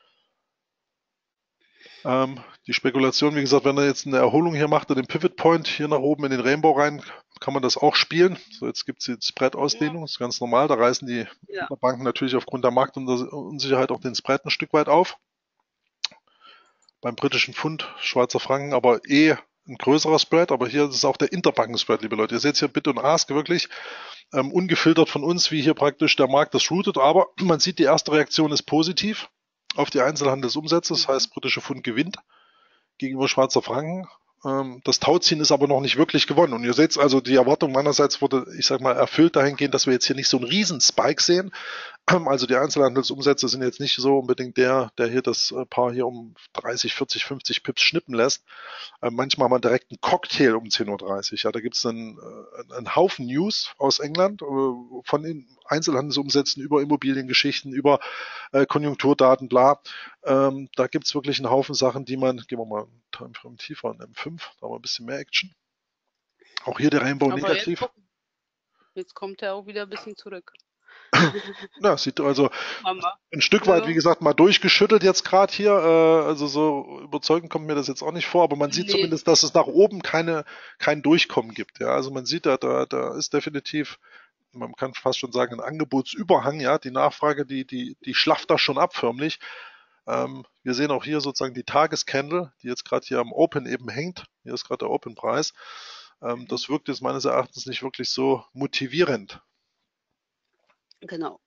Ähm, die Spekulation, wie gesagt, wenn er jetzt eine Erholung hier macht, den Pivot Point hier nach oben in den Rainbow rein, kann man das auch spielen. So, jetzt gibt es die Spread-Ausdehnung, das ist ganz normal. Da reißen die Ja. Banken natürlich aufgrund der Marktunsicherheit auch den Spread ein Stück weit auf. Beim britischen Pfund, Schweizer Franken, aber eh ein größerer Spread, aber hier ist es auch der Interbanken-Spread, liebe Leute. Ihr seht hier Bid und Ask wirklich ähm, ungefiltert von uns, wie hier praktisch der Markt das routet, aber man sieht, die erste Reaktion ist positiv auf die Einzelhandelsumsätze, das heißt, britische Pfund gewinnt gegenüber Schweizer Franken. Ähm, das Tauziehen ist aber noch nicht wirklich gewonnen. Und ihr seht also, die Erwartung meinerseits wurde, ich sag mal, erfüllt dahingehend, dass wir jetzt hier nicht so einen riesen Spike sehen. Also die Einzelhandelsumsätze sind jetzt nicht so unbedingt der, der hier das Paar hier um dreißig, vierzig, fünfzig Pips schnippen lässt. Äh, manchmal mal direkt einen Cocktail um zehn Uhr dreißig. Ja, da gibt es einen, einen Haufen News aus England, äh, von den Einzelhandelsumsätzen über Immobiliengeschichten, über äh, Konjunkturdaten, bla. Ähm, da gibt es wirklich einen Haufen Sachen, die man, gehen wir mal einen Timeframe tiefer an M fünf, da haben wir ein bisschen mehr Action. Auch hier der Rainbow Aber negativ. Jetzt, jetzt kommt er auch wieder ein bisschen zurück. Ja, sieht also Mama. ein Stück weit, Ja. wie gesagt, mal durchgeschüttelt jetzt gerade hier. Äh, also so überzeugend kommt mir das jetzt auch nicht vor, aber man sieht Nee. zumindest, dass es nach oben keine, kein Durchkommen gibt. Ja, also man sieht da, da, da ist definitiv, man kann fast schon sagen, ein Angebotsüberhang. Ja, die Nachfrage, die, die, die schlafft da schon ab förmlich. Ähm, wir sehen auch hier sozusagen die Tagescandle, die jetzt gerade hier am Open eben hängt. Hier ist gerade der Open-Preis. Ähm, das wirkt jetzt meines Erachtens nicht wirklich so motivierend. Genau.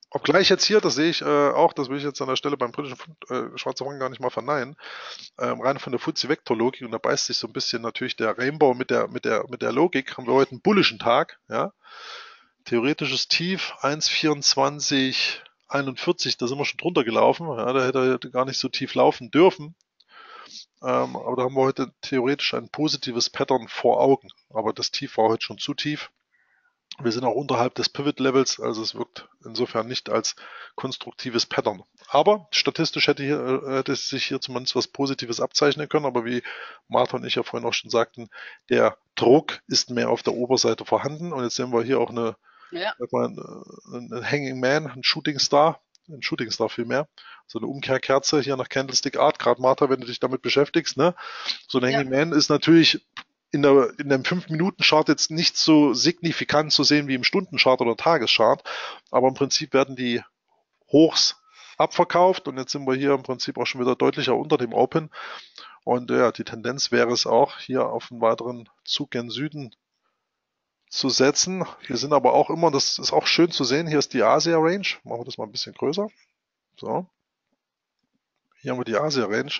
Obgleich jetzt hier, das sehe ich äh, auch, das will ich jetzt an der Stelle beim britischen Pfund, äh, Schwarzer Mann gar nicht mal verneinen, ähm, rein von der F T S E-Vektor-Logik, und da beißt sich so ein bisschen natürlich der Rainbow mit der, mit der, mit der Logik, haben wir heute einen bullischen Tag, ja. Theoretisches Tief eins Komma vierundzwanzig einundvierzig, da sind wir schon drunter gelaufen, ja, da hätte er gar nicht so tief laufen dürfen. Ähm, aber da haben wir heute theoretisch ein positives Pattern vor Augen. Aber das Tief war heute schon zu tief. Wir sind auch unterhalb des Pivot-Levels, also es wirkt insofern nicht als konstruktives Pattern. Aber statistisch hätte, hier, äh, hätte sich hier zumindest was Positives abzeichnen können, aber wie Martha und ich ja vorhin auch schon sagten, der Druck ist mehr auf der Oberseite vorhanden, und jetzt sehen wir hier auch eine, Ja. sag mal, einen, einen Hanging Man, einen Shooting Star, ein Shooting Star vielmehr, so eine Umkehrkerze hier nach Candlestick Art, gerade Martha, wenn du dich damit beschäftigst, ne? So ein Hanging Ja. Man ist natürlich in der, in dem fünf Minuten Chart jetzt nicht so signifikant zu sehen wie im Stundenchart oder Tageschart, aber im Prinzip werden die Hochs abverkauft, und jetzt sind wir hier im Prinzip auch schon wieder deutlicher unter dem Open, und ja, die Tendenz wäre es auch, hier auf einen weiteren Zug gen Süden zu setzen. Wir sind aber auch immer, das ist auch schön zu sehen, hier ist die Asia Range, machen wir das mal ein bisschen größer, so, hier haben wir die Asia Range.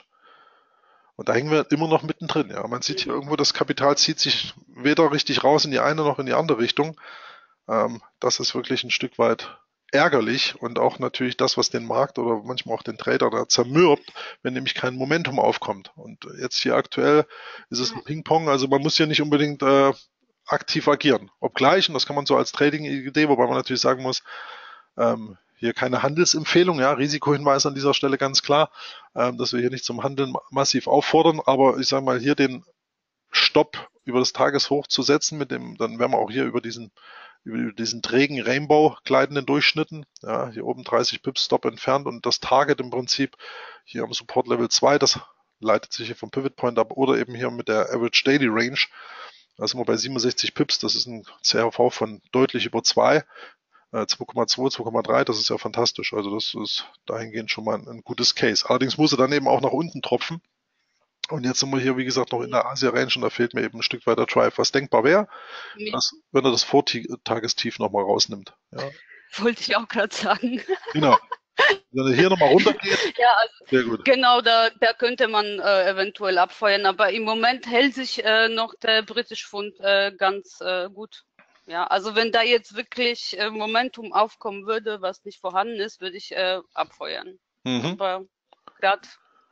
Und da hängen wir immer noch mittendrin. Ja, man sieht hier irgendwo, das Kapital zieht sich weder richtig raus in die eine noch in die andere Richtung. Ähm, das ist wirklich ein Stück weit ärgerlich, und auch natürlich das, was den Markt oder manchmal auch den Trader da zermürbt, wenn nämlich kein Momentum aufkommt. Und jetzt hier aktuell ist es ein Ping-Pong, also man muss hier nicht unbedingt äh, aktiv agieren. Obgleich, und das kann man so als Trading-Idee, wobei man natürlich sagen muss, ähm, hier keine Handelsempfehlung, ja, Risikohinweis an dieser Stelle ganz klar, ähm, dass wir hier nicht zum Handeln massiv auffordern, aber ich sage mal, hier den Stopp über das Tageshoch zu setzen, mit dem, dann wären wir auch hier über diesen, über diesen trägen Rainbow gleitenden Durchschnitten, ja, hier oben dreißig Pips Stop entfernt, und das Target im Prinzip hier am Support Level zwei, das leitet sich hier vom Pivot Point ab, oder eben hier mit der Average Daily Range, da sind wir bei siebenundsechzig Pips, das ist ein C R V von deutlich über zwei, zwei Komma zwei, zwei Komma drei, das ist ja fantastisch. Also das ist dahingehend schon mal ein, ein gutes Case. Allerdings muss er dann eben auch nach unten tropfen. Und jetzt sind wir hier, wie gesagt, noch in der Asia-Range, und da fehlt mir eben ein Stück weiter Drive. Was denkbar wäre, dass, wenn er das Vortagestief nochmal rausnimmt. Ja. Wollte ich auch gerade sagen. Genau. Wenn er hier nochmal runtergeht, ja, also sehr gut. Genau, da, da könnte man äh, eventuell abfeuern, aber im Moment hält sich äh, noch der britische Pfund äh, ganz äh, gut. Ja, also wenn da jetzt wirklich äh, Momentum aufkommen würde, was nicht vorhanden ist, würde ich äh, abfeuern. Mhm. Aber gerade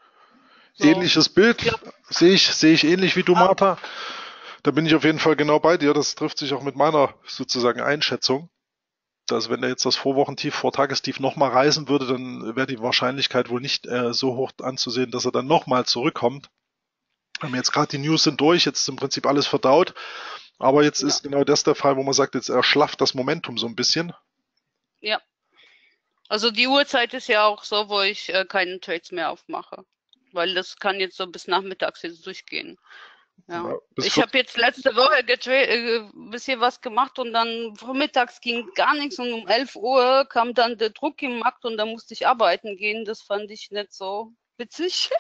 so, ähnliches Bild sehe ich, sehe ich ähnlich wie du, Martha. Da bin ich auf jeden Fall genau bei dir. Das trifft sich auch mit meiner sozusagen Einschätzung. Dass wenn er jetzt das Vorwochentief, Vortagestief nochmal reißen würde, dann wäre die Wahrscheinlichkeit wohl nicht äh, so hoch anzusehen, dass er dann nochmal zurückkommt. Wir haben jetzt gerade die News sind durch, jetzt ist im Prinzip alles verdaut. Aber jetzt ja. ist genau das der Fall, wo man sagt, jetzt erschlafft das Momentum so ein bisschen. Ja. Also die Uhrzeit ist ja auch so, wo ich äh, keine Trades mehr aufmache. Weil das kann jetzt so bis nachmittags jetzt durchgehen. Ja. Ja, ich habe jetzt letzte Woche äh, ein bisschen was gemacht, und dann vormittags ging gar nichts, und um elf Uhr kam dann der Druck im Markt, und da musste ich arbeiten gehen. Das fand ich nicht so witzig.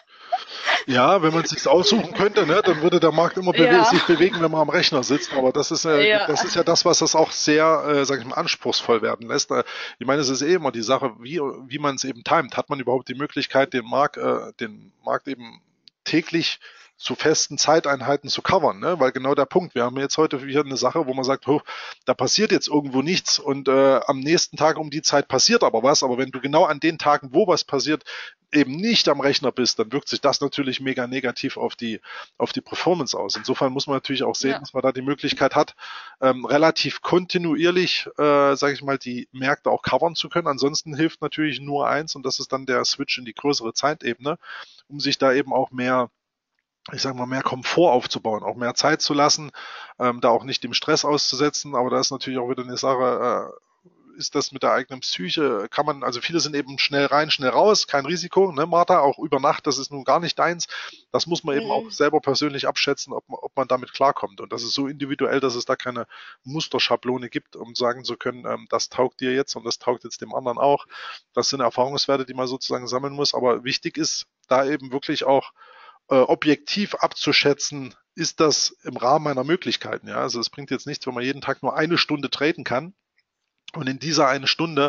Ja, wenn man es sich aussuchen könnte, ne, dann würde der Markt immer bewe ja. sich bewegen, wenn man am Rechner sitzt. Aber das ist, äh, ja. das ist ja das, was das auch sehr, äh, sag ich mal, anspruchsvoll werden lässt. Äh, ich meine, es ist eh immer die Sache, wie, wie man es eben timet. Hat man überhaupt die Möglichkeit, den Markt, äh, den Markt eben täglich zu festen Zeiteinheiten zu covern, ne? Weil genau der Punkt, wir haben jetzt heute hier eine Sache, wo man sagt, oh, da passiert jetzt irgendwo nichts, und äh, am nächsten Tag um die Zeit passiert aber was, aber wenn du genau an den Tagen, wo was passiert, eben nicht am Rechner bist, dann wirkt sich das natürlich mega negativ auf die auf die Performance aus. Insofern muss man natürlich auch sehen, ja. dass man da die Möglichkeit hat, ähm, relativ kontinuierlich, äh, sage ich mal, die Märkte auch covern zu können. Ansonsten hilft natürlich nur eins, und das ist dann der Switch in die größere Zeitebene, um sich da eben auch mehr ich sage mal, mehr Komfort aufzubauen, auch mehr Zeit zu lassen, ähm, da auch nicht dem Stress auszusetzen, aber da ist natürlich auch wieder eine Sache, äh, ist das mit der eigenen Psyche, kann man, also viele sind eben schnell rein, schnell raus, kein Risiko, ne, Martha, auch über Nacht, das ist nun gar nicht deins, das muss man mhm. eben auch selber persönlich abschätzen, ob man, ob man damit klarkommt, und das ist so individuell, dass es da keine Musterschablone gibt, um sagen zu können, ähm, das taugt dir jetzt und das taugt jetzt dem anderen auch, das sind Erfahrungswerte, die man sozusagen sammeln muss, aber wichtig ist, da eben wirklich auch objektiv abzuschätzen, ist das im Rahmen meiner Möglichkeiten. Ja, also es bringt jetzt nichts, wenn man jeden Tag nur eine Stunde traden kann und in dieser eine Stunde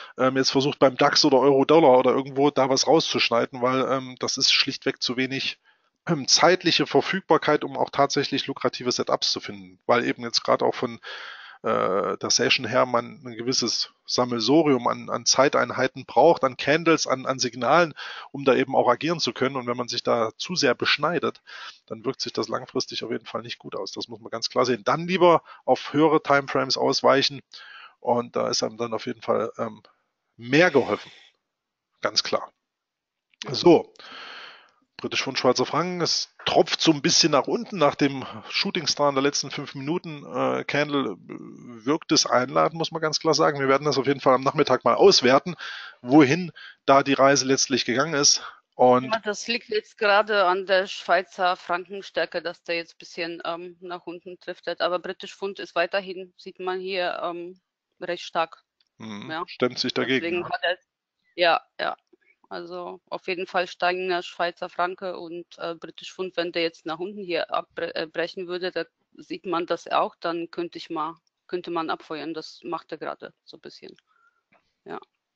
ähm, jetzt versucht beim DAX oder Euro-Dollar oder irgendwo da was rauszuschneiden, weil ähm, das ist schlichtweg zu wenig ähm, zeitliche Verfügbarkeit, um auch tatsächlich lukrative Setups zu finden, weil eben jetzt gerade auch von äh, der Session her man ein gewisses Sammelsorium an, an Zeiteinheiten braucht, an Candles, an, an Signalen, um da eben auch agieren zu können. Und wenn man sich da zu sehr beschneidet, dann wirkt sich das langfristig auf jeden Fall nicht gut aus. Das muss man ganz klar sehen. Dann lieber auf höhere Timeframes ausweichen und da ist einem dann auf jeden Fall ähm, mehr geholfen. Ganz klar. So. Britisch Pfund, Schweizer Franken, es tropft so ein bisschen nach unten nach dem Shooting Star in der letzten fünf Minuten. Äh, Candle wirkt es einladend, muss man ganz klar sagen. Wir werden das auf jeden Fall am Nachmittag mal auswerten, wohin da die Reise letztlich gegangen ist. Und ja, das liegt jetzt gerade an der Schweizer Frankenstärke, dass der jetzt ein bisschen ähm, nach unten driftet. Aber Britisch Pfund ist weiterhin, sieht man hier, ähm, recht stark. mh, Ja. stemmt sich dagegen. Deswegen Ja. hat er, ja, ja. Also auf jeden Fall steigender Schweizer Franke und äh, Britisch Pfund, wenn der jetzt nach unten hier abbrechen würde, da sieht man das auch, dann könnte ich mal, könnte man abfeuern. Das macht er gerade so ein bisschen. Ja.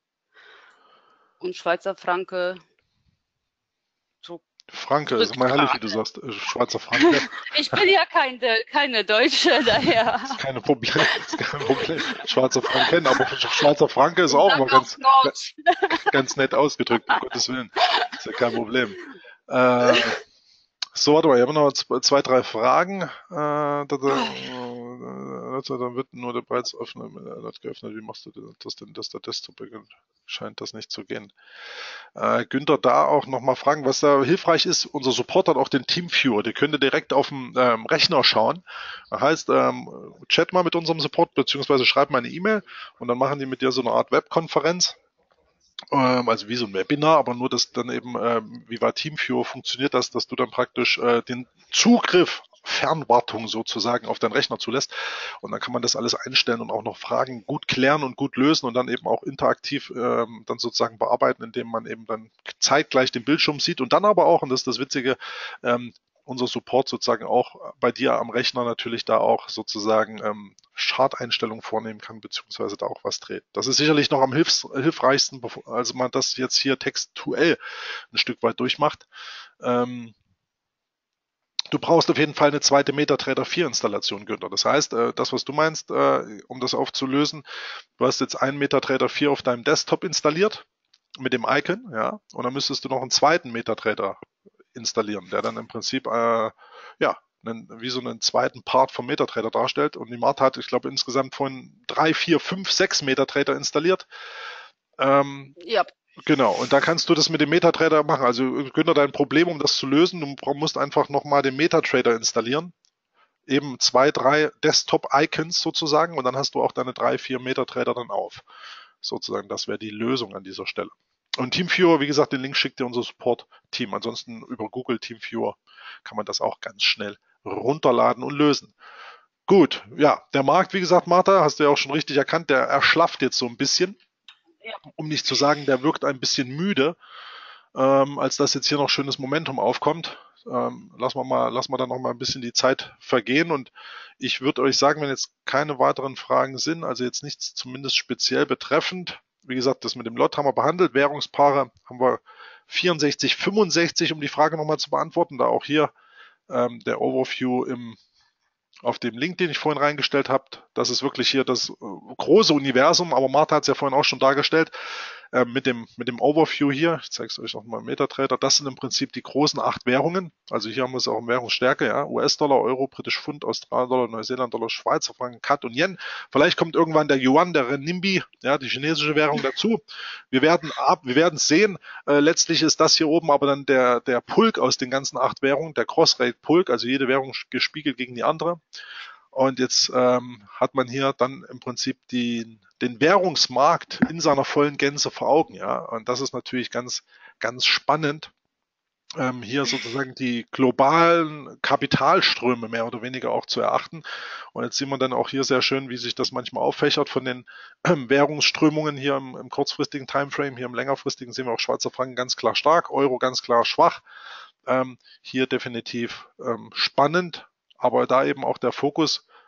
Und Schweizer Franke, so. Franke, ist mal herrlich, wie du sagst, äh, Schweizer Franke. Ich bin ja kein, keine Deutsche, daher. Das ist keine Problem, das ist kein Problem. Schweizer Franken, aber Schweizer Franke ist auch mal ganz, ganz nett ausgedrückt, um Gottes Willen. Ist ja kein Problem. Äh, so, warte mal, ich habe noch zwei, drei Fragen. Äh, da, da, dann wird nur der bereits öffnen, geöffnet. Wie machst du das denn, dass der Desktop beginnt? Scheint das nicht zu gehen. Äh, Günther, da auch nochmal fragen, was da hilfreich ist. Unser Support hat auch den Teamviewer. Der könnte direkt auf dem ähm, Rechner schauen. Das heißt, ähm, chat mal mit unserem Support, beziehungsweise schreib mal eine E-Mail und dann machen die mit dir so eine Art Webkonferenz. Ähm, also wie so ein Webinar, aber nur, dass dann eben, äh, wie war Teamviewer funktioniert das, dass du dann praktisch äh, den Zugriff Fernwartung sozusagen auf deinen Rechner zulässt und dann kann man das alles einstellen und auch noch Fragen gut klären und gut lösen und dann eben auch interaktiv ähm, dann sozusagen bearbeiten, indem man eben dann zeitgleich den Bildschirm sieht und dann aber auch, und das ist das Witzige, ähm, unser Support sozusagen auch bei dir am Rechner natürlich da auch sozusagen ähm, Charteinstellungen vornehmen kann, beziehungsweise da auch was dreht. Das ist sicherlich noch am hilfs hilfreichsten, also man das jetzt hier textuell ein Stück weit durchmacht. Ähm, Du brauchst auf jeden Fall eine zweite MetaTrader vier Installation, Günther. Das heißt, das, was du meinst, um das aufzulösen, du hast jetzt einen MetaTrader vier auf deinem Desktop installiert mit dem Icon, ja, und dann müsstest du noch einen zweiten MetaTrader installieren, der dann im Prinzip, äh, ja, einen, wie so einen zweiten Part vom MetaTrader darstellt. Und die Martha hat, ich glaube, insgesamt von drei, vier, fünf, sechs MetaTrader installiert. Ähm, ja. Genau, und da kannst du das mit dem MetaTrader machen. Also Günther, dein Problem, um das zu lösen, du musst einfach nochmal den MetaTrader installieren. Eben zwei, drei Desktop-Icons sozusagen und dann hast du auch deine drei, vier MetaTrader dann auf. Sozusagen, das wäre die Lösung an dieser Stelle. Und Teamviewer, wie gesagt, den Link schickt dir unser Support-Team. Ansonsten über Google Teamviewer kann man das auch ganz schnell runterladen und lösen. Gut, ja, der Markt, wie gesagt, Martha, hast du ja auch schon richtig erkannt, der erschlafft jetzt so ein bisschen. Um nicht zu sagen, der wirkt ein bisschen müde, ähm, als dass jetzt hier noch schönes Momentum aufkommt. Ähm, lassen wir mal, lassen wir dann noch mal ein bisschen die Zeit vergehen und ich würde euch sagen, wenn jetzt keine weiteren Fragen sind, also jetzt nichts zumindest speziell betreffend, wie gesagt, das mit dem Lot haben wir behandelt, Währungspaare haben wir vierundsechzig, fünfundsechzig, um die Frage nochmal zu beantworten, da auch hier ähm, der Overview im auf dem Link, den ich vorhin reingestellt habe. Das ist wirklich hier das große Universum, aber Martha hat es ja vorhin auch schon dargestellt, äh, mit dem, mit dem Overview hier. Ich zeige es euch nochmal im MetaTrader. Das sind im Prinzip die großen acht Währungen. Also hier haben wir es auch in Währungsstärke, ja. U S-Dollar, Euro, British Pfund, Australien-Dollar, Neuseeland-Dollar, Schweizer Franken, Kat und Yen. Vielleicht kommt irgendwann der Yuan, der Renminbi, ja, die chinesische Währung dazu. Wir werden ab, wir werden sehen. Äh, letztlich ist das hier oben aber dann der, der Pulk aus den ganzen acht Währungen, der Cross-Rate-Pulk, also jede Währung gespiegelt gegen die andere. Und jetzt ähm, hat man hier dann im Prinzip die, den Währungsmarkt in seiner vollen Gänze vor Augen, ja. Und das ist natürlich ganz, ganz spannend, ähm, hier sozusagen die globalen Kapitalströme mehr oder weniger auch zu erachten. Und jetzt sieht man dann auch hier sehr schön, wie sich das manchmal auffächert von den ähm, Währungsströmungen hier im, im kurzfristigen Timeframe. Hier im längerfristigen sehen wir auch Schweizer Franken ganz klar stark, Euro ganz klar schwach. Ähm, hier definitiv ähm, spannend. Aber da eben auch der Fokus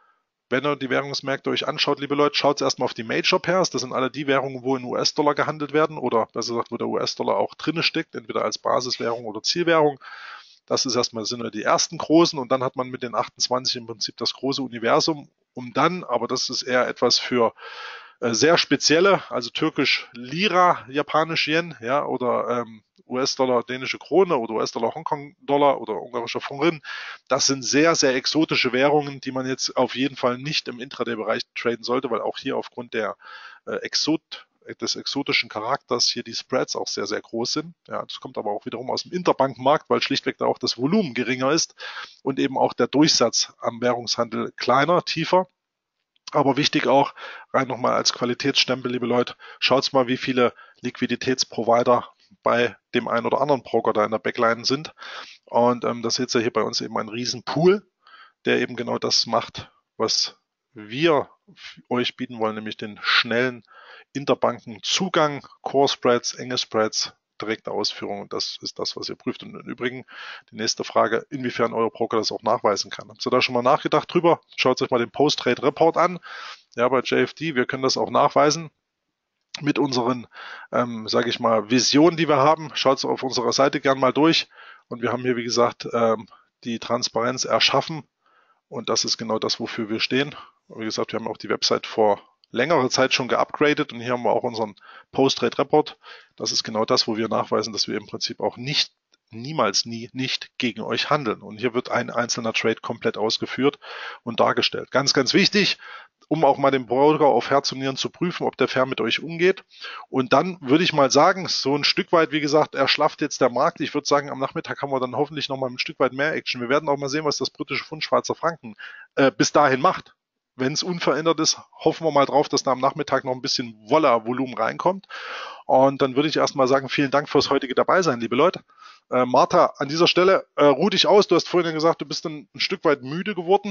wenn ihr die Währungsmärkte euch anschaut, liebe Leute, schaut erstmal auf die Major Pairs. Das sind alle die Währungen, wo in U S-Dollar gehandelt werden oder besser gesagt, wo der U S-Dollar auch drinne steckt, entweder als Basiswährung oder Zielwährung. Das ist erstmal sind wir die ersten großen und dann hat man mit den achtundzwanzig im Prinzip das große Universum, um dann, aber das ist eher etwas für äh, sehr spezielle, also türkisch Lira, japanisch Yen, ja, oder ähm, U S-Dollar dänische Krone oder U S-Dollar Hongkong-Dollar oder ungarischer Forint. Das sind sehr, sehr exotische Währungen, die man jetzt auf jeden Fall nicht im Intraday-Bereich traden sollte, weil auch hier aufgrund der äh, Exot des exotischen Charakters hier die Spreads auch sehr, sehr groß sind. Ja, das kommt aber auch wiederum aus dem Interbankmarkt, weil schlichtweg da auch das Volumen geringer ist und eben auch der Durchsatz am Währungshandel kleiner, tiefer. Aber wichtig auch, rein nochmal als Qualitätsstempel, liebe Leute, schaut mal, wie viele Liquiditätsprovider bei dem einen oder anderen Broker da in der Backline sind. Und ähm, das ist ja hier bei uns eben ein Riesenpool, der eben genau das macht, was wir euch bieten wollen, nämlich den schnellen Interbankenzugang, Core Spreads, enge Spreads, direkte Ausführung. Und das ist das, was ihr prüft. Und im Übrigen die nächste Frage, inwiefern euer Broker das auch nachweisen kann. Habt ihr da schon mal nachgedacht drüber? Schaut euch mal den Post-Trade-Report an. Ja, bei J F D, wir können das auch nachweisen mit unseren, ähm, sage ich mal, Visionen, die wir haben. Schaut es auf unserer Seite gern mal durch. Und wir haben hier, wie gesagt, ähm, die Transparenz erschaffen. Und das ist genau das, wofür wir stehen. Wie gesagt, wir haben auch die Website vor längerer Zeit schon geupgradet und hier haben wir auch unseren Post-Trade-Report. Das ist genau das, wo wir nachweisen, dass wir im Prinzip auch nicht, niemals, nie, nicht gegen euch handeln. Und hier wird ein einzelner Trade komplett ausgeführt und dargestellt. Ganz, ganz wichtig, um auch mal den Broker auf Herz und Nieren zu prüfen, ob der fair mit euch umgeht. Und dann würde ich mal sagen, so ein Stück weit, wie gesagt, erschlafft jetzt der Markt. Ich würde sagen, am Nachmittag haben wir dann hoffentlich noch mal ein Stück weit mehr Action. Wir werden auch mal sehen, was das britische Pfund Schweizer Franken äh, bis dahin macht. Wenn es unverändert ist, hoffen wir mal drauf, dass da am Nachmittag noch ein bisschen Voller-Volumen reinkommt. Und dann würde ich erstmal sagen, vielen Dank fürs heutige Dabeisein, liebe Leute. Äh, Martha, an dieser Stelle, äh, ruh dich aus. Du hast vorhin gesagt, du bist ein, ein Stück weit müde geworden.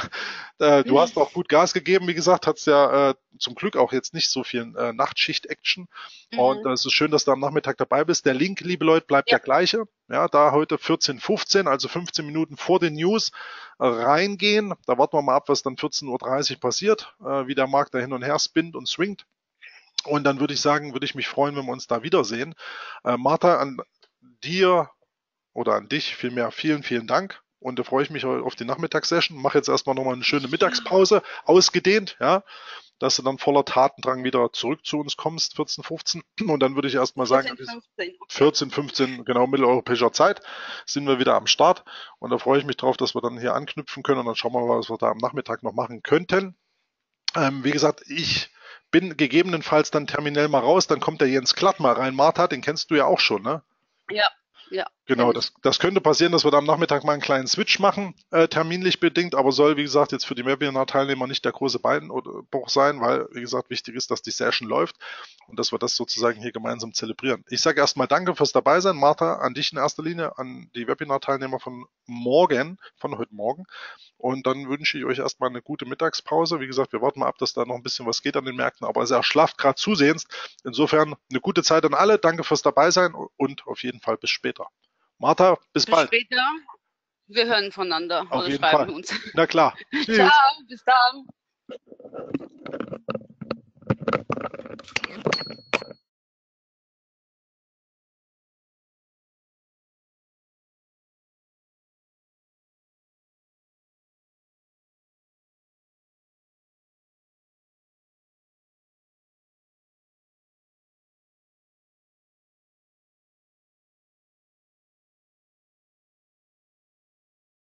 äh, du hast auch gut Gas gegeben, wie gesagt, hast ja äh, zum Glück auch jetzt nicht so viel äh, Nachtschicht-Action. Mhm. Und äh, es ist schön, dass du am Nachmittag dabei bist. Der Link, liebe Leute, bleibt ja. der gleiche. Ja, da heute vierzehn Uhr fünfzehn, also fünfzehn Minuten vor den News äh, reingehen. Da warten wir mal ab, was dann vierzehn Uhr dreißig passiert, äh, wie der Markt da hin und her spinnt und swingt. Und dann würde ich sagen, würde ich mich freuen, wenn wir uns da wiedersehen. Äh, Martha, an dir oder an dich vielmehr vielen, vielen Dank. Und da freue ich mich auf die Nachmittagssession. Mache jetzt erstmal nochmal eine schöne Mittagspause, ausgedehnt, ja, dass du dann voller Tatendrang wieder zurück zu uns kommst, vierzehn Uhr fünfzehn. Und dann würde ich erstmal sagen, vierzehn Uhr fünfzehn, genau mitteleuropäischer Zeit, sind wir wieder am Start. Und da freue ich mich drauf, dass wir dann hier anknüpfen können. Und dann schauen wir mal, was wir da am Nachmittag noch machen könnten. Ähm, wie gesagt, ich bin gegebenenfalls dann terminell mal raus, dann kommt der Jens Klatt mal rein. Martha, den kennst du ja auch schon, ne? Ja, ja. Genau, das, das könnte passieren, dass wir da am Nachmittag mal einen kleinen Switch machen, äh, terminlich bedingt, aber soll, wie gesagt, jetzt für die Webinar-Teilnehmer nicht der große Beinbruch sein, weil, wie gesagt, wichtig ist, dass die Session läuft und dass wir das sozusagen hier gemeinsam zelebrieren. Ich sage erstmal danke fürs Dabeisein, Martha, an dich in erster Linie, an die Webinar-Teilnehmer von morgen, von heute Morgen. Und dann wünsche ich euch erstmal eine gute Mittagspause. Wie gesagt, wir warten mal ab, dass da noch ein bisschen was geht an den Märkten, aber es erschlafft gerade zusehends. Insofern eine gute Zeit an alle. Danke fürs Dabeisein und auf jeden Fall bis später. Martha, bis, bis bald. Bis später. Wir hören voneinander. Auf jeden Fall. Uns. Na klar. Tschüss. Ciao, bis dann.